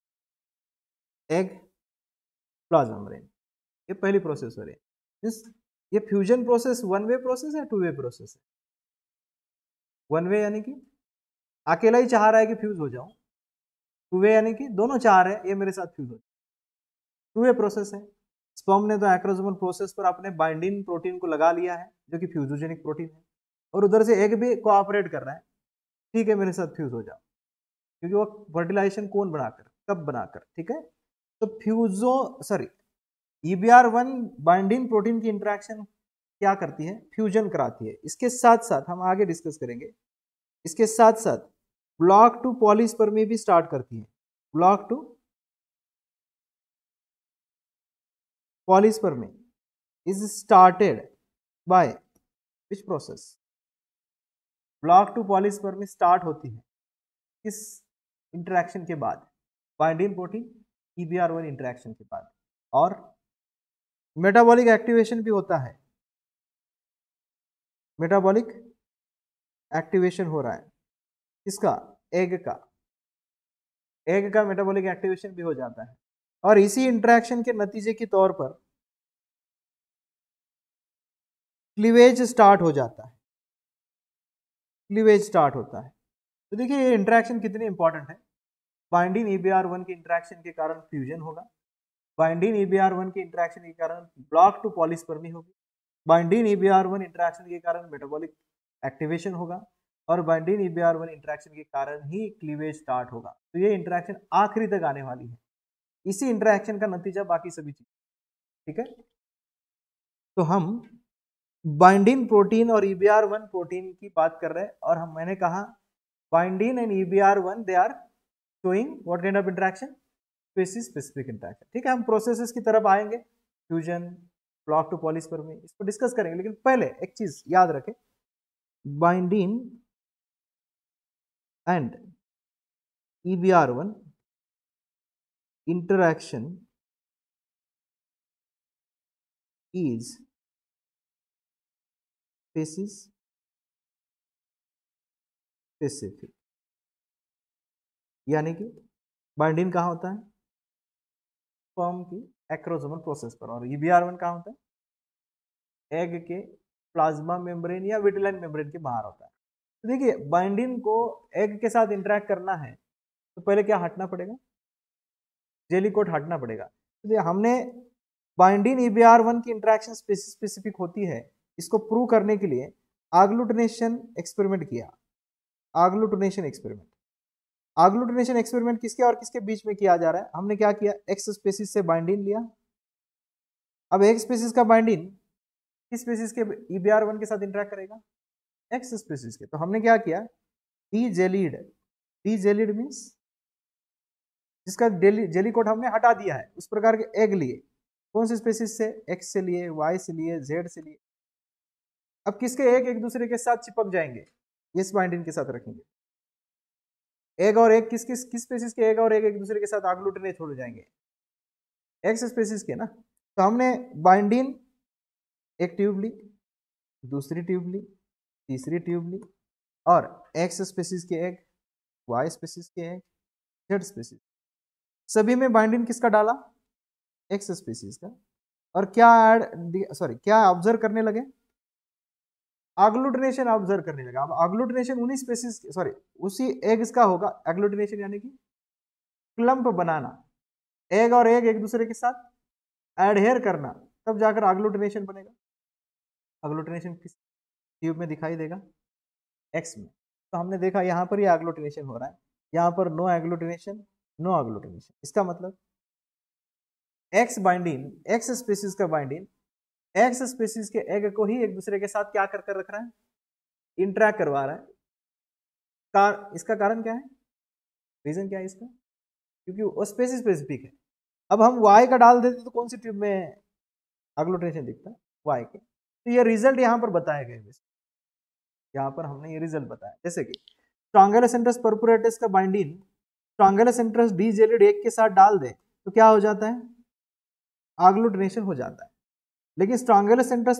egg plasma membrane. ये पहली प्रोसेस हो रही है। ये fusion process one way process है, टू वे प्रोसेस है। वन वे यानी कि अकेला ही चाह रहा है कि फ्यूज हो जाऊं, टू वे यानी कि दोनों चाह रहे हैं ये मेरे साथ फ्यूज हो जाए। टू वे प्रोसेस है। स्पर्म ने तो एक्रोसोमल प्रोसेस पर अपने बाइंडिंग प्रोटीन को लगा लिया है जो कि फ्यूजोजेनिक प्रोटीन है, और उधर से एग भी कोऑपरेट कर रहा है, ठीक है मेरे साथ फ्यूज हो जाओ, क्योंकि वो फर्टिलाइजेशन कौन बनाकर, कब बनाकर, ठीक है। तो फ्यूजो सॉरी EBR1 बाइंडिंग प्रोटीन की इंटरेक्शन क्या करती है, फ्यूजन कराती है। इसके साथ साथ हम आगे डिस्कस करेंगे, इसके साथ साथ ब्लॉक टू पॉलीस्पर्मी भी स्टार्ट करती है। Block to polyspermy is started by which process, block to polyspermy start होती है किस इंटरेक्शन के बाद, बाइंडिंग प्रोटीन EBR1 इंटरेक्शन के बाद। और मेटाबॉलिक एक्टिवेशन भी होता है, मेटाबॉलिक एक्टिवेशन हो रहा है किसका, एग का, एग का मेटाबॉलिक एक्टिवेशन भी हो जाता है। और इसी इंटरेक्शन के नतीजे के तौर पर क्लीवेज स्टार्ट हो जाता है, क्लीवेज स्टार्ट होता है। तो देखिए ये इंटरेक्शन कितनी इंपॉर्टेंट है। बाइंडिंग EBR1 के इंटरेक्शन के कारण फ्यूजन होगा, बाइंडिंग EBR1 के इंटरेक्शन के कारण ब्लॉक टू पॉलीस्पर्मी होगी, बाइंडिंग EBR1 इंटरेक्शन के कारण मेटाबॉलिक एक्टिवेशन होगा, और बाइंडिंग EBR1 इंटरेक्शन के कारण ही क्लीवेज स्टार्ट होगा। तो ये इंटरेक्शन आखिरी तक आने वाली है, इसी इंटरेक्शन का नतीजा बाकी सभी चीज, ठीक है। तो हम बाइंडिंग प्रोटीन और EBR1 प्रोटीन की बात कर रहे हैं, और हम मैंने कहा binding and EBR1 they are showing what kind of interaction, species specific interaction. ठीक है, हम प्रोसेसेस की तरफ आएंगे, फ्यूजन, ब्लॉक टू पॉलीस्पर्मी, इसको डिस्कस करेंगे। लेकिन पहले एक चीज याद रखें, binding and EBR1 interaction is species specific, यानी कि बाइंडिंग कहाँ होता है, स्पर्म की एक्रोसोमल प्रोसेस पर, और EBR1 कहाँ होता है, एग के प्लाज्मा मेम्ब्रेन या विटिलाइन मेम्ब्रेन के बाहर होता है। तो देखिए बाइंडिंग को एग के साथ इंटरेक्ट करना है तो पहले क्या हटना पड़ेगा, जेली कोट हटना पड़ेगा। तो हमने बाइंडिंग EBR1 की इंटरेक्शन स्पेसिफिक होती है, इसको प्रूव करने के लिए आग्लूटिनेशन एक्सपेरिमेंट किया। आग्लूटिनेशन एक्सपेरिमेंट, आग्लूटिनेशन एक्सपेरिमेंट किसके और किसके बीच में किया जा रहा है, हमने क्या किया, एक्स स्पेसिस से बाइंडिंग लिया। अब एक्स स्पेसिस का बाइंडिंग किस स्पेसिस के EBR1 के साथ इंटरेक्ट करेगा, एक्स स्पेसिस के। तो हमने क्या किया, डी जेलिड मीन्स जिसका जेली कोट हमने हटा दिया है, उस प्रकार के एग लिए, कौन से स्पेसिस से, एक्स से लिए, वाई से लिए, जेड से लिए, अब किसके एग एक दूसरे के साथ चिपक जाएंगे, इस बाइंडिंग के साथ रखेंगे। एग और एग किस स्पीसीज के एग और एग एक दूसरे के साथ आग्लूटिनेट हो जाएंगे, एक्स स्पीसीज के ना। तो हमने बाइंडिंग एक ट्यूब ली, दूसरी ट्यूब ली, तीसरी ट्यूब ली, और एक्स स्पीसीज के एग, वाई स्पीसीज के एग, जेड स्पीसीज, सभी में बाइंडिंग किसका डाला, एक्स स्पीसीज का। और क्या क्या ऑब्जर्व करने लगे, आग्लूटिनेशन ऑब्जर्व करने लगा। अब आग्लूटिनेशन उन्हीं स्पीसीज उसी एग्स का होगा, एग्लूटिनेशन यानी कि क्लम्प बनाना, एग और एग एक दूसरे के साथ एडहेयर करना, तब जाकर आग्लूटिनेशन बनेगा। आग्लूटिनेशन किस ट्यूब में दिखाई देगा, एक्स में। तो हमने देखा यहाँ पर ये आग्लूटिनेशन हो रहा है, यहाँ पर नो एग्लूटिनेशन, नो आग्लूटिनेशन। इसका मतलब एक्स बाइंडिंग, एक्स स्पीसीज का बाइंडिंग एक्स स्पीसीज के एग को ही एक दूसरे के साथ क्या कर रख रहा है, इंटरैक्ट करवा रहा है। इसका कारण क्या है, रीजन क्या है इसका, क्योंकि वो स्पेसिफिक है। अब हम वाई का डाल देते तो कौन सी ट्यूब में आग्लूटिनेशन दिखता है, वाई के। तो ये रिजल्ट यहाँ पर बताए गए, यहाँ पर हमने ये रिजल्ट बताया। जैसे कि स्ट्रॉन्गेलोसेंट्रस परपुरेटस का binding Strongylocentrotus dejellied egg के साथ डाल दे तो क्या हो जाता है, आग्लूटिनेशन हो जाता है। लेकिन स्ट्रॉन्गेलोसेंट्रस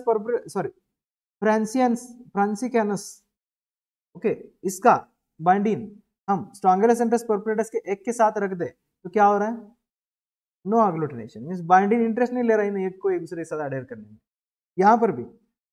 फ्रांसिकानस, ओके, इसका बाइंडिंग हम स्ट्रॉन्गेलोसेंट्रस परपुरेटस के एग के साथ रख दे तो क्या हो रहा है, no agglutination. Means binding interest नहीं ले रहा है एक को एक दूसरे के साथ एडहेयर करने में। यहां पर भी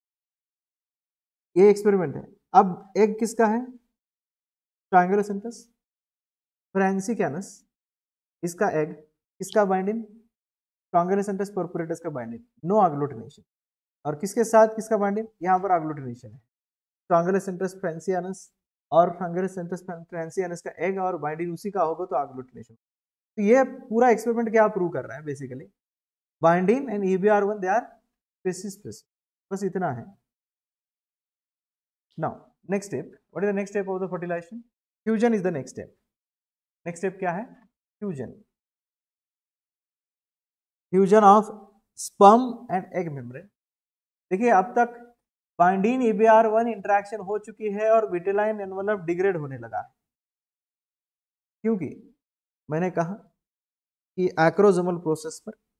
ये एक्सपेरिमेंट है। अब एग किसका है, स्ट्रॉन्गेलोसेंट्रस फ्रांसिकानस, इसका एग, किसका बाइंडिंग, स्ट्रॉन्गेलोसेंट्रस परपुरेटस का बाइंडिंग, नो आग्लूटिनेशन। और किसके साथ किसका बाइंडिंग, यहां पर आग्लूटिनेशन है, स्ट्रॉन्गेलोसेंट्रस फ्रांसिकानस और स्ट्रॉन्गेलोसेंट्रस फ्रांसिकानस का एग और बाइंडिंग उसी का होगा तो आग्लूटिनेशन। तो ये पूरा एक्सपेरिमेंट क्या प्रूव कर रहा है, basically binding and EBR1 they are species, बस इतना है। Now next step, what is the next step of the fertilisation, fusion is the next step. Next step क्या है, fusion, fusion of sperm and egg membrane. देखिए अब तक binding EBR1 interaction हो चुकी है और विटेलाइन एनवेलप डिग्रेड होने लगा है, क्योंकि मैंने कहा कि एक्रोसोमल प्रोसेस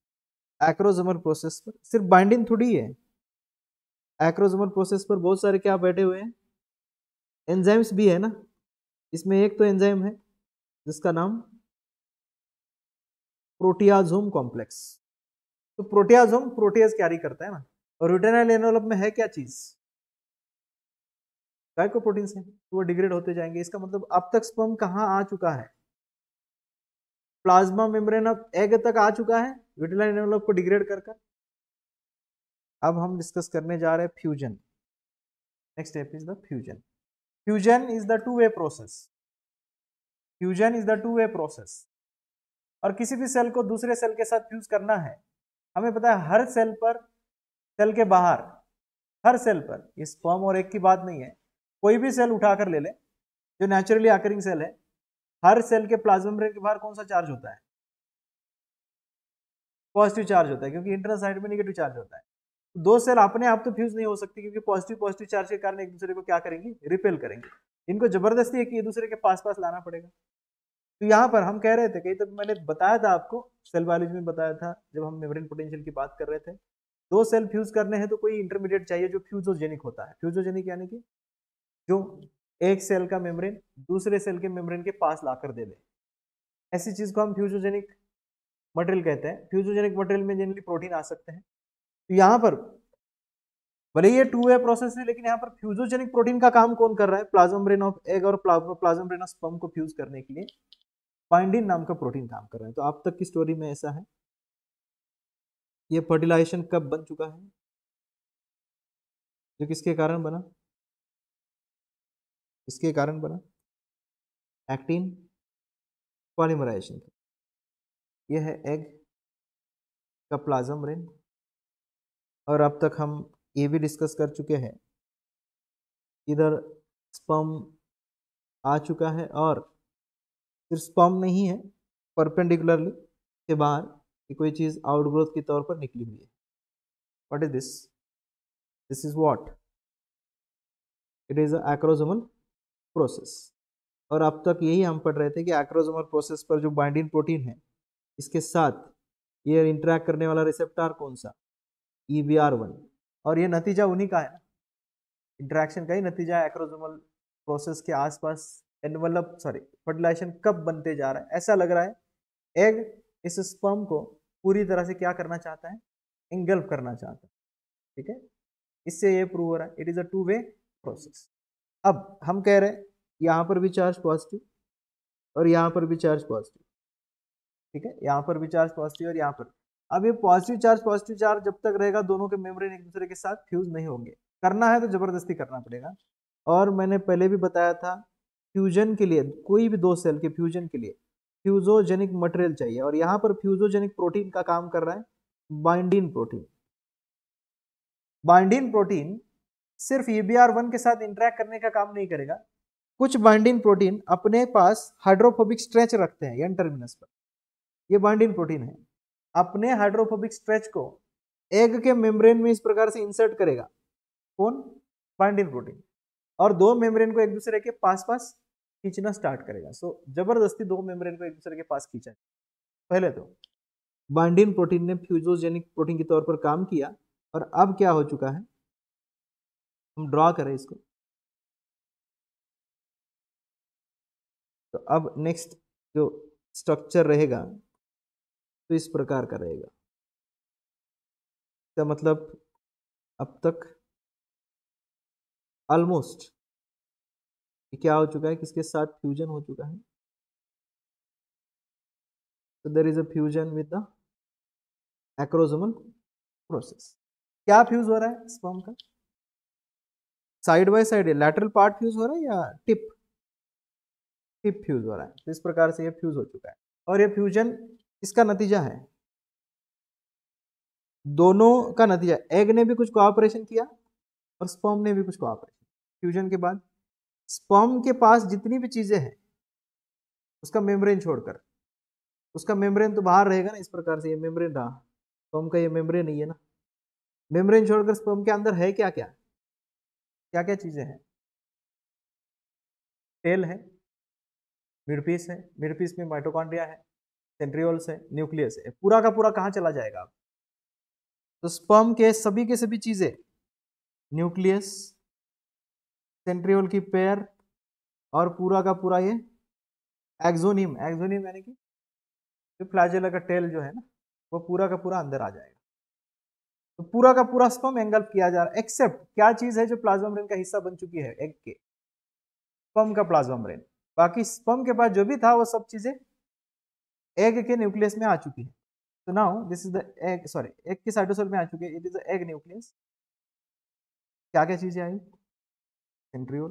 पर सिर्फ बाइंडिंग थोड़ी है, एक्रोसोमल प्रोसेस पर बहुत सारे क्या बैठे हुए हैं, एंजाइम्स भी है ना। इसमें एक तो एंजाइम है जिसका नाम प्रोटियाजोम कॉम्प्लेक्स। तो प्रोटियाजोम प्रोटीज कैरी करता है ना, और विटेलाइन एनवेलप में है क्या चीज, ग्लाइकोप्रोटीन्स है, तो वो डिग्रेड होते जाएंगे। इसका मतलब अब तक स्पर्म कहाँ आ चुका है, प्लाज्मा मेम्ब्रेन ऑफ एग तक आ चुका है विटेलाइन एनवेलप को डिग्रेड कर। अब हम डिस्कस करने जा रहे हैं fusion. Next step is the fusion. Fusion is the two way process, fusion is the two way process. और किसी भी सेल को दूसरे सेल के साथ फ्यूज करना है, हमें पता है हर सेल पर, सेल के बाहर, हर सेल पर, ये स्पर्म और एग की बात नहीं है, कोई भी सेल उठाकर ले ले जो नेचुरली अकरिंग सेल है, हर सेल के प्लाज्मा मेम्ब्रेन के बाहर कौन सा चार्ज होता है, पॉजिटिव चार्ज होता है, क्योंकि इंटरनल साइड में नेगेटिव चार्ज होता है। दो सेल अपने आप तो फ्यूज नहीं हो सकती, क्योंकि पॉजिटिव चार्ज के कारण एक दूसरे को क्या करेंगे, रिपेल करेंगे। इनको जबरदस्ती एक दूसरे के पास लाना पड़ेगा। तो यहाँ पर हम कह रहे थे, कहीं तक मैंने बताया था आपको, सेल बायोलॉजी में बताया था जब हम मेम्ब्रेन पोटेंशियल की बात कर रहे थे, दो सेल फ्यूज करने हैं तो कोई इंटरमीडिएट चाहिए जो फ्यूजोजेनिक होता है। फ्यूजोजेनिक यानी कि जो एक सेल का मेम्ब्रेन दूसरे सेल के मेम्ब्रेन के पास लाकर दे दे, ऐसी चीज को हम फ्यूजोजेनिक मटेरियल कहते हैं। फ्यूजोजेनिक मटेरियल में जनरली प्रोटीन आ सकते हैं। तो यहाँ पर भले ये टू वे प्रोसेस है, लेकिन यहाँ पर फ्यूजोजेनिक प्रोटीन का काम कौन कर रहा है, प्लाज्मा मेम्ब्रेन ऑफ एग और प्लाज्मा मेम्ब्रेन ऑफ स्पर्म को फ्यूज करने के लिए बाइंडिन नाम का प्रोटीन काम कर रहा है। तो अब तक की स्टोरी में ऐसा है। ये फर्टिलाइजेशन कब बन चुका है, जो किसके कारण बना, इसके कारण बना, एक्टिन पॉलीमराइजेशन। ये है एग का प्लाज्मा मेम्ब्रेन। और अब तक हम ये भी डिस्कस कर चुके हैं, इधर स्पर्म आ चुका है और सिर्फ स्पर्म नहीं है, परपेंडिकुलरली के बाहर कि कोई चीज आउटग्रोथ के तौर पर निकली हुई है। What is this, this is what, it is acrosomal process. और अब तक यही हम पढ़ रहे थे कि एक्रोसोमल प्रोसेस पर जो बाइंडिंग प्रोटीन है इसके साथ ये इंटरेक्ट करने वाला रिसेप्टर कौन सा, EBR1। और ये नतीजा उन्हीं का है ना, इंटरेक्शन का ही नतीजा है। एक्रोसोमल प्रोसेस के आसपास एनवलप फर्टिलाइजेशन कब बनते जा रहा है, ऐसा लग रहा है एग इस स्पर्म को पूरी तरह से क्या करना चाहता है, इंगल्फ करना चाहता है। ठीक है, इससे ये प्रूव हो रहा है it is a two way process. अब हम कह रहे हैं यहाँ पर भी चार्ज पॉजिटिव और यहाँ पर भी चार्ज पॉजिटिव। ठीक है, यहाँ पर भी चार्ज पॉजिटिव और यहाँ पर। अब ये पॉजिटिव चार्ज जब तक रहेगा दोनों के मेम्ब्रेन एक दूसरे के साथ फ्यूज नहीं होंगे। करना है तो जबरदस्ती करना पड़ेगा। और मैंने पहले भी बताया था फ्यूजन के लिए, कोई भी दो सेल के फ्यूजन के लिए फ्यूजोजेनिक मटेरियल चाहिए, और यहाँ पर फ्यूजोजेनिक प्रोटीन का काम कर रहा है बाइंडिंग प्रोटीन। बाइंडिंग प्रोटीन सिर्फ EBR1 के साथ इंटरेक्ट करने का काम नहीं करेगा। कुछ बाइंडिंग प्रोटीन अपने पास हाइड्रोफोबिक स्ट्रेच रखते हैं एन टर्मिनस पर। ये बाइंडिंग प्रोटीन है, अपने हाइड्रोफोबिक स्ट्रेच को एग के मेम्ब्रेन में इस प्रकार से इंसर्ट करेगा। कौन? Binding protein. और दो मेम्ब्रेन को एक दूसरे के पास पास खींचना स्टार्ट करेगा। सो जबरदस्ती दो मेम्ब्रेन को एक दूसरे के पास खींचा। पहले तो बाइंडिंग प्रोटीन ने फ्यूजोजेनिक प्रोटीन के तौर पर काम किया, और अब क्या हो चुका है, हम ड्रॉ करें इसको। तो अब नेक्स्ट जो स्ट्रक्चर रहेगा तो इस प्रकार का रहेगा। इसका मतलब अब तक ऑलमोस्ट क्या हो चुका है, किसके साथ फ्यूजन हो चुका है। तो there is a fusion with the acrosomal process. क्या फ्यूज हो रहा है स्पर्म का? Side by side lateral part fuse हो रहा है या टिप फ्यूज हो रहा है। तो इस प्रकार से ये फ्यूज हो चुका है, और ये फ्यूजन इसका नतीजा है, दोनों का नतीजा। एग ने भी कुछ कोऑपरेशन किया और स्पर्म ने भी कुछ कोऑपरेशन। फ्यूजन के बाद स्पर्म के पास जितनी भी चीजें हैं उसका मेम्ब्रेन छोड़कर, उसका मेम्ब्रेन तो बाहर रहेगा ना, इस प्रकार से ये मेम्ब्रेन रहा, स्पर्म का ये मेम्ब्रेन नहीं है ना। मेम्ब्रेन छोड़कर स्पर्म के अंदर है क्या क्या क्या क्या चीजें हैं? टेल है, मिडपीस है, मिडपीस में माइटोकॉन्ड्रिया है, सेंट्रियोल्स है, न्यूक्लियस है। पूरा का पूरा कहाँ चला जाएगा? तो स्पर्म के सभी चीजें, न्यूक्लियस, सेंट्रियोल की पेयर, और पूरा का पूरा ये एक्सोनियम यानी कि जो फ्लैजेला का टेल जो है ना, वो पूरा का पूरा अंदर आ जाएगा। तो पूरा का पूरा स्पर्म एंगल्फ किया जा रहा है, एक्सेप्ट क्या चीज है जो प्लाज्मा मेम्ब्रेन का हिस्सा बन चुकी है एग के, स्पर्म का प्लाज्मा मेम्ब्रेन। बाकी स्पर्म के पास जो भी था वो सब चीजें एग के न्यूक्लियस में आ चुकी है। तो now this is the egg, egg के साइटोसोल में आ चुके हैं, it is the egg nucleus. क्या क्या चीजें आई? सेंट्रियोल,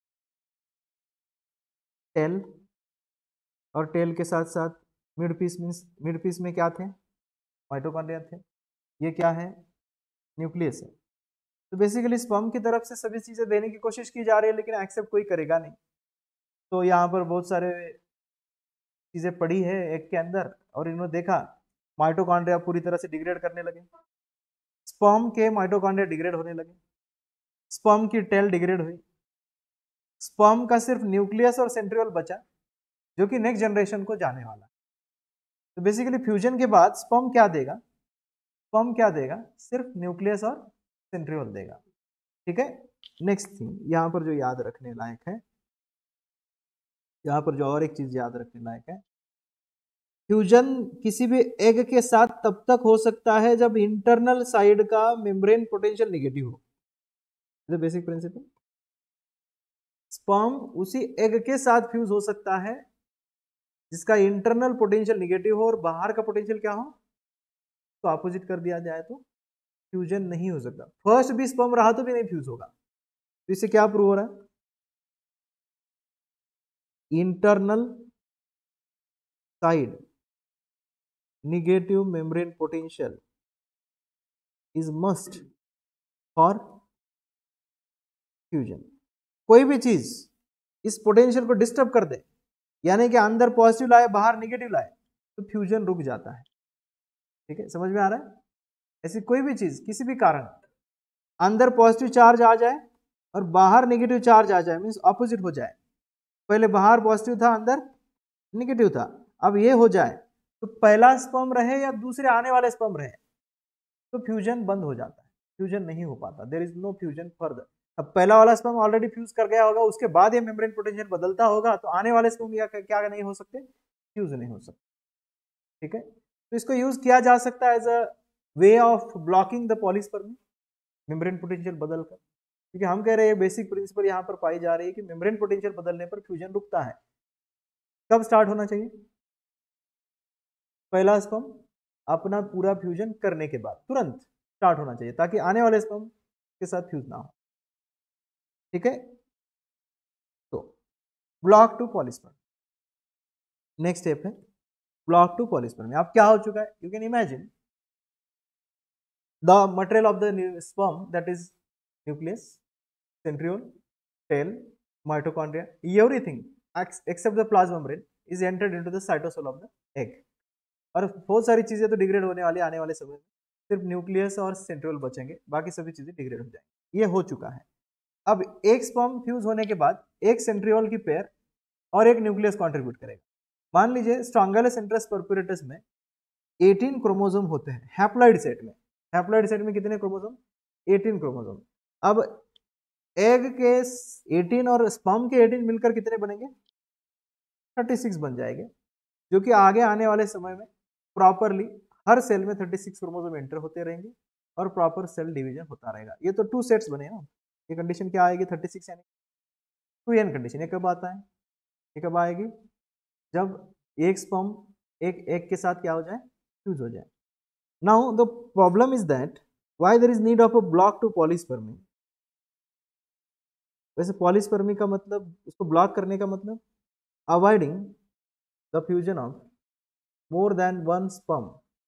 टेल, और टेल के साथ साथ मिड पीस में क्या थे? माइटोकॉन्ड्रिया थे। ये क्या है? न्यूक्लियस है। तो बेसिकली स्पर्म की तरफ से सभी चीजें देने की कोशिश की जा रही है, लेकिन एक्सेप्ट कोई करेगा नहीं। तो यहाँ पर बहुत सारे चीजें पड़ी है एग के अंदर, और इन्होंने देखा माइटोकॉन्ड्रिया पूरी तरह से डिग्रेड करने लगे, स्पर्म के माइटोकॉन्ड्रिया डिग्रेड होने लगे, स्पर्म की टेल डिग्रेड हुई, स्पर्म का सिर्फ न्यूक्लियस और सेंट्रियोल बचा जो कि नेक्स्ट जनरेशन को जाने वाला। तो बेसिकली फ्यूजन के बाद स्पर्म क्या देगा? स्पर्म क्या देगा? सिर्फ न्यूक्लियस और सेंट्रियोल देगा। ठीक है, नेक्स्ट थिंग यहाँ पर जो याद रखने लायक है, यहाँ पर जो और एक चीज याद रखने लायक है, फ्यूजन किसी भी एग के साथ तब तक हो सकता है जब इंटरनल साइड का मेम्ब्रेन पोटेंशियल नेगेटिव हो। बेसिक प्रिंसिपल, स्पर्म उसी एग के साथ फ्यूज हो सकता है जिसका इंटरनल पोटेंशियल नेगेटिव हो और बाहर का पोटेंशियल क्या हो, तो अपोजिट कर दिया जाए तो फ्यूजन नहीं हो सकता। फर्स्ट भी स्पर्म रहा तो भी नहीं फ्यूज होगा। तो इससे क्या प्रूव हो रहा है? Internal side negative membrane potential is must for fusion। कोई भी चीज इस पोटेंशियल को डिस्टर्ब कर दे, यानी कि अंदर पॉजिटिव लाए बाहर नेगेटिव लाए, तो फ्यूजन रुक जाता है। ठीक है, समझ में आ रहा है? ऐसी कोई भी चीज किसी भी कारण अंदर पॉजिटिव चार्ज आ जाए और बाहर नेगेटिव चार्ज आ जाए, मीन्स ऑपोजिट हो जाए, पहले बाहर पॉजिटिव था अंदर नेगेटिव था, अब ये हो जाए, तो पहला स्पर्म रहे या दूसरे आने वाले स्पर्म रहे, तो फ्यूजन बंद हो जाता है, फ्यूजन नहीं हो पाता, there is no fusion further. अब पहला वाला स्पर्म ऑलरेडी फ्यूज कर गया होगा, उसके बाद ये मेम्ब्रेन पोटेंशियल बदलता होगा, तो आने वाले स्पर्म क्या नहीं हो सकते, फ्यूज नहीं हो सकते। ठीक है, तो इसको यूज किया जा सकता है as a way of blocking the polyspermy, membrane potential बदलकर, क्योंकि हम कह रहे हैं बेसिक प्रिंसिपल यहाँ पर पाई जा रही है कि मेम्ब्रेन पोटेंशियल बदलने पर फ्यूजन रुकता है। कब स्टार्ट होना चाहिए, पहला स्पर्म अपना पूरा फ्यूजन करने के बाद तुरंत स्टार्ट होना चाहिए, ताकि आने वाले स्पर्म के साथ फ्यूज ना हो। ठीक है, तो block to polysperm, next step है ब्लॉक टू पॉलीस्पर्मी। अब क्या हो चुका है, you can imagine the material of the sperm, that is nucleus, centriole, tail, mitochondria, everything except the plasma membrane is entered into the cytosol of the egg। और बहुत सारी चीजें तो डिग्रेड होने वाली आने वाले समय में, सिर्फ न्यूक्लियस और सेंट्रियोल बचेंगे, बाकी सभी चीजें डिग्रेड हो जाएंगी। ये हो चुका है। अब एक स्पर्म फ्यूज होने के बाद एक सेंट्रियोल की पेयर और एक न्यूक्लियस कंट्रीब्यूट करेगा। मान लीजिए स्ट्रॉन्गुलस इंटरेस्ट परपुरेटस में 18 क्रोमोसोम होते हैं हैप्लॉइड सेट में। हैप्लॉइड सेट में कितने क्रोमोसोम, 18 क्रोमोसोम। अब एग के 18 और स्पर्म के 18 मिलकर कितने बनेंगे, 36 बन जाएंगे, जो कि आगे आने वाले समय में प्रॉपरली हर सेल में 36 क्रोमोसोम एंटर होते रहेंगे और प्रॉपर सेल डिवीजन होता रहेगा। ये तो 2 सेट्स बने ना। ये कंडीशन क्या आएगी, 36 यानी 2n कंडीशन। ये कब आता है, ये कब आएगी, जब एक स्पर्म एक एग के साथ क्या हो जाए, फ्यूज हो जाए। Now the problem is that why there is need of a block to polyspermy. वैसे पॉलीस्पर्मी का मतलब, उसको ब्लॉक करने का मतलब avoiding the fusion of more than one sperm,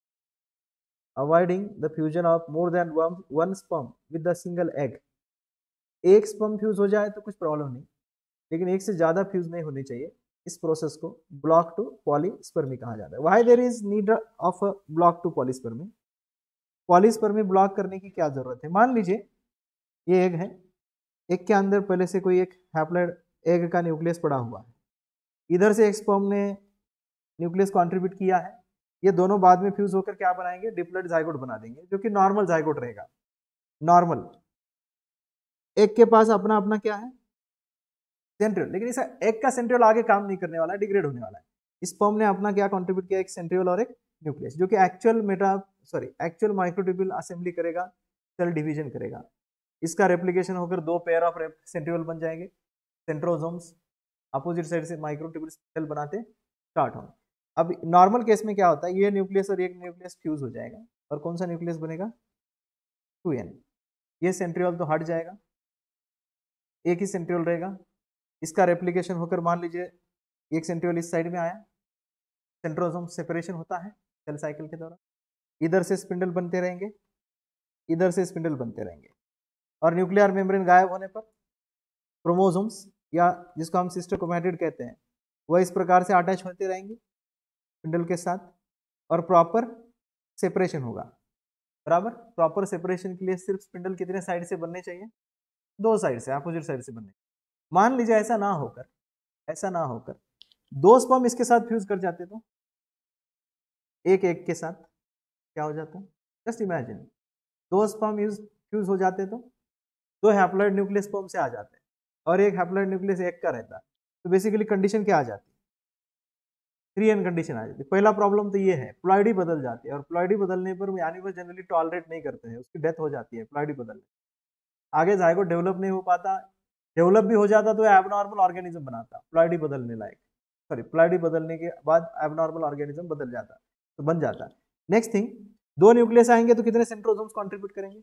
avoiding the fusion of more than one sperm with the single egg. एक sperm fuse हो जाए तो कुछ प्रॉब्लम नहीं, लेकिन एक से ज्यादा फ्यूज नहीं होनी चाहिए। इस प्रोसेस को ब्लॉक टू पॉलीस्पर्मी कहा जाता है। Why there is need of a block to polyspermy. Polyspermy block करने की क्या जरूरत है, मान लीजिए ये एग है, एग के अंदर पहले से कोई एक हैप्लॉइड एग का न्यूक्लियस पड़ा हुआ है, इधर से एक स्पर्म ने न्यूक्लियस कंट्रीब्यूट किया है, ये दोनों बाद में फ्यूज होकर क्या बनाएंगे, डिप्लॉइड जाइगोट बना देंगे, जो कि नॉर्मल जाइगोट रहेगा। नॉर्मल एग के पास अपना अपना क्या है, सेंट्रियोल, लेकिन इस एग का सेंट्रियोल आगे काम नहीं करने वाला है, डिग्रेड होने वाला है। स्पर्म ने अपना क्या कंट्रीब्यूट किया, एक सेंट्रियोल और एक न्यूक्लियस, जो कि एक्चुअल माइक्रोट्यूब्यूल असेंबली करेगा, सेल डिवीजन करेगा। इसका रेप्लिकेशन होकर 2 पेयर ऑफ सेंट्रियोल बन जाएंगे, सेंट्रोसोम्स, अपोजिट साइड से माइक्रोट्यूब्यूल सेल बनाते स्टार्ट होंगे। अब नॉर्मल केस में क्या होता है, ये न्यूक्लियस और एक न्यूक्लियस फ्यूज हो जाएगा, और कौन सा न्यूक्लियस बनेगा, 2n। ये सेंट्रियोल तो हट जाएगा, एक ही सेंट्रियोल रहेगा। इसका रेप्लिकेशन होकर मान लीजिए एक सेंट्रियोल इस साइड में आया, सेंट्रोसोम सेपरेशन होता है सेल साइकिल के दौरान, इधर से स्पिंडल बनते रहेंगे, इधर से स्पिंडल बनते रहेंगे, और न्यूक्लियर मेम्ब्रेन गायब होने पर क्रोमोसोम्स, या जिसको हम सिस्टर क्रोमैटिड कहते हैं, वह इस प्रकार से अटैच होते रहेंगे स्पिंडल के साथ, और प्रॉपर सेपरेशन होगा। बराबर, प्रॉपर सेपरेशन के लिए सिर्फ स्पिंडल कितने साइड से बनने चाहिए, 2 साइड से, अपोजिट साइड से बनने। मान लीजिए ऐसा ना होकर 2 स्पर्म इसके साथ फ्यूज कर जाते तो एक के साथ क्या हो जाता, जस्ट इमेजिन 2 स्पर्म फ्यूज हो जाते तो 2 हैप्लॉइड न्यूक्लियस स्पर्म से आ जाते, और एक हैप्लॉइड न्यूक्लियस एक का रहता, तो बेसिकली कंडीशन क्या आ जाती, 3n कंडीशन आ जाती। पहला प्रॉब्लम तो ये है, प्लॉइडी बदल जाती है, और प्लॉइडी बदलने पर एनिमल जनरली टॉलरेट नहीं करते हैं, उसकी डेथ हो जाती है प्लॉइडी बदलने। आगे जाइगोट डेवलप नहीं हो पाता, डेवलप भी हो जाता तो एबनॉर्मल ऑर्गेनिज्म बनाता, प्लॉइडी बदलने लायक, सॉरी प्लॉइडी बदलने के बाद एबनॉर्मल ऑर्गेनिज्म बदल जाता, तो बन जाता। नेक्स्ट थिंग, 2 न्यूक्लियस आएंगे तो कितने सेंट्रोसोम्स कंट्रीब्यूट करेंगे,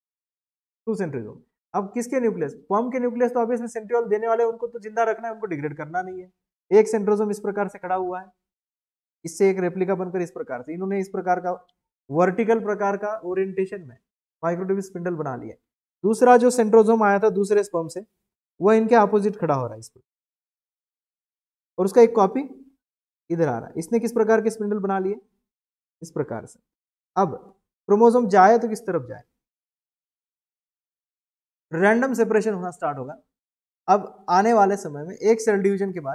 2 सेंट्रोसोम। अब किसके न्यूक्लियस, स्पर्म के न्यूक्लियस तो ऑब्वियसली सेंट्रियोल देने वाले, उनको तो जिंदा रखना है, उनको डिग्रेड करना नहीं है। एक सेंट्रोसोम इस प्रकार से खड़ा हुआ है, इससे एक रेप्लिका बनकर इस प्रकार से, इन्होंने इस प्रकार का वर्टिकल प्रकार का ओरिएंटेशन में माइक्रोट्यूब्यूल स्पिंडल बना लिया। दूसरा जो सेंट्रोसोम आया था दूसरे स्पर्म से, वह इनके अपोजिट खड़ा हो रहा है इस पर, और उसका एक कॉपी इधर आ रहा है। इसने किस प्रकार के स्पिंडल बना लिए, इस प्रकार से। अब क्रोमोसोम जाए तो किस तरफ जाए, रैंडम सेपरेशन होना स्टार्ट होगा। अब आने वाले समय में एक सेल डिवीजन के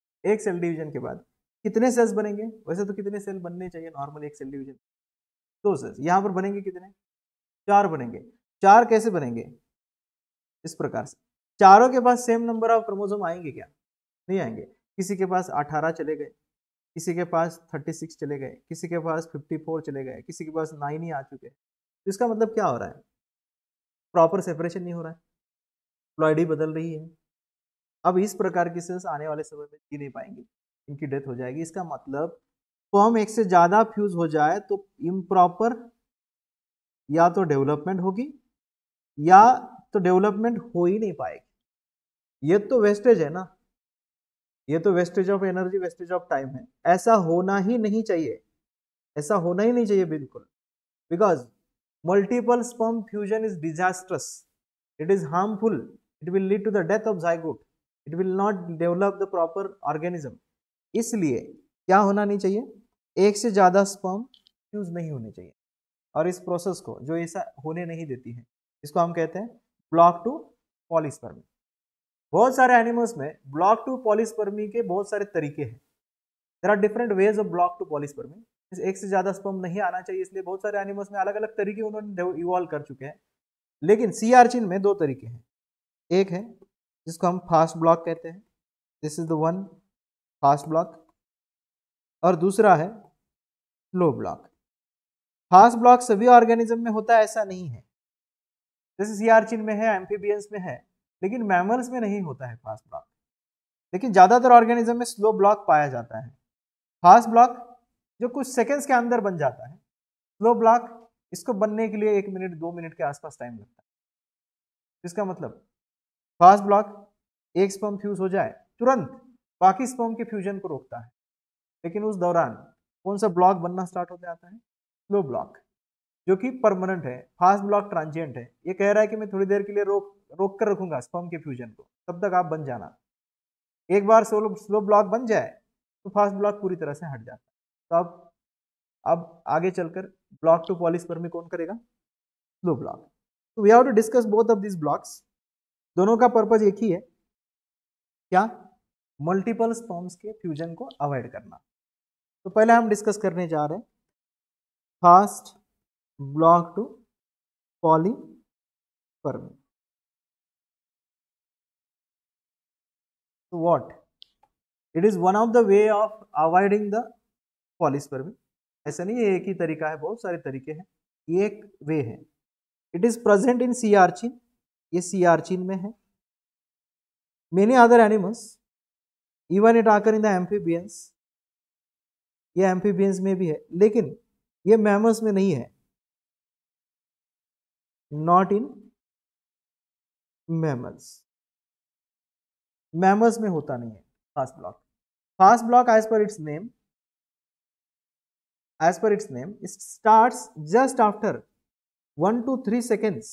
बाद कितने सेल्स बनेंगे? वैसे तो कितने सेल बनने चाहिए नॉर्मल एक सेल डिवीजन? 2 सेल्स। यहाँ पर बनेंगे कितने? 4 बनेंगे। 4 कैसे बनेंगे? इस प्रकार से। चारों के पास सेम नंबर ऑफ क्रोमोसोम आएंगे क्या? नहीं आएंगे। किसी के पास 18 चले गए, किसी के पास 36 चले गए, किसी के पास 54 चले गए, किसी के पास 9 ही आ चुके हैं। तो इसका मतलब क्या हो रहा है? प्रॉपर सेपरेशन नहीं हो रहा है, प्लॉइडी बदल रही है। अब इस प्रकार की सेल्स आने वाले समय में जी नहीं पाएंगी, इनकी डेथ हो जाएगी। इसका मतलब फॉर्म एक से ज्यादा फ्यूज हो जाए तो इम्प्रॉपर या तो डेवलपमेंट होगी या तो डेवलपमेंट हो ही नहीं पाएगी। ये तो वेस्टेज है ना, ये तो wastage of energy, wastage of time है। ऐसा होना ही नहीं चाहिए, ऐसा होना ही नहीं चाहिए बिल्कुल। Because multiple sperm fusion is disastrous, it is harmful, it will lead to the death of zygote, it will not develop the proper organism. इसलिए क्या होना नहीं चाहिए? एक से ज्यादा स्पर्म फ्यूज नहीं होने चाहिए। और इस प्रोसेस को जो ऐसा होने नहीं देती है, इसको हम कहते हैं ब्लॉक टू पॉलीस्पर्मी। बहुत सारे एनिमल्स में ब्लॉक टू पॉलीस्पर्मी के बहुत सारे तरीके हैं। There are different ways of block to polyspermy. एक से ज्यादा स्पर्म नहीं आना चाहिए, इसलिए बहुत सारे एनिमल्स में अलग अलग तरीके उन्होंने इवॉल्व कर चुके हैं। लेकिन सी आर्चिन में 2 तरीके हैं। एक है जिसको हम फास्ट ब्लॉक कहते हैं, this is the one fast block, और दूसरा है स्लो ब्लॉक। फास्ट ब्लॉक सभी ऑर्गेनिज्म में होता है ऐसा नहीं है, जैसे सी आर्चिन में है, एम्फीबियंस में है, लेकिन मैमल्स में नहीं होता है फास्ट ब्लॉक। लेकिन ज्यादातर ऑर्गेनिज्म में स्लो ब्लॉक पाया जाता है। फास्ट ब्लॉक जो कुछ सेकेंड्स के अंदर बन जाता है, स्लो ब्लॉक इसको बनने के लिए 1 मिनट 2 मिनट के आसपास टाइम लगता है। इसका मतलब फास्ट ब्लॉक एक स्पर्म फ्यूज हो जाए तुरंत बाकी स्पर्म के फ्यूजन को रोकता है, लेकिन उस दौरान कौन सा ब्लॉक बनना स्टार्ट हो जाता है? स्लो ब्लॉक, जो कि परमानेंट है। फास्ट ब्लॉक ट्रांजिएंट है, ये कह रहा है कि मैं थोड़ी देर के लिए रोक कर रखूंगा स्पर्म के फ्यूजन को, तब तक आप बन जाना। एक बार स्लो ब्लॉक बन जाए तो फास्ट ब्लॉक पूरी तरह से हट जाता है। तो अब आगे चलकर ब्लॉक टू पॉलीस्पर्मी कौन करेगा? Slow block. तो we have to discuss both of this blocks. दोनों का पर्पज एक ही है, क्या? मल्टीपल स्पर्म्स के फ्यूजन को अवॉइड करना। तो पहले हम डिस्कस करने जा रहे हैं fast block to polyspermy. So what? It is one of the way of avoiding the polyspermy. ऐसा नहीं है एक ही तरीका है, बहुत सारे तरीके हैं, ये एक वे है। It is present in sea urchin, ये सी आर्चिन में है। Many other animals, even it occur in the amphibians, ये एम्फीबियंस में भी है, लेकिन ये मैमल्स में नहीं है, नॉट इन मैमल्स। मैमल्स में होता नहीं है fast block. Fast block as per its name, it starts just after 1 to 3 seconds,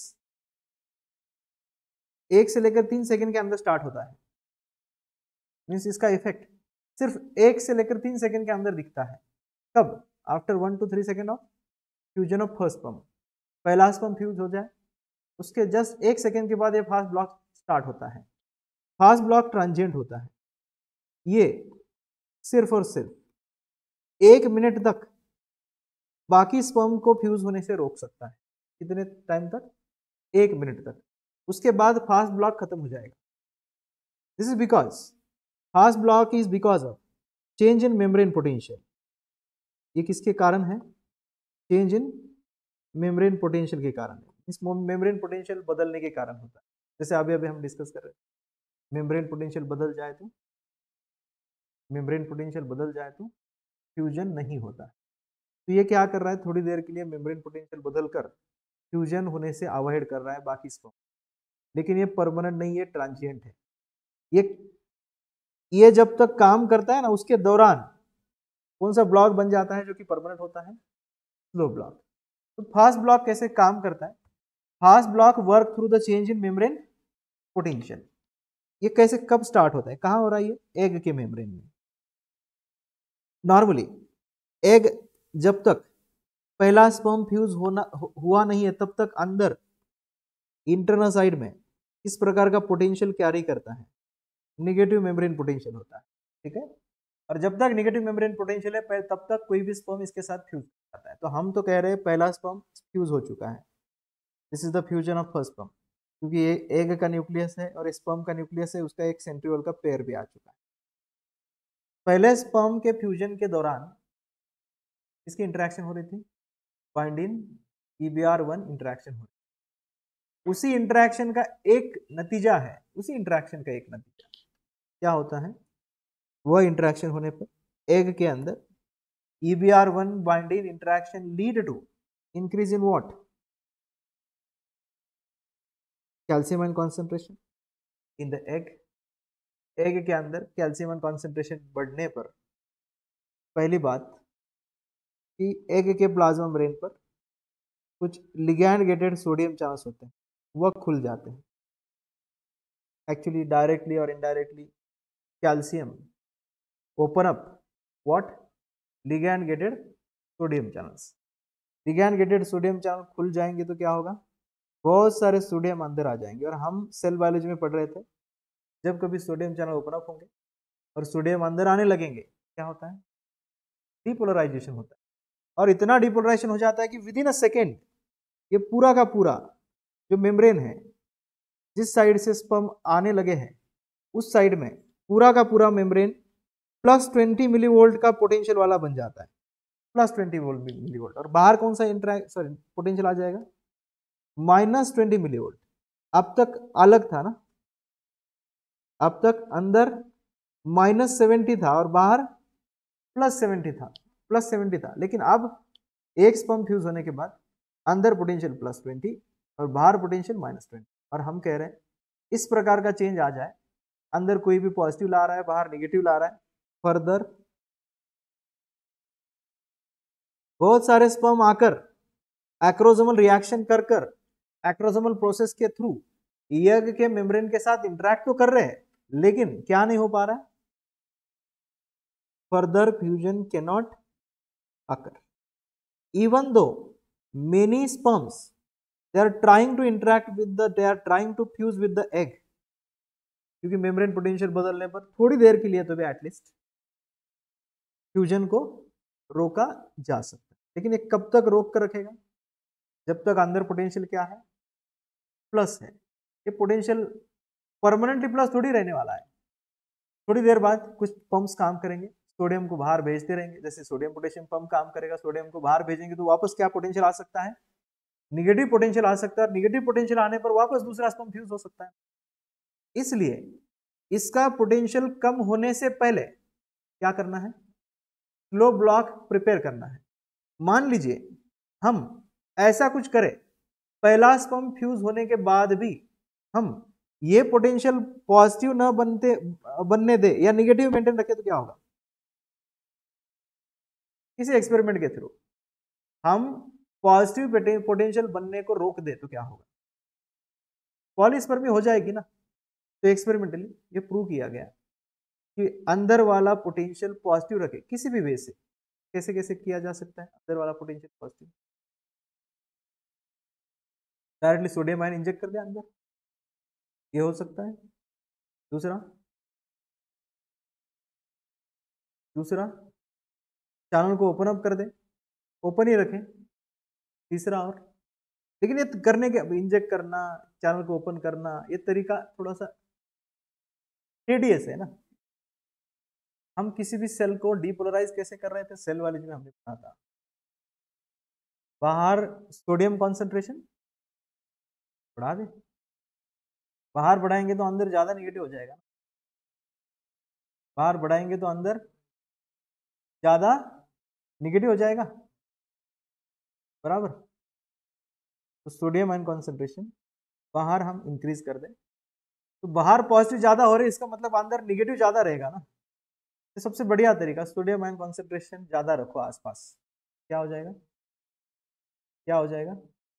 1 से लेकर 3 सेकंड के अंदर स्टार्ट होता है। मीन्स इसका इफेक्ट सिर्फ 1 से लेकर 3 सेकंड के अंदर दिखता है। कब? After 1 to 3 second of fusion of first sperm. पहला स्पर्म फ्यूज हो जाए, उसके जस्ट 1 सेकंड के बाद ये फास्ट ब्लॉक स्टार्ट होता है। फास्ट ब्लॉक ट्रांजिएंट होता है, ये सिर्फ और सिर्फ 1 मिनट तक बाकी स्पर्म को फ्यूज होने से रोक सकता है। कितने टाइम तक? 1 मिनट तक। उसके बाद फास्ट ब्लॉक खत्म हो जाएगा। This is because fast block is because of change in membrane potential. ये किसके कारण है? चेंज इन मेम्ब्रेन पोटेंशियल के कारण है। इस मेम्ब्रेन पोटेंशियल बदलने के कारण होता है। जैसे अभी हम डिस्कस कर रहे हैं, मेम्ब्रेन पोटेंशियल बदल जाए तो, मेम्ब्रेन पोटेंशियल बदल जाए तो फ्यूजन नहीं होता है। तो ये क्या कर रहा है? थोड़ी देर के लिए मेम्ब्रेन पोटेंशियल बदलकर फ्यूजन होने से अवॉइड कर रहा है बाकी स्पर्म। लेकिन ये परमानेंट नहीं है, ट्रांजिएंट है। ये जब तक काम करता है ना, उसके दौरान कौन सा ब्लॉक बन जाता है जो कि परमानेंट होता है? Slow block. तो फास्ट ब्लॉक कैसे काम करता है? Fast block work through the change in membrane potential. ये कैसे, कब स्टार्ट होता है, कहां हो रहा है ये? एग के मेम्ब्रेन में। नॉर्मली एग जब तक पहला स्पर्म फ्यूज हुआ नहीं है, तब तक अंदर इंटरनल साइड में किस प्रकार का पोटेंशियल कैरी करता है, निगेटिव मेम्ब्रेन पोटेंशियल होता है, ठीक है। और जब तक निगेटिव मेम्ब्रेन पोटेंशियल है तब तक कोई भी स्पर्म इसके साथ फ्यूज करता है। तो हम तो कह रहे हैं पहला स्पर्म फ्यूज हो चुका है, this is the fusion of first sperm, क्योंकि ये एग का न्यूक्लियस है और स्पर्म का न्यूक्लियस है, उसका एक सेंट्रियोल का पेयर भी आ चुका है। पहले स्पर्म के फ्यूजन के दौरान इसकी इंटरेक्शन हो रही थी, बाइंडिंग EBR1 इंटरेक्शन हो रही थी। उसी इंटरेक्शन का एक नतीजा है, उसी इंटरेक्शन का एक नतीजा क्या होता है, वह इंटरेक्शन होने पर एग के अंदर EBR1 binding interaction lead to increase in what, calcium ion concentration in the egg. Egg के अंदर कैल्शियम आयन कॉन्सेंट्रेशन बढ़ने पर पहली बात कि एग के प्लाज्मा मेम्ब्रेन पर कुछ लिगैंड गेटेड सोडियम चैनल्स होते हैं, वह खुल जाते हैं। एक्चुअली डायरेक्टली और indirectly calcium open up what, ligand gated sodium channels. Ligand gated sodium channel खुल जाएंगे तो क्या होगा, बहुत सारे सोडियम अंदर आ जाएंगे। और हम सेल बायोलॉजी में पढ़ रहे थे, जब कभी सोडियम चैनल ओपन अप होंगे और सोडियम अंदर आने लगेंगे, क्या होता है, डिपोलराइजेशन होता है। और इतना डिपोलराइजेशन हो जाता है कि विद इन अ सेकेंड ये पूरा का पूरा जो मेम्ब्रेन है, जिस साइड से स्पर्म आने लगे हैं उस साइड में पूरा का पूरा मेम्ब्रेन +20 मिलीवोल्ट का पोटेंशियल वाला बन जाता है, +20 मिलीवोल्ट। और बाहर कौन सा पोटेंशियल आ जाएगा, -20 मिलीवोल्ट। अब तक अलग था ना, अब तक अंदर -70 था और बाहर +70 था, +70 था। लेकिन अब एक स्पर्म फ्यूज होने के बाद अंदर पोटेंशियल +20 और बाहर पोटेंशियल -20। और हम कह रहे हैं इस प्रकार का चेंज आ जाए, अंदर कोई भी पॉजिटिव ला रहा है, बाहर नेगेटिव ला रहा है, फर्दर बहुत सारे स्पर्म आकर एक्रोसोमल रिएक्शन कर कर एक्रोसोमल प्रोसेस के थ्रू एग के मेम्ब्रेन के साथ इंटरेक्ट तो कर रहे हैं, लेकिन क्या नहीं हो पा रहा है, further fusion can not occur even though many sperms they are trying to interact with they are trying to fuse with the egg, क्योंकि मेम्ब्रेन पोटेंशियल बदलने पर थोड़ी देर के लिए तो भी एटलीस्ट फ्यूजन को रोका जा सकता है। लेकिन ये कब तक रोक कर रखेगा, जब तक अंदर पोटेंशियल क्या है, प्लस है। ये पोटेंशियल परमानेंटली प्लस थोड़ी रहने वाला है, थोड़ी देर बाद कुछ पंप्स काम करेंगे, सोडियम को बाहर भेजते रहेंगे। जैसे सोडियम पोटेशियम पंप काम करेगा, सोडियम को बाहर भेजेंगे तो वापस क्या पोटेंशियल आ सकता है, निगेटिव पोटेंशियल आ सकता है। निगेटिव पोटेंशियल आने पर वापस दूसरा स्पर्म फ्यूज हो सकता है। इसलिए इसका पोटेंशियल कम होने से पहले क्या करना है, स्लो ब्लॉक प्रिपेयर करना है। मान लीजिए हम ऐसा कुछ करें, पहला स्पर्म फ्यूज होने के बाद भी हम ये पोटेंशियल पॉजिटिव न बनने दे या निगेटिव मेंटेन रखे तो क्या होगा, किसी एक्सपेरिमेंट के थ्रू हम पॉजिटिव पोटेंशियल बनने को रोक दे तो क्या होगा, पॉलीस्पर्मी हो जाएगी ना। तो एक्सपेरिमेंटली ये प्रूव किया गया कि अंदर वाला पोटेंशियल पॉजिटिव रखे किसी भी वे से। कैसे कैसे किया जा सकता है अंदर वाला potential positive, directly sodium ion inject कर दे अंदर, ये हो सकता है। दूसरा चैनल को ओपन अप कर दे, ओपन ही रखें। तीसरा और, लेकिन ये करने के इंजेक्ट करना, चैनल को ओपन करना, ये तरीका थोड़ा सा टेडियस है ना। हम किसी भी सेल को डीपोलराइज कैसे कर रहे थे, सेल बायोलॉजी में हमने पढ़ा था, बाहर सोडियम कॉन्सेंट्रेशन बढ़ा दे, बाहर बढ़ाएंगे तो अंदर ज्यादा निगेटिव हो जाएगा, बाहर बढ़ाएंगे तो अंदर ज्यादा निगेटिव हो जाएगा, बराबर। तो सोडियम आयन कॉन्सेंट्रेशन बाहर हम इंक्रीज कर दें तो बाहर पॉजिटिव ज्यादा हो रही है, इसका मतलब अंदर निगेटिव ज्यादा रहेगा ना। तो सबसे बढ़िया तरीका सोडियम आयन कॉन्सेंट्रेशन ज्यादा रखो आसपास, क्या हो जाएगा, क्या हो जाएगा,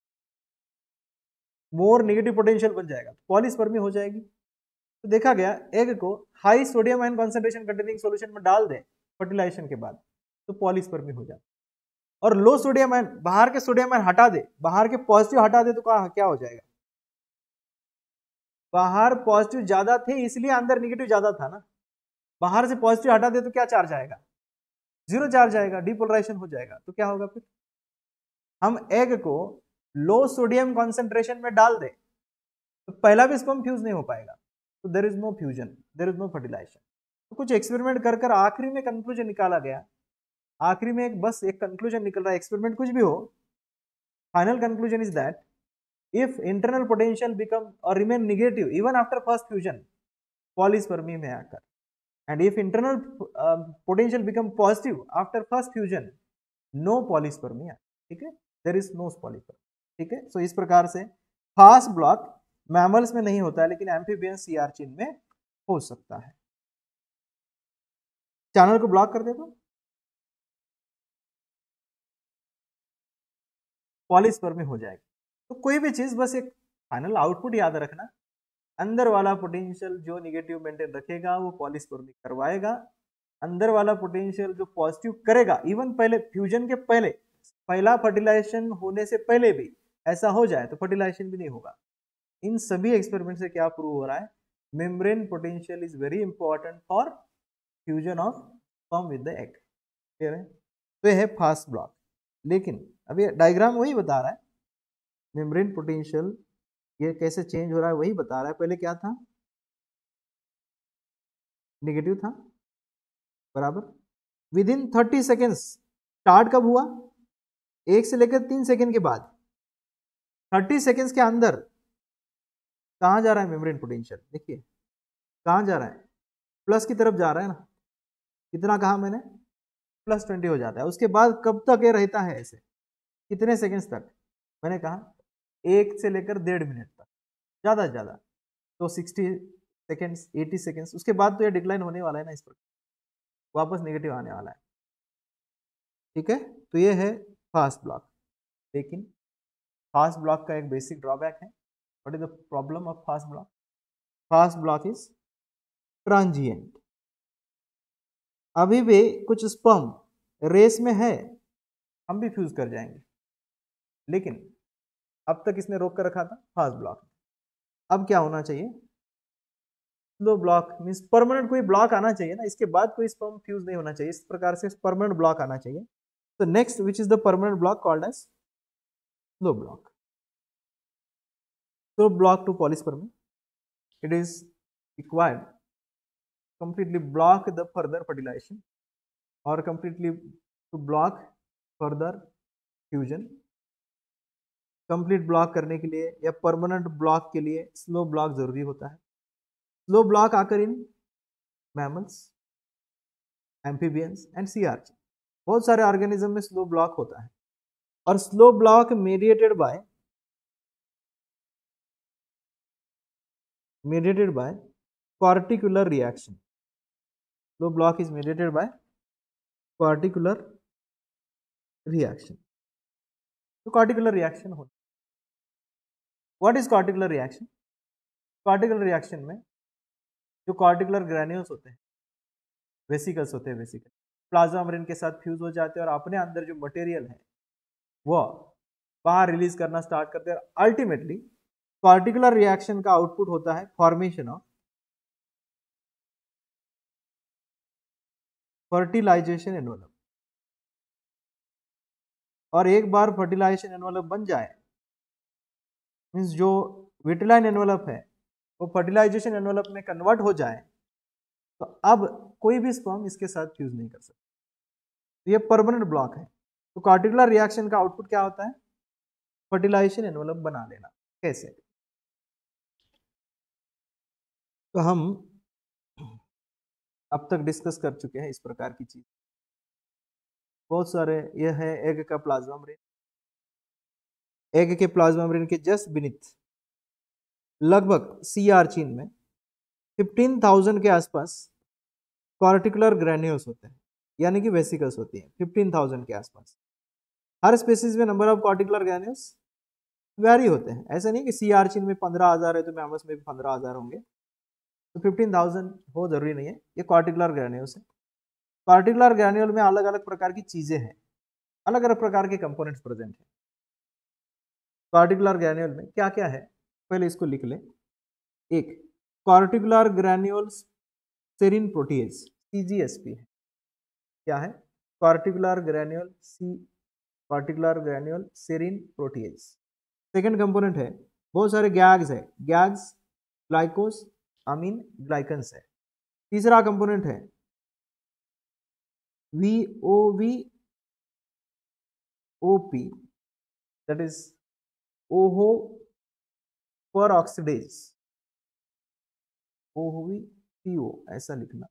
मोर नेगेटिव पोटेंशियल बन जाएगा, पॉलीस्पर्मी हो जाएगी। तो देखा गया एग को high sodium ion concentration containing solution में डाल दें फर्टिलाइजेशन के बाद तो पॉलीस्पर्मी हो जाता। और लो सोडियम आयन, बाहर के सोडियम आयन हटा दे, बाहर के पॉजिटिव हटा दे तो क्या हो जाएगा, बाहर पॉजिटिव ज्यादा थे इसलिए अंदर निगेटिव ज्यादा था ना, बाहर से पॉजिटिव हटा दे तो क्या चार्ज आएगा, जीरो चार्ज आएगा, डिपोलराइजेशन हो जाएगा। तो क्या होगा फिर, हम एग को लो सोडियम कॉन्सेंट्रेशन में डाल दें तो पहला भी स्पर्म फ्यूज नहीं हो पाएगा, तो there is no fusion, there is no fertilization. तो कुछ एक्सपेरिमेंट कर कर आखिरी में कंक्लूजन निकाला गया, आखिरी में बस एक कंक्लूजन निकल रहा है, एक्सपेरिमेंट कुछ भी हो, final conclusion is that if internal potential become or remain negative even after first fusion, polyspermy may occur, and if internal potential become positive after first fusion, no polyspermy, ठीक है, there is no polyspermy, ठीक है। so इस प्रकार से fast block mammals में नहीं होता है लेकिन एम्फीबियन सी आर्चिन में हो सकता है। चैनल को ब्लॉक कर दे तो पॉलीस्पर्मी हो जाएगी। तो कोई भी चीज बस एक फाइनल आउटपुट याद रखना, अंदर वाला पोटेंशियल जो निगेटिव मेंटेन रखेगा वो पॉलीस्पर्मी करवाएगा, अंदर वाला पोटेंशियल जो पॉजिटिव करेगा, इवन पहले फ्यूजन के पहले, पहला फर्टिलाइजेशन होने से पहले भी ऐसा हो जाए तो फर्टिलाइजेशन भी नहीं होगा। इन सभी एक्सपेरिमेंट से क्या प्रूव हो रहा है, membrane potential is very important for fusion of sperm with the egg, clear है। तो ये है फास्ट ब्लॉक, लेकिन अभी डायग्राम वही बता रहा है, मेम्ब्रेन पोटेंशियल ये कैसे चेंज हो रहा है वही बता रहा है। पहले क्या था, नेगेटिव था, बराबर, विद इन 30 सेकेंड्स, स्टार्ट कब हुआ, 1 से लेकर 3 सेकेंड के बाद, 30 सेकेंड्स के अंदर कहाँ जा रहा है मेम्ब्रेन पोटेंशियल, देखिए कहाँ जा रहा है, प्लस की तरफ जा रहा है ना, कितना कहा मैंने, +20 हो जाता है। उसके बाद कब तक ये रहता है ऐसे, कितने सेकेंड्स तक, मैंने कहा 1 से लेकर 1.5 मिनट तक, ज़्यादा से ज़्यादा तो 60 सेकेंड्स, 80 सेकेंड्स, उसके बाद तो ये डिक्लाइन होने वाला है ना, इस पर वापस नेगेटिव आने वाला है, ठीक है। तो ये है फास्ट ब्लॉक, लेकिन फास्ट ब्लॉक का एक बेसिक ड्रॉबैक है। What is the problem of fast block, fast block is transient. अभी भी कुछ स्पर्म रेस में है, हम भी फ्यूज कर जाएंगे, लेकिन अब तक इसने रोक कर रखा था फास्ट ब्लॉक। अब क्या होना चाहिए, स्लो ब्लॉक मींस परमानेंट कोई ब्लॉक आना चाहिए ना, इसके बाद कोई स्पर्म फ्यूज नहीं होना चाहिए, इस प्रकार से परमानेंट ब्लॉक आना चाहिए। तो next which is the permanent block called as slow block. Slow block to polyspermy, it is required completely block the further fertilization or completely to block further fusion। Complete block करने के लिए या permanent block के लिए slow block जरूरी होता है। Slow block occur in mammals, amphibians and sea urchin, बहुत सारे ऑर्गेनिज्म में स्लो ब्लॉक होता है, और slow block mediated by corticular reaction। Slow block is mediated by corticular reaction। तो corticular reaction होता है। What is corticular reaction? Corticular reaction में जो corticular granules होते हैं, वेसिकल्स होते हैं, वेसिकल प्लाज्मा मेम्ब्रेन के साथ फ्यूज हो जाते हैं और अपने अंदर जो मटेरियल है वो बाहर रिलीज करना स्टार्ट करते हैं। अल्टीमेटली कॉर्टिकुलर रिएक्शन का आउटपुट होता है फॉर्मेशन ऑफ फर्टिलाइजेशन एनवलप, और एक बार फर्टिलाइजेशन एनवलप बन जाए, मींस जो विटिलाइन एनवलप है वो फर्टिलाइजेशन एनवलप में कन्वर्ट हो जाए, तो अब कोई भी स्पर्म इसके साथ फ्यूज नहीं कर सकता, तो ये परमानेंट ब्लॉक है। तो कॉर्टिकुलर रिएक्शन का आउटपुट क्या होता है, फर्टिलाइजेशन एनवलप बना लेना। कैसे, तो हम अब तक डिस्कस कर चुके हैं इस प्रकार की चीज, बहुत सारे। यह है एग का प्लाज्मा मेम्ब्रेन, एग के प्लाज्मा मेम्ब्रेन के जस्ट बीनीथ लगभग सी आर्चिन में 15,000 के आसपास कॉर्टिकुलर ग्रैन्यूल्स होते हैं, यानी कि वेसिकल्स होती हैं 15,000 के आसपास। हर स्पेसीज में number of cortical granules vary होते हैं, ऐसा नहीं कि सी आर्चिन में 15,000 है तो मैमल्स में भी 15,000 होंगे, तो 15,000 हो जरूरी नहीं है। ये कॉर्टिकुलर ग्रैन्यूल्स है। कॉर्टिकुलर ग्रैन्यूल में अलग अलग प्रकार की चीजें हैं, अलग अलग प्रकार के कंपोनेंट्स प्रेजेंट हैं। कॉर्टिकुलर ग्रैन्यूल में क्या क्या है, पहले इसको लिख लें। एक cortical granule serine protease CGSP है। क्या है? Cortical granule serine protease. Second component है, बहुत सारे गैग्स है, गैग्स ग्लाइकोस अमीन ग्लाइकन्स है। तीसरा कंपोनेंट है VOVOP, दैट इज ओहो पर ऑक्सीडेज, OVPO ऐसा लिखना,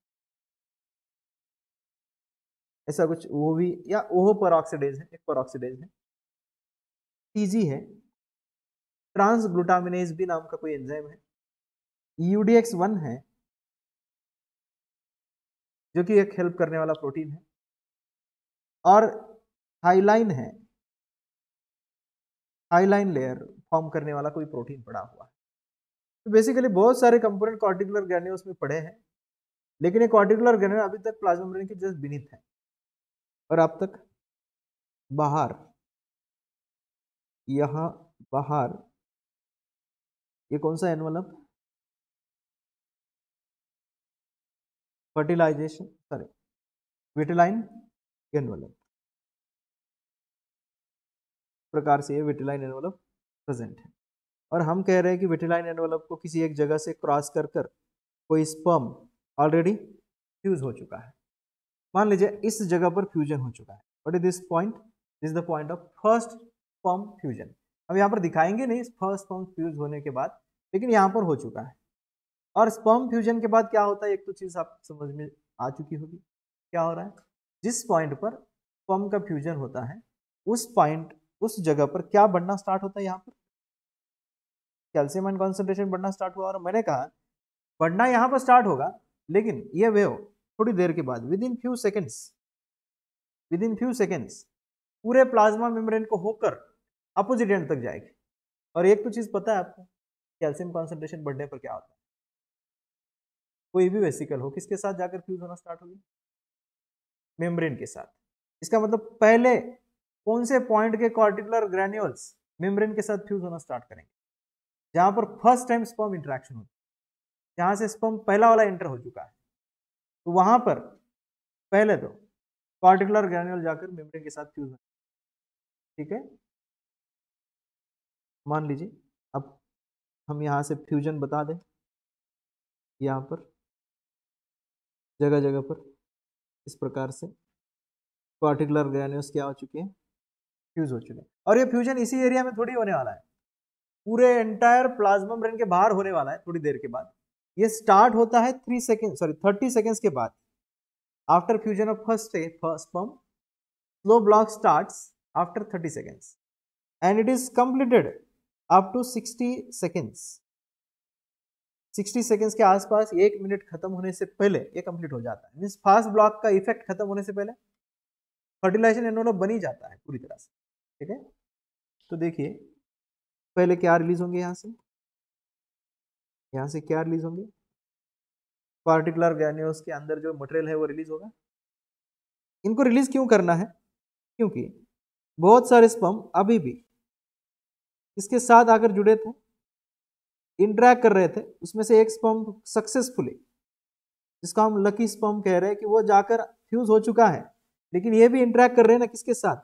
ऐसा कुछ OV या ओहो पर ऑक्सीडेज है, एक पर ऑक्सीडेज है। TG है, ट्रांसग्लूटामिनेज भी नाम का कोई एंजाइम है। UDX1 है जो कि एक हेल्प करने वाला प्रोटीन है, और हाइलाइन है, हाइलाइन लेयर फॉर्म करने वाला कोई प्रोटीन पड़ा हुआ है। तो बेसिकली बहुत सारे कंपोनेंट कॉर्टिकुलर ग्रैन्यूल्स में पड़े हैं, लेकिन ये कॉर्टिकुलर ग्रैन्यूल अभी तक प्लाज्मा मेम्ब्रेन के जस्ट बीनीथ है, और अब तक बाहर, यहां बाहर, ये कौन सा envelope? Fertilization, sorry, vitelline envelope. प्रकार से ये विटिलाइन एनवलप प्रेजेंट है, और हम कह रहे हैं कि विटिलाइन एनवलप को किसी एक जगह से क्रॉस कर कर कोई स्पर्म ऑलरेडी फ्यूज हो चुका है। मान लीजिए इस जगह पर फ्यूजन हो चुका है। What is this point? This is the point of first sperm fusion. अब यहाँ पर दिखाएंगे नहीं फर्स्ट स्पर्म फ्यूज होने के बाद, लेकिन यहाँ पर हो चुका है। और स्पर्म फ्यूजन के बाद क्या होता है, एक तो चीज आप समझ में आ चुकी होगी। क्या हो रहा है? जिस पॉइंट पर स्पर्म का फ्यूजन होता है, उस पॉइंट, उस जगह पर क्या बढ़ना स्टार्ट होता है? यहाँ पर कैल्शियम आयन कॉन्सेंट्रेशन बढ़ना स्टार्ट हुआ, और मैंने कहा बढ़ना यहाँ पर स्टार्ट होगा, लेकिन ये वेव थोड़ी देर के बाद विद इन फ्यू सेकेंड्स पूरे प्लाज्मा मेम्ब्रेन को होकर अपोजिट एंड तक जाएगी। और एक तो चीज पता है आपको, कैल्शियम कॉन्सेंट्रेशन बढ़ने पर क्या होता है? कोई भी वेसिकल हो, किसके साथ जाकर फ्यूज होना स्टार्ट होगी? मेम्ब्रेन के साथ। इसका मतलब पहले कौन से पॉइंट के कॉर्टिकुलर ग्रैन्यूल्स मेम्ब्रेन के साथ फ्यूज होना स्टार्ट करेंगे? जहां पर फर्स्ट टाइम स्पर्म इंटरेक्शन होती है, जहां से स्पर्म पहला वाला एंटर हो चुका है, तो वहां पर पहले तो कॉर्टिकुलर ग्रैन्यूल जाकर मेम्ब्रेन के साथ फ्यूज होगा। ठीक है, मान लीजिए अब हम यहां से फ्यूजन बता दें, यहां पर जगह जगह पर इस प्रकार से कॉर्टिकुलर ग्रैन्यूल्स क्या हो चुके हैं? फ्यूज हो चुके हैं। और ये फ्यूजन इसी एरिया में थोड़ी होने वाला है, पूरे एंटायर प्लाज्मा मेम्ब्रेन के बाहर होने वाला है थोड़ी देर के बाद। ये स्टार्ट होता है 30 सेकेंड्स के बाद, after fusion of first sperm. Slow block starts after 30 seconds and it is completed up to 60 seconds। 60 seconds के आसपास, 1 मिनट खत्म होने से पहले ये कंप्लीट हो जाता है। मींस फास्ट ब्लॉक का इफेक्ट खत्म होने से पहले फर्टिलाइजेशन एनवलप बन ही जाता है पूरी तरह से। ठीक है, तो देखिए पहले क्या रिलीज होंगे, यहां से क्या रिलीज होंगे? पार्टिकुलर ग्रैन्यूल्स के अंदर जो मटेरियल है वो रिलीज होगा। इनको रिलीज क्यों करना है? क्योंकि बहुत सारे स्पर्म अभी भी इसके साथ आकर जुड़े थे, इंटरैक्ट कर रहे थे। उसमें से एक स्पर्म सक्सेसफुली, जिसका हम लकी स्पर्म कह रहे हैं, कि वो जाकर फ्यूज हो चुका है, लेकिन ये भी इंटरैक्ट कर रहे हैं ना, किसके साथ?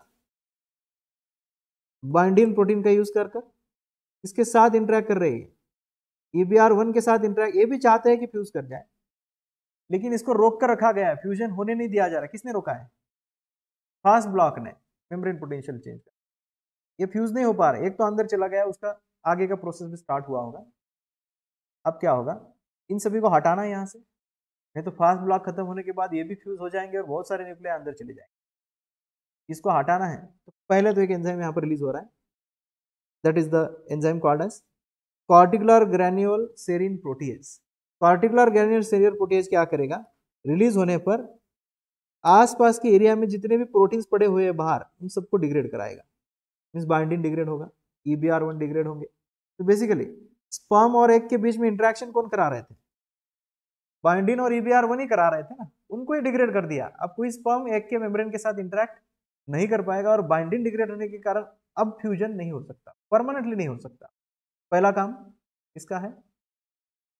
बाइंडिंग प्रोटीन का यूज कर इसके साथ इंटरैक्ट कर रहे हैं, EBR1 के साथ इंटरैक्ट। ये भी चाहते हैं कि फ्यूज कर जाए, लेकिन इसको रोक कर रखा गया है, फ्यूजन होने नहीं दिया जा रहा। किसने रोका है? फास्ट ब्लॉक ने मेम्ब्रेन पोटेंशियल चेंज कर, ये फ्यूज नहीं हो पा रहा। एक तो अंदर चला गया, उसका आगे का प्रोसेस भी स्टार्ट हुआ होगा। अब क्या होगा? इन सभी को हटाना है यहाँ से, नहीं तो फास्ट ब्लॉक खत्म होने के बाद ये भी फ्यूज हो जाएंगे और बहुत सारे न्यूक्लियाई अंदर चले जाएंगे। इसको हटाना है, तो पहले तो एक एंजाइम यहाँ पर रिलीज हो रहा है, that is the enzyme called as cortical granule serine protease. Cortical granule serine protease क्या करेगा? रिलीज होने पर आसपास के एरिया में जितने भी प्रोटीन्स पड़े हुए हैं बाहर, उन सबको डिग्रेड कराएगा। मींस बाइंडिंग डिग्रेड होगा, EBR1 डिग्रेड होंगे। तो बेसिकली स्पर्म और एग के बीच में इंटरेक्शन कौन करा रहे थे? बाइंडिन और EBR1 ही करा रहे थे ना, उनको ही डिग्रेड कर दिया। अब कोई स्पर्म एग के मेम्ब्रेन के साथ इंटरेक्ट नहीं कर पाएगा, और बाइंडिन डिग्रेड होने के कारण अब फ्यूजन नहीं हो सकता, परमानेंटली नहीं हो सकता। पहला काम इसका है।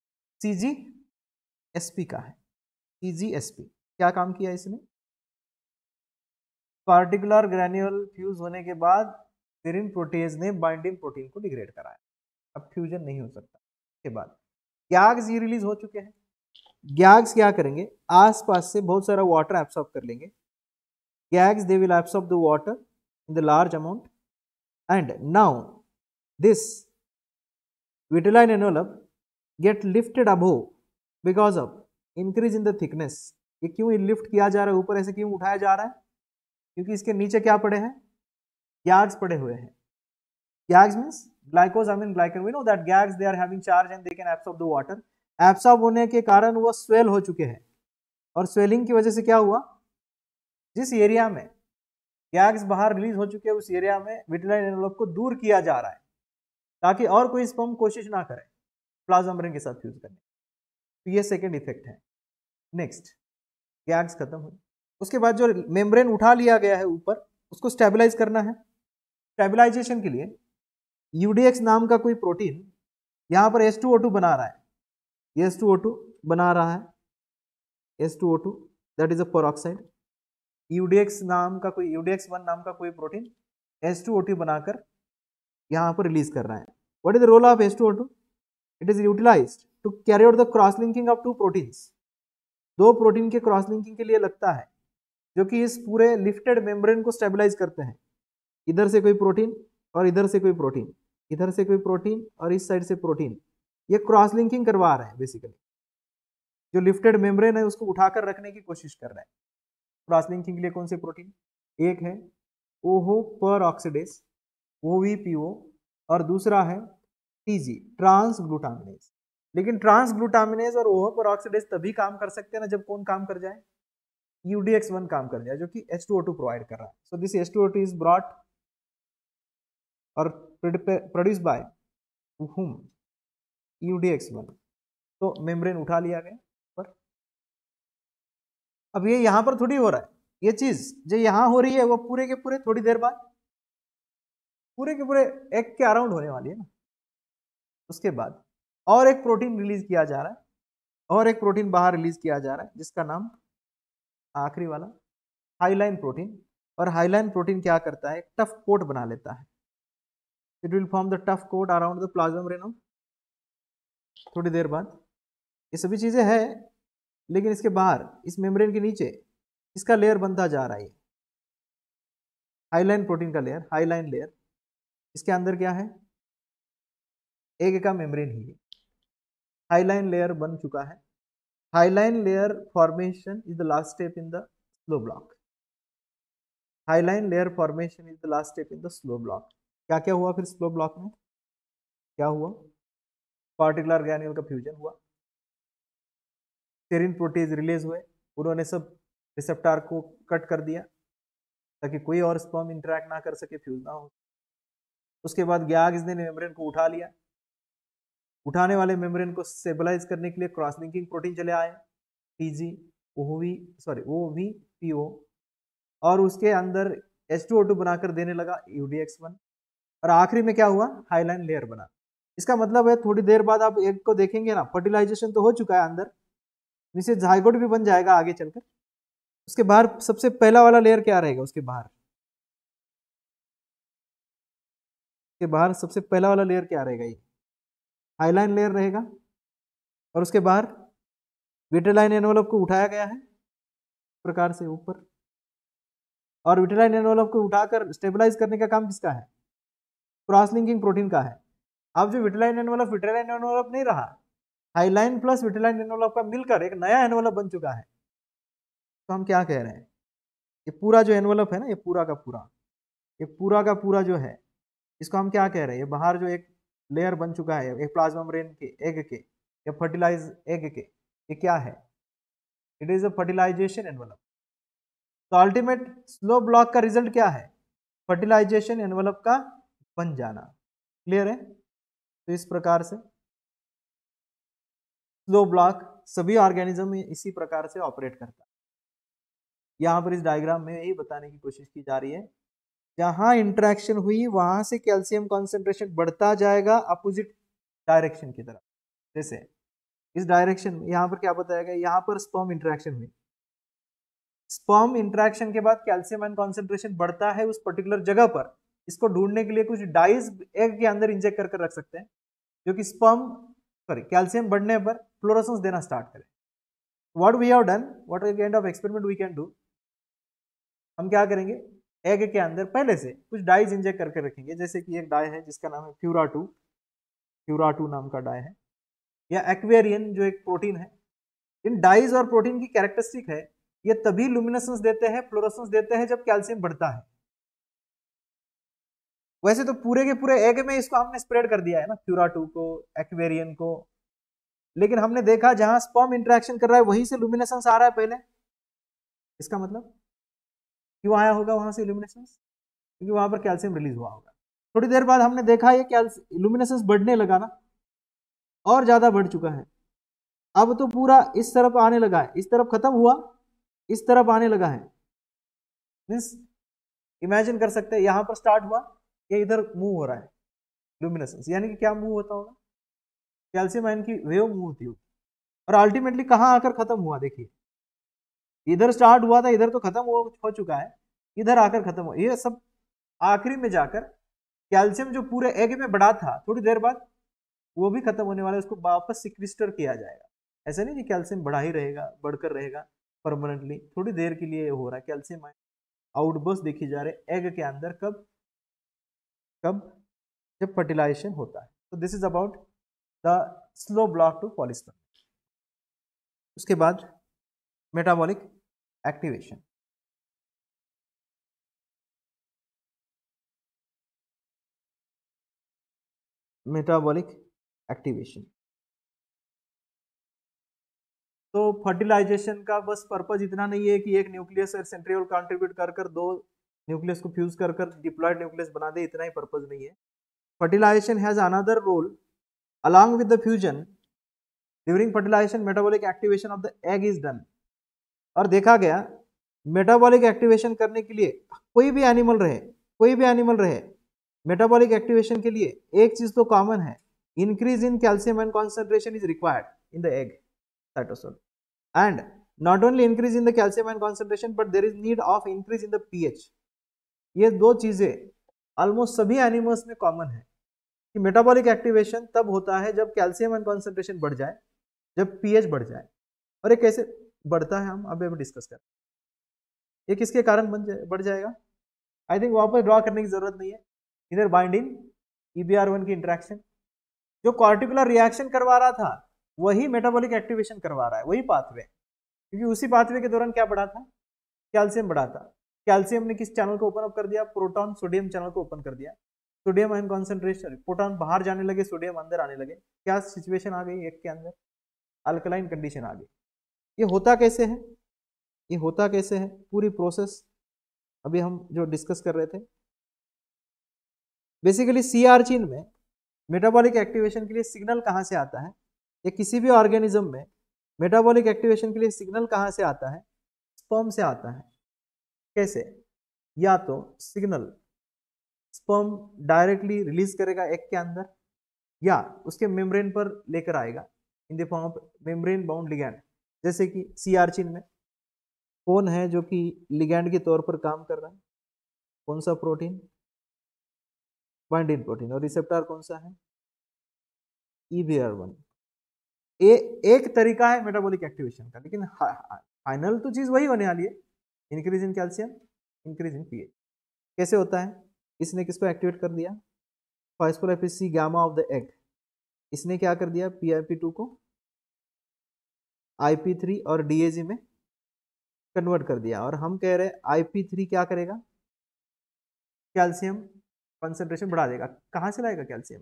CGSP का है। CGSP क्या काम किया इसने? पार्टिकुलर ग्रेन्यूल फ्यूज होने के बाद सेरीन प्रोटेज ने बाइंडिंग प्रोटीन को डिग्रेड कराया, अब फ्यूजन नहीं हो सकता। के बाद गैग्स ये रिलीज हो चुके हैं। गैग्स क्या करेंगे? आसपास से बहुत सारा वाटर एब्सॉर्ब कर लेंगे। GAGs they will absorb the water in the large amount and now this vitelline envelope get lifted above because of increase in the thickness. ये क्यों लिफ्ट किया जा रहा है ऊपर, ऐसे क्यों उठाया जा रहा है? क्योंकि इसके नीचे क्या पड़े हैं? गैग्स पड़े हुए हैं। GAGs means glycosaminoglycan. We know that GAGs they are having charge and they can absorb the water. Absorb होने के कारण वो स्वेल हो चुके हैं, और स्वेलिंग की वजह से क्या हुआ? जिस एरिया में गैग्स बाहर रिलीज हो चुके हैं उस एरिया में विट्रिलाइन एनवेलप को दूर किया जा रहा है ताकि और कोई स्पर्म कोशिश ना करे प्लाज्मा मेम्ब्रेन के साथ फ्यूज करने। तो ये सेकेंड इफेक्ट है। नेक्स्ट, गैग्स खत्म हुई, उसके बाद जो मेम्ब्रेन उठा लिया गया है ऊपर, उसको स्टेबलाइज करना है। स्टेबलाइजेशन के लिए यूडीएक्स नाम का कोई प्रोटीन यहां पर H2O2 बना रहा है। ये H2O2 बना रहा है, H2O2 that is a peroxide. UDX नाम का कोई UDX1 नाम का कोई प्रोटीन H2O2 बनाकर यहां पर रिलीज कर रहा है। What is the role of H2O2? It is utilized to carry out the cross linking of two proteins. दो प्रोटीन के क्रॉस लिंकिंग के लिए लगता है, जो कि इस पूरे लिफ्टेड मेम्ब्रेन को स्टेबलाइज करते हैं। इधर से कोई प्रोटीन और इधर से कोई प्रोटीन, इधर से कोई प्रोटीन और इस साइड से प्रोटीन, ये क्रॉस लिंकिंग करवा रहे हैं। बेसिकली जो लिफ्टेड मेम्ब्रेन है उसको उठाकर रखने की कोशिश कर रहे हैं। क्रॉस लिंकिंग के लिए कौन से प्रोटीन? एक है ओहो पर ऑक्सीडेज OVPO, और दूसरा है TG ट्रांस ग्लूटामिनेज। लेकिन ट्रांस ग्लूटामिनेज और ओहो पर ऑक्सीडेज तभी काम कर सकते हैं ना जब कौन काम कर जाए? UDX1 काम कर जाए, जो कि H2O2 प्रोवाइड कर रहा है। So this H2O2 is brought और प्रोड्यूस बाय whom? UDX1। तो मेम्ब्रेन उठा लिया गया पर। अब ये यहां पर थोड़ी हो रहा है, ये चीज जो यहां हो रही है वो पूरे के पूरे थोड़ी देर बाद पूरे के पूरे एग के अराउंड होने वाली है ना। उसके बाद और एक प्रोटीन रिलीज किया जा रहा है, और एक प्रोटीन बाहर रिलीज किया जा रहा है जिसका नाम आखिरी वाला हाइलाइन प्रोटीन। और हाइलाइन प्रोटीन क्या करता है? टफ कोट बना लेता है। It will form the tough coat around the plasma membrane थोड़ी देर बाद। ये सभी चीजें हैं, लेकिन इसके बाहर इस मेम्ब्रेन के नीचे इसका लेयर बनता जा रहा है, हाइलाइन प्रोटीन का लेयर, हाइलाइन लेयर। इसके अंदर क्या है? एग का मेम्ब्रेन ही है। हाइलाइन लेयर बन चुका है। Hyaline layer formation is the last step in the slow block. Hyaline layer formation is the last step in the slow block. क्या क्या हुआ फिर स्लो ब्लॉक में? क्या हुआ? पार्टिकुलर ग्रैन्यूल का फ्यूजन हुआ, सेरीन प्रोटीज रिलीज हुए, उन्होंने सब रिसेप्टर को कट कर दिया ताकि कोई और स्पर्म इंटरेक्ट ना कर सके, फ्यूज ना हो। उसके बाद गैग्स ने मेम्ब्रेन को उठा लिया। उठाने वाले मेम्ब्रेन को स्टेबलाइज करने के लिए क्रॉस लिंकिंग प्रोटीन चले आए, TG OVPO, और उसके अंदर H2O2 बनाकर देने लगा UDX1। और आखिरी में क्या हुआ? हाइलाइन लेयर बना। इसका मतलब है थोड़ी देर बाद आप एग को देखेंगे ना, फर्टिलाइजेशन तो हो चुका है अंदर, जिससे जाइगोट भी बन जाएगा आगे चलकर। उसके बाहर सबसे पहला वाला लेयर क्या रहेगा? उसके बाहर सबसे पहला वाला लेयर क्या रहेगा? ये हाइलाइन लेयर रहेगा। और उसके बाहर विट्रिलाइन एनवेलप को उठाया गया है प्रकार से ऊपर, और विट्रिलाइन एनवेलप को उठाकर स्टेबलाइज करने का काम किसका है? क्रॉस लिंकिंग प्रोटीन का है। अब जो विट्रिलाइन एनवेलप नहीं रहा, हाइलाइन प्लस विट्रिलाइन एनवेलप का मिलकर एक नया एनवेलप बन चुका है। तो हम क्या कह रहे हैं? ये पूरा जो एनवेलप है ना, ये पूरा का पूरा जो है, इसको हम क्या कह रहे हैं? ये बाहर जो एक लेयर बन चुका है एक प्लाज्मा मेम्ब्रेन के, एग के, या फर्टिलाइज एग के, ये क्या है? It is a fertilization envelope. तो अल्टीमेट स्लो ब्लॉक का रिजल्ट क्या है? फर्टिलाइजेशन एनवेलप का बन जाना। क्लियर है? तो इस प्रकार से स्लो ब्लॉक सभी ऑर्गेनिज्म में इसी प्रकार से ऑपरेट करता है। यहां पर इस डायग्राम में यही बताने की कोशिश की जा रही है, जहां इंटरेक्शन हुई वहां से कैल्शियम कॉन्सेंट्रेशन बढ़ता जाएगा अपोजिट डायरेक्शन की तरफ। जैसे इस डायरेक्शन में, यहाँ पर क्या बताया गया, यहाँ पर स्पर्म इंटरेक्शन हुई, स्पर्म इंटरेक्शन के बाद कैल्शियम आयन कॉन्सेंट्रेशन बढ़ता है उस पर्टिकुलर जगह पर। इसको ढूंढने के लिए कुछ डाइज एग के अंदर इंजेक्ट कर रख सकते हैं, जो कि स्पर्म कैल्शियम बढ़ने पर फ्लोरोसेंस देना स्टार्ट करे। What we have done, what kind of experiment we can do, हम क्या करेंगे, एग के अंदर पहले से कुछ डाइज इंजेक्ट करके रखेंगे, जैसे कि एक डाई है जिसका नाम है फ्यूरा 2 नाम का डाई है, या एक्वेरियन जो एक प्रोटीन है। इन डाइज और प्रोटीन की कैरेक्टरिस्टिक है, ये तभी लुमिनेसेंस देते हैं, फ्लोरोसेंस देते हैं, जब कैल्शियम बढ़ता है। वैसे तो पूरे के पूरे एग में इसको हमने स्प्रेड कर दिया है ना, फ्यूरा 2 को, एक्वेरियन को, लेकिन हमने देखा जहां स्पर्म इंटरेक्शन कर रहा है वहीं से लुमिनेसेंस आ रहा है पहले। इसका मतलब क्यों आया होगा वहां से इल्यूमिनेसेंस, क्योंकि वहां पर कैल्शियम रिलीज हुआ होगा। थोड़ी देर बाद हमने देखा ये इल्यूमिनेसेंस बढ़ने लगा ना, और ज्यादा बढ़ चुका है। अब तो पूरा इस तरफ आने लगा है, इस तरफ खत्म हुआ, इस तरफ आने लगा है। मीन्स इमेजिन कर सकते हैं यहां पर स्टार्ट हुआ, ये इधर मूव हो रहा है लुमिनेसेंस, यानी कि क्या मूव होता होगा, कैल्शियम आयन की वेव मूव होती होगी, और अल्टीमेटली कहां आकर खत्म हुआ, देखिए इधर स्टार्ट हुआ था, इधर तो खत्म हो चुका है, इधर आकर खत्म हुआ। ये सब आखिरी में जाकर कैल्शियम जो पूरे एग में बढ़ा था, थोड़ी देर बाद वो भी खत्म होने वाला है, उसको वापस सिक्विस्टर किया जाएगा। ऐसा नहीं कि कैल्शियम बढ़ा ही रहेगा, बढ़कर रहेगा परमानेंटली, थोड़ी देर के लिए हो रहा है। कैल्शियम आउटबर्स्ट देखी जा रहे एग के अंदर, कब कब, जब फर्टिलाइजेशन होता है। तो this is about the slow block to polyspermy. उसके बाद मेटाबॉलिक एक्टिवेशन। मेटाबॉलिक एक्टिवेशन तो फर्टिलाइजेशन का बस पर्पज इतना नहीं है कि एक न्यूक्लियस और सेंट्रियोल कंट्रीब्यूट कर कर दो न्यूक्लियस को फ्यूज कर कर डिप्लॉयड न्यूक्लियस बना दे, इतना ही पर्पज नहीं है। Fertilization has another role along with the fusion। during fertilization metabolic activation of the egg is done। और देखा गया मेटाबॉलिक एक्टिवेशन करने के लिए कोई भी एनिमल रहे, मेटाबॉलिक एक्टिवेशन के लिए एक चीज तो कॉमन है, increase in calcium and concentration is required in the egg cytosol, and not only increase in the calcium ion concentration but there is need of increase in the pH। ये दो चीजें almost सभी animals में common है कि metabolic activation तब होता है जब कैल्शियम आयन कॉन्सेंट्रेशन बढ़ जाए, जब पीएच बढ़ जाए। और ये कैसे बढ़ता है हम अभी डिस्कस करें, ये किसके कारण बढ़ जाएगा। आई थिंक वहां पर ड्रॉ करने की जरूरत नहीं है। इधर बाइंडिंग EBR1 की इंटरेक्शन, जो कॉर्टिकुलर रिएक्शन करवा रहा था वही मेटाबॉलिक एक्टिवेशन करवा रहा है, वही पाथवे, क्योंकि उसी पाथवे के दौरान क्या बढ़ा था, कैल्शियम बढ़ा था। कैल्शियम ने किस चैनल को ओपन अप कर दिया, प्रोटॉन सोडियम चैनल को ओपन कर दिया। सोडियम आयन कॉन्सेंट्रेशन, प्रोटॉन बाहर जाने लगे, सोडियम अंदर आने लगे, क्या सिचुएशन आ गई एक के अंदर, अल्कलाइन कंडीशन आ गई। ये होता कैसे है, ये होता कैसे है, पूरी प्रोसेस अभी हम जो डिस्कस कर रहे थे। बेसिकली सी आर्चिन में मेटाबॉलिक एक्टिवेशन के लिए सिग्नल कहां से आता है, या किसी भी ऑर्गेनिज्म में मेटाबॉलिक एक्टिवेशन के लिए सिग्नल कहां से आता है, स्पर्म से आता है। कैसे, या तो सिग्नल स्पर्म डायरेक्टली रिलीज करेगा एग के अंदर, या उसके मेम्ब्रेन पर लेकर आएगा in the form of membrane bound ligand. जैसे कि सी आर्चिन में कौन है जो कि लिगैंड के तौर पर काम कर रहा है, कौन सा प्रोटीन, बाइंडिंग प्रोटीन, और रिसेप्टर कौन सा है, EBR1। एक तरीका है मेटाबॉलिक एक्टिवेशन का, लेकिन फाइनल तो चीज वही होने वाली है, increase in calcium, increase in pH. कैसे होता है, इसने किसको एक्टिवेट कर दिया, phospholipase C gamma of the egg, इसने क्या कर दिया, PIP2 को IP3 और DAG में कन्वर्ट कर दिया। और हम कह रहे हैं IP3 क्या करेगा, कैल्शियम कंसंट्रेशन बढ़ा देगा। कहां से लाएगा कैल्शियम,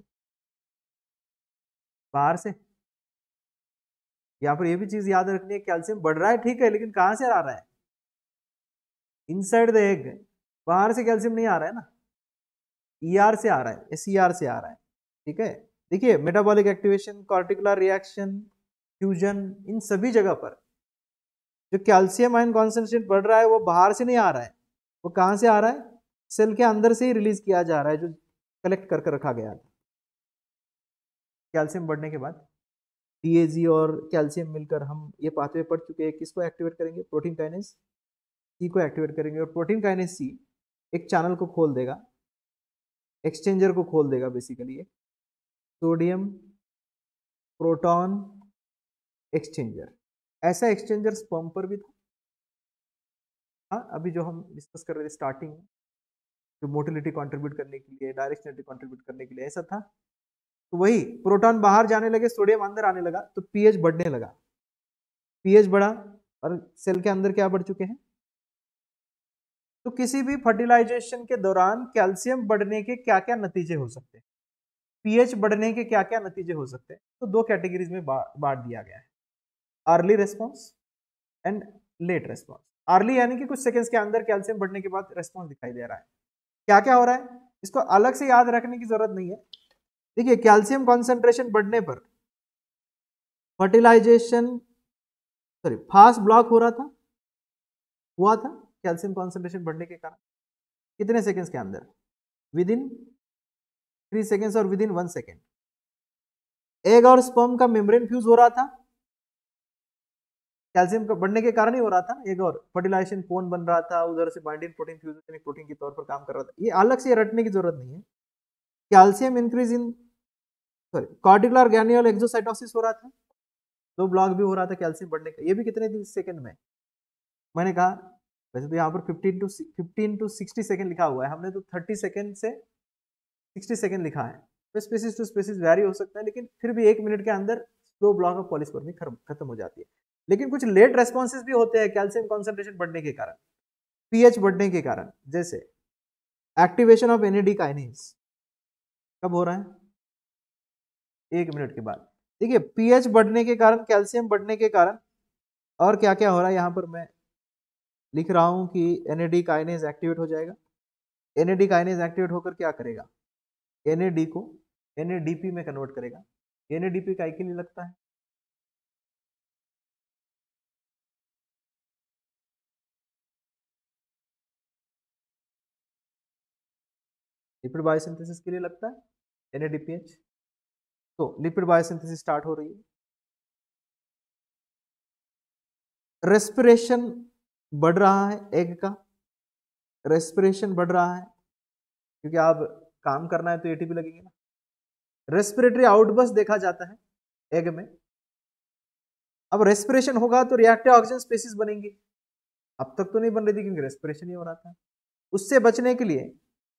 बाहर से। यहाँ पर ये भी चीज याद रखनी है, कैल्शियम बढ़ रहा है ठीक है, लेकिन कहां से आ रहा है, इनसाइड द एग, बाहर से कैल्शियम नहीं आ रहा है ना, ER से आ रहा है, SER से आ रहा है। ठीक है, देखिए metabolic activation, cortical reaction, fusion, इन सभी जगह पर जो कैल्शियम आयन कॉन्सेंट्रेशन बढ़ रहा है वो बाहर से नहीं आ रहा है, वो कहां से आ रहा है, सेल के अंदर से ही रिलीज किया जा रहा है, जो कलेक्ट करके रखा गया था कैल्शियम बढ़ने के बाद। DAG और कैल्शियम मिलकर हम ये पाथवे पढ़ चुके हैं, किसको एक्टिवेट करेंगे, प्रोटीन काइनेज सी को एक्टिवेट करेंगे, और प्रोटीन काइनेज सी एक चैनल को खोल देगा, एक्सचेंजर को खोल देगा बेसिकली, एक सोडियम प्रोटॉन एक्सचेंजर। ऐसा एक्सचेंजर स्पर्म पर भी था। हाँ, अभी जो हम डिस्कस कर रहे थे स्टार्टिंग में, जो मोटिलिटी कंट्रीब्यूट करने के लिए, डायरेक्शनलिटी कंट्रीब्यूट करने के लिए, ऐसा था। तो वही प्रोटॉन बाहर जाने लगे, सोडियम अंदर आने लगा, तो पीएच बढ़ने लगा, पीएच बढ़ा और सेल के अंदर क्या बढ़ चुके हैं। तो किसी भी फर्टिलाइजेशन के दौरान कैल्शियम बढ़ने के क्या क्या नतीजे हो सकते हैं, पीएच बढ़ने के क्या क्या नतीजे हो सकते हैं, तो दो कैटेगरीज में बांट दिया गया है, early response and late response. Early यानी कि कुछ सेकंड्स के अंदर कैल्शियम बढ़ने के बाद रेस्पॉन्स दिखाई दे रहा है। क्या क्या हो रहा है, इसको अलग से याद रखने की जरूरत नहीं है। देखिए, कैल्शियम कॉन्सेंट्रेशन बढ़ने पर फर्टिलाइजेशन फास्ट ब्लॉक हो रहा था, हुआ था कैल्शियम कॉन्सेंट्रेशन बढ़ने के कारण। कितने सेकंड्स के अंदर, विद इन 3 सेकंड्स और विद इन 1 सेकंड। एग और स्पर्म का मेम्ब्रेन फ्यूज हो रहा था, कैल्शियम का बढ़ने के कारण ही हो रहा था। एग और फर्टिलाइजेशन कोन बन रहा था, उधर से बाइंडिंग प्रोटीन फ्यूजन प्रोटीन के तौर पर काम कर रहा था। ये अलग से रटने की जरूरत नहीं है। Calcium increase in cortical granular exocytosis हो रहा था, दो ब्लॉक भी हो रहा था कैल्शियम बढ़ने का। ये भी कितने सेकंड में, मैंने कहा वैसे तो यहाँ पर 15 टू 60 सेकंड लिखा हुआ है, हमने तो 30 सेकंड से 60 सेकंड लिखा है। तो स्पेसिस टू स्पेसिस वैरी हो सकता है, लेकिन फिर भी 1 मिनट के अंदर दो ब्लॉक ऑफ पॉलीस्पर्मी खत्म हो जाती है। लेकिन कुछ लेट रेस्पॉन्सेज भी होते हैं कैल्शियम कॉन्सेंट्रेशन बढ़ने के कारण, पीएच बढ़ने के कारण। जैसे एक्टिवेशन ऑफ एनएडी काइनेज कब हो रहा है, 1 मिनट के बाद। देखिए, पीएच बढ़ने के कारण, कैल्शियम बढ़ने के कारण, और क्या क्या हो रहा है यहाँ पर मैं लिख रहा हूं कि एनएडी काइनेज एक्टिवेट हो जाएगा। एनएडी काइनेज एक्टिवेट होकर क्या करेगा, एनएडी को एनएडीपी में कन्वर्ट करेगा। एनएडीपी काय के लिए लगता है, लिपिड बायोसिंथेसिस के लिए लगता है एनएडीपीएच। तो लिपिड बायोसिंथेसिस स्टार्ट हो रही है, रेस्पिरेशन बढ़ रहा है, एग का रेस्पिरेशन बढ़ रहा है, क्योंकि आप काम करना है तो एटीपी लगेगी ना। रेस्पिरेटरी आउटबर्स्ट देखा जाता है एग में। अब रेस्पिरेशन होगा तो रिएक्टिव ऑक्सीजन स्पीशीज बनेंगी, अब तक तो नहीं बन रही थी क्योंकि रेस्पिरेशन ही हो रहा था। उससे बचने के लिए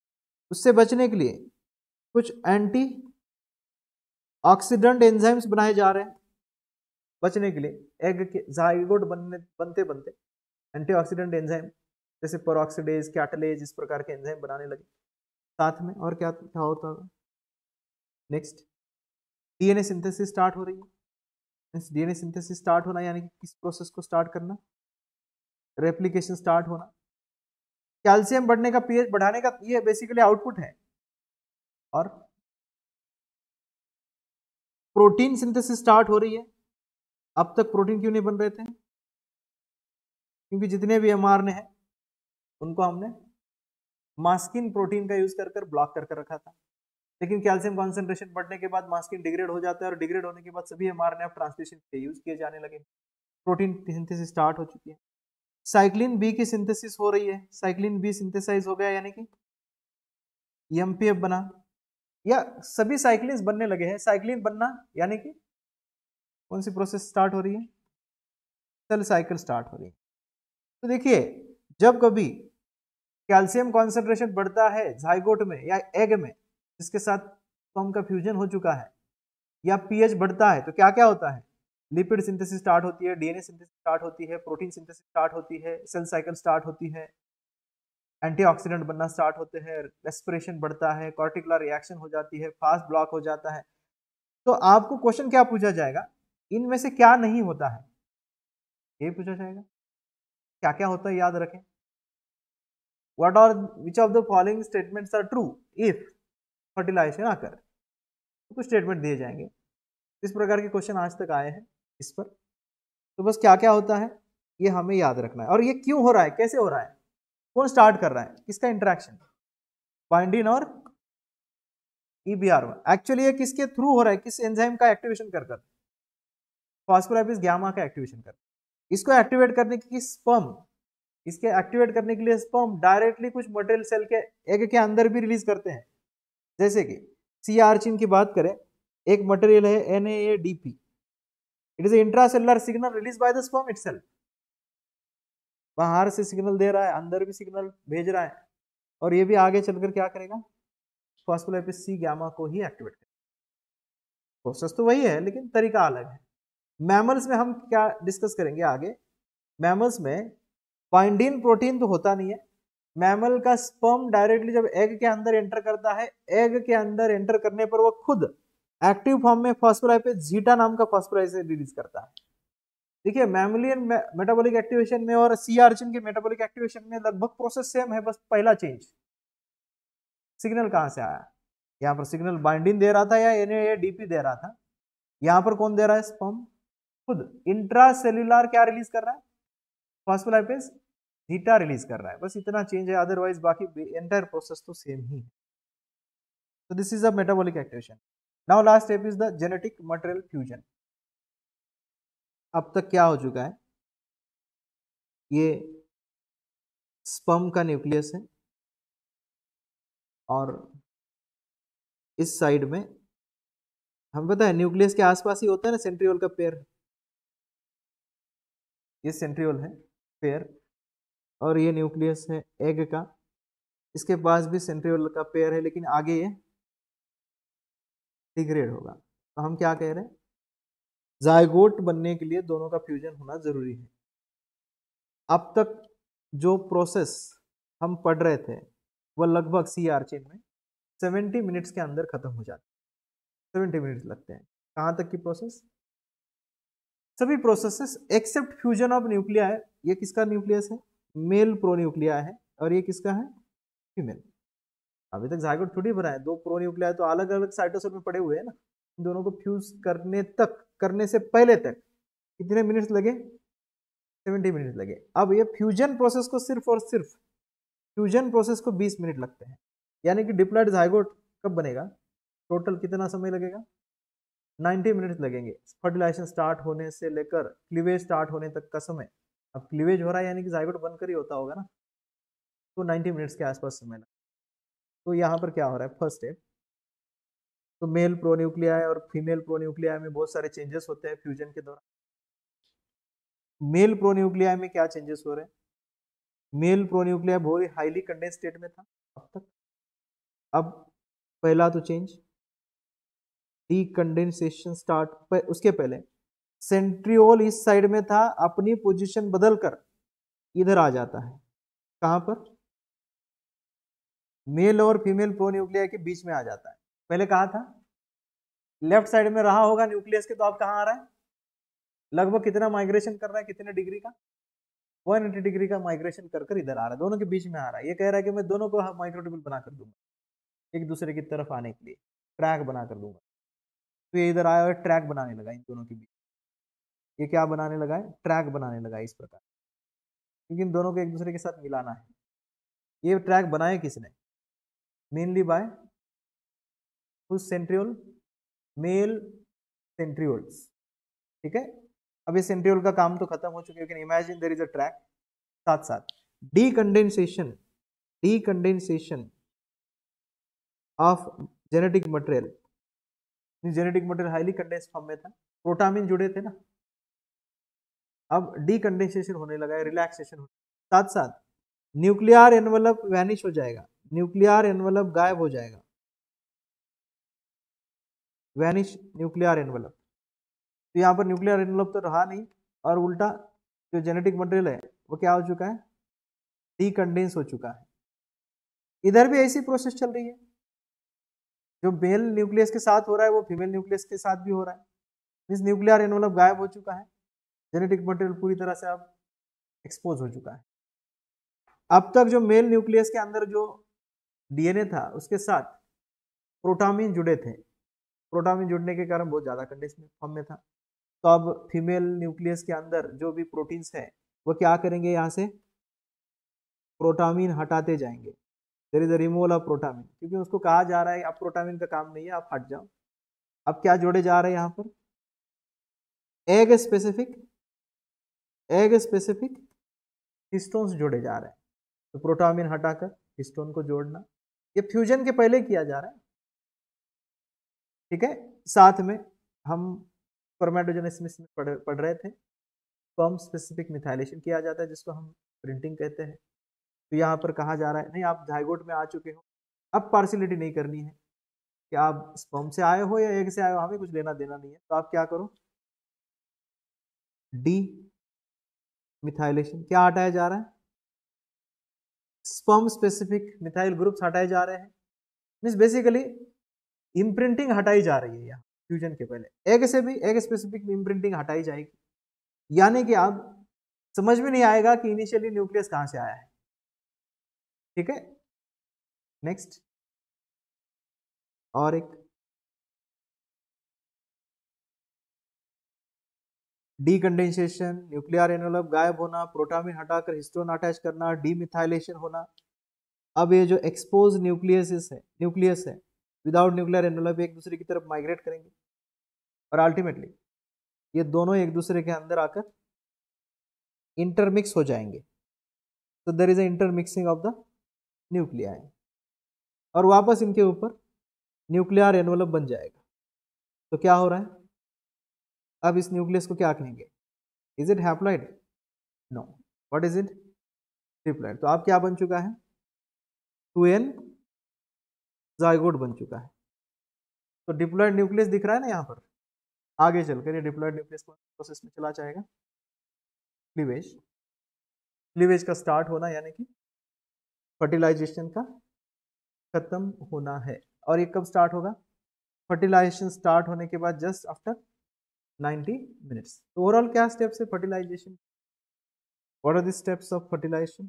कुछ एंटी ऑक्सीडेंट एंजाइम्स बनाए जा रहे हैं, बचने के लिए एग के जाइगोट बनते बनते एंटीऑक्सीडेंट एंजाइम जैसे पेरोक्सिडेज, कैटलेज, इस प्रकार के एंजाइम बनाने लगे साथ में। और क्या क्या होता है, नेक्स्ट डीएनए सिंथेसिस स्टार्ट हो रही है। डीएनए सिंथेसिस स्टार्ट होना यानी कि किस प्रोसेस को स्टार्ट करना, रेप्लिकेशन स्टार्ट होना। कैल्शियम बढ़ने का, पीएच बढ़ाने का, ये बेसिकली आउटपुट है। और प्रोटीन सिंथेसिस स्टार्ट हो रही है। अब तक प्रोटीन क्यों नहीं बन रहे थे, क्योंकि जितने भी एमआरएनए हैं उनको हमने मास्किन प्रोटीन का यूज कर ब्लॉक कर रखा था। लेकिन कैल्शियम कॉन्सेंट्रेशन बढ़ने के बाद मास्किन डिग्रेड हो जाता है, और डिग्रेड होने के बाद सभी एमआरएनए ट्रांसलेशन के यूज किए जाने लगे। प्रोटीन सिंथेसिस स्टार्ट हो चुकी है। साइक्लिन बी की सिंथेसिस हो रही है, साइक्लिन बी सिंथेसाइज हो गया यानी कि एमपीएफ बना, या सभी साइक्लिन्स बनने लगे हैं। साइक्लिन बनना यानी कि कौन सी प्रोसेस स्टार्ट हो रही है, सेल साइकिल स्टार्ट हो रही है। तो देखिए, जब कभी कैल्शियम कॉन्सेंट्रेशन बढ़ता है जाइगोट में या एग में जिसके साथ स्पर्म का फ्यूजन हो चुका है, या पीएच बढ़ता है, तो क्या क्या होता है, लिपिड सिंथेसिस स्टार्ट होती है, डीएनए सिंथेसिस स्टार्ट होती है, प्रोटीन सिंथेसिस स्टार्ट होती है, सेल साइकिल स्टार्ट होती है, एंटीऑक्सीडेंट बनना स्टार्ट होते हैं, रेस्पिरेशन बढ़ता है, कॉर्टिकुलर रिएक्शन हो जाती है, फास्ट ब्लॉक हो जाता है। तो आपको क्वेश्चन क्या पूछा जाएगा, इनमें से क्या नहीं होता है, ये पूछा जाएगा। क्या क्या होता है याद रखें, what are which of the following statements are true if fertilization आकर, तो कुछ स्टेटमेंट दिए जाएंगे। इस प्रकार के क्वेश्चन आज तक आए हैं इस पर। तो बस क्या क्या होता है ये हमें याद रखना है, और ये क्यों हो रहा है, कैसे हो रहा है, कौन स्टार्ट कर रहा है, किसका इंटरेक्शन, बाइंडिन और EBR1। एक्चुअली ये किसके थ्रू हो रहा है, किस एंजाइम का एक्टिवेशन कर फॉस्फोलाइपेज गामा का एक्टिवेशन करता है। इसको एक्टिवेट करने की स्पर्म, इसके एक्टिवेट करने के लिए स्पर्म डायरेक्टली कुछ मटेरियल सेल के एग के अंदर भी रिलीज करते हैं। जैसे कि सी आर्चिन की बात करें, एक मटेरियल है NAADP, it is intracellular signal release by the sperm itself. बाहर से सिग्नल दे रहा है, अंदर भी सिग्नल भेज रहा है, और ये भी आगे चलकर क्या करेगा, फॉस्फोलाइपेज सी गामा को ही एक्टिवेट करेगा। प्रोसेस तो वही है लेकिन तरीका अलग है। मैमल्स में हम क्या डिस्कस करेंगे आगे, मैमल्स में बाइंडिंग प्रोटीन तो होता नहीं है। मैमल का स्पर्म डायरेक्टली जब एग के अंदर एंटर करता है, एग के अंदर एंटर करने पर वो खुद एक्टिव फॉर्म में फॉस्फोलाइपेज जीटा नाम का फॉस्फोलाइपेज रिलीज करता है। देखिए मैमलियन मेटाबॉलिक एक्टिवेशन में और सी आर्चिन के मेटाबॉलिक एक्टिवेशन में लगभग प्रोसेस सेम है, बस पहला चेंज सिग्नल कहां से आया। यहाँ पर सिग्नल बाइंडिंग दे रहा था या NADP दे रहा था, यहाँ पर कौन दे रहा है, स्पर्म खुद इंट्रासेल्युलर क्या रिलीज कर रहा है, फॉस्फोलाइपेज जीटा रिलीज कर रहा है, बस इतना चेंज है, अदरवाइज बाकी एंटायर प्रोसेस तो सेम ही है। So this is a metabolic activation. Now last step is the genetic material fusion. अब तक क्या हो चुका है, ये स्पर्म का न्यूक्लियस है और इस साइड में हम पता है न्यूक्लियस के आसपास ही होता है ना सेंट्रियोल का पेयर, ये सेंट्रियोल है पेयर और ये न्यूक्लियस है एग का, इसके पास भी सेंट्रियोल का पेयर है लेकिन आगे ये डिग्रेड होगा। तो हम क्या कह रहे हैं, जायगोट बनने के लिए दोनों का फ्यूजन होना जरूरी है। अब तक जो प्रोसेस हम पढ़ रहे थे वो लगभग सी आर्चिन में 70 मिनट्स के अंदर खत्म हो जाता है, 70 मिनट्स लगते हैं। कहाँ तक की प्रोसेस, सभी processes except fusion of nuclei है। ये किसका न्यूक्लियस है, मेल प्रोन्यूक्लिया है, और ये किसका है, फीमेल। अभी तक जायगोट थोड़ी बना है, दो प्रोन्यूक्लिया तो अलग अलग साइटोसोल में पड़े हुए हैं ना, इन दोनों को फ्यूज करने से पहले तक कितने मिनट्स लगे, 70 मिनट लगे। अब ये फ्यूजन प्रोसेस को सिर्फ और सिर्फ फ्यूजन प्रोसेस को 20 मिनट लगते हैं, यानी कि डिप्लॉयड जायगोट कब बनेगा, टोटल कितना समय लगेगा, 90 मिनट्स लगेंगे। फर्टिलाइजेशन स्टार्ट होने से लेकर क्लीवेज स्टार्ट होने तक का समय, अब क्लीवेज हो रहा है यानी कि जायगोट बनकर ही होता होगा ना, तो 90 मिनट्स के आसपास समय लगेगा। तो यहाँ पर क्या हो रहा है, फर्स्ट स्टेप तो मेल प्रोन्यूक्लियाई और फीमेल प्रोन्यूक्लियाई में बहुत सारे चेंजेस होते हैं फ्यूजन के दौरान। मेल प्रोन्यूक्लियाई में क्या चेंजेस हो रहे हैं, मेल प्रोन्यूक्लियाई बहुत हाईली कंडेंस स्टेट में था अब तक। अब पहला तो चेंज डीकंडेंसेशन स्टार्ट, उसके पहले सेंट्रियोल इस साइड में था, अपनी पोजीशन बदलकर इधर आ जाता है, कहां पर, मेल और फीमेल प्रोन्यूक्लियाई के बीच में आ जाता है। पहले कहा था, लेफ्ट साइड में रहा होगा न्यूक्लियस के, तो अब कहां आ रहा है, लगभग कितना माइग्रेशन कर रहा है, कितने डिग्री का, 180 डिग्री का माइग्रेशन कर कर इधर आ रहा है, दोनों के बीच में आ रहा है। ये कह रहा है कि मैं दोनों को माइक्रोट्यूबुल बना कर दूंगा, एक दूसरे की तरफ आने के लिए ट्रैक बना कर दूंगा। तो ये इधर आया और ट्रैक बनाने लगा इन दोनों के बीच, ये क्या बनाने लगा है, ट्रैक बनाने लगा इस प्रकार, क्योंकि इन दोनों को एक दूसरे के साथ मिलाना है। ये ट्रैक बनाए किसने, मेनली बाय उस सेंट्रियोल, मेल सेंट्रियोल्स, ठीक है। अब ये सेंट्रियोल का काम तो खत्म हो चुका है, लेकिन imagine there is a track, साथ साथ decondensation of genetic material, genetic material highly condense form में था, प्रोटामिन जुड़े थे ना, अब डीकंडेंसेशन होने लगा है, रिलैक्सेशन होने, साथ साथ न्यूक्लियर एनवलप वैनिश हो जाएगा, न्यूक्लियर एनवलप गायब हो जाएगा, वैनिश न्यूक्लियर एनवलप। तो यहाँ पर न्यूक्लियर एनवलप तो रहा नहीं, और उल्टा जो जेनेटिक मटेरियल है वो क्या हो चुका है, डीकंडेंस हो चुका है। इधर भी ऐसी प्रोसेस चल रही है, जो मेल न्यूक्लियस के साथ हो रहा है वो फीमेल न्यूक्लियस के साथ भी हो रहा है, मींस न्यूक्लियर एनवलप गायब हो चुका है, जेनेटिक मटेरियल पूरी तरह से अब एक्सपोज हो चुका है। अब तक जो मेल न्यूक्लियस के अंदर जो डीएनए था उसके साथ प्रोटामिन जुड़े थे, प्रोटामिन जुड़ने के कारण बहुत ज्यादा कंडेंस फॉर्म में था। तो अब फीमेल न्यूक्लियस के अंदर जो भी प्रोटीन्स हैं वो क्या करेंगे, यहाँ से प्रोटामिन हटाते जाएंगे, there is a removal of protamine, क्योंकि उसको कहा जा रहा है अब प्रोटामिन का काम नहीं है, आप हट जाओ। अब क्या जोड़े जा रहे हैं यहाँ पर, एग स्पेसिफिक हिस्टोन्स जोड़े जा रहे हैं। तो प्रोटामिन हटाकर हिस्टोन को जोड़ना, ये फ्यूजन के पहले किया जा रहा है, ठीक है। साथ में हम स्पर्मेटोजेनेसिस में पढ़ रहे थे, स्पर्म स्पेसिफिक मिथाइलेशन किया जाता है जिसको हम प्रिंटिंग कहते हैं। तो यहाँ पर कहा जा रहा है नहीं, आप जाइगोट में आ चुके हो, अब पार्शियलिटी नहीं करनी है कि आप स्पर्म से आए हो या एग से आए हो, हमें कुछ लेना देना नहीं है। तो आप क्या करो, डी मिथाइलेशन, क्या हटाया जा रहा है, स्पर्म स्पेसिफिक मिथाइल ग्रुप्स हटाए जा रहे हैं। मींस बेसिकली इम्प्रिंटिंग हटाई जा रही है यहाँ फ्यूजन के पहले। एग से भी एग स्पेसिफिक इम्प्रिंटिंग हटाई जाएगी, यानी कि अब समझ में नहीं आएगा कि इनिशियली न्यूक्लियस कहां से आया है, ठीक है। नेक्स्ट और एक डीकंडेंसेशन, न्यूक्लियर एनवेलप गायब होना, प्रोटामिन हटाकर हिस्टोन अटैच करना, डीमिथाइलेशन होना। अब ये जो एक्सपोज न्यूक्लियस है विदाउट न्यूक्लियर एनवेलप एक दूसरे की तरफ माइग्रेट करेंगे और अल्टीमेटली ये दोनों एक दूसरे के अंदर आकर इंटरमिक्स हो जाएंगे। तो there is a intermixing of the nuclei और वापस इनके ऊपर न्यूक्लियर एनवेलप बन जाएगा। तो क्या हो रहा है, अब इस न्यूक्लियस को क्या कहेंगे, is it haploid, no, what is it, triploid. तो अब क्या बन चुका है, 2n जाइगोट बन चुका है। तो डिप्लॉइड न्यूक्लियस दिख रहा है ना यहाँ पर, आगे चलकर ये डिप्लॉइड न्यूक्लियस प्रोसेस में चला जाएगा, क्लीवेज का स्टार्ट होना, यानी कि फर्टिलाइजेशन का खत्म होना है। और ये कब स्टार्ट होगा, फर्टिलाइजेशन स्टार्ट होने के बाद जस्ट आफ्टर 90 मिनट्स। तो ओवरऑल क्या स्टेप्स है fertilization, what are the steps of fertilization.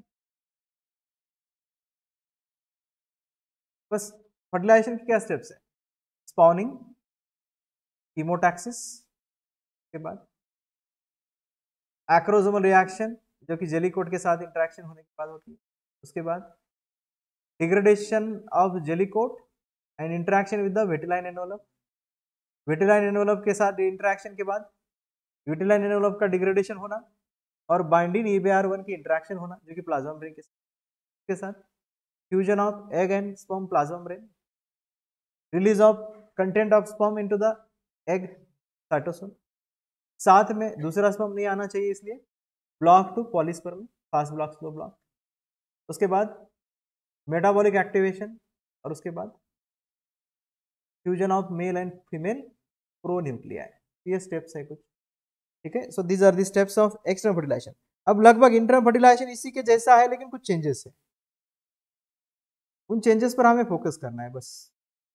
बस फर्टिलाइजेशन के क्या स्टेप्स है, स्पॉनिंग, कीमोटैक्सिस के बाद एक्रोसोमल रिएक्शन जो कि जेलीकोट के साथ इंटरेक्शन होने के बाद होती है, उसके बाद degradation of jelly coat and interaction with the vitelline envelope, vitelline envelope के साथ इंटरेक्शन के बाद विटिलाइन एनवेलप का डिग्रेडेशन होना और बाइंडिंग EBR1 की इंटरेक्शन होना जो कि प्लाज्मा मेम्ब्रेन के साथ fusion of egg and sperm plasma membrane, release of content of sperm into the egg cytosol, साथ में दूसरा स्पर्म नहीं आना चाहिए इसलिए block to polyspermy, fast block slow block, उसके बाद मेटाबॉलिक एक्टिवेशन और उसके बाद fusion of male and female pronuclei. ये स्टेप्स है कुछ, ठीक है। So these are the steps of external fertilization. अब लगभग इंटरनल फर्टिलाइजेशन इसी के जैसा है लेकिन कुछ चेंजेस है, उन चेंजेस पर हमें फोकस करना है बस।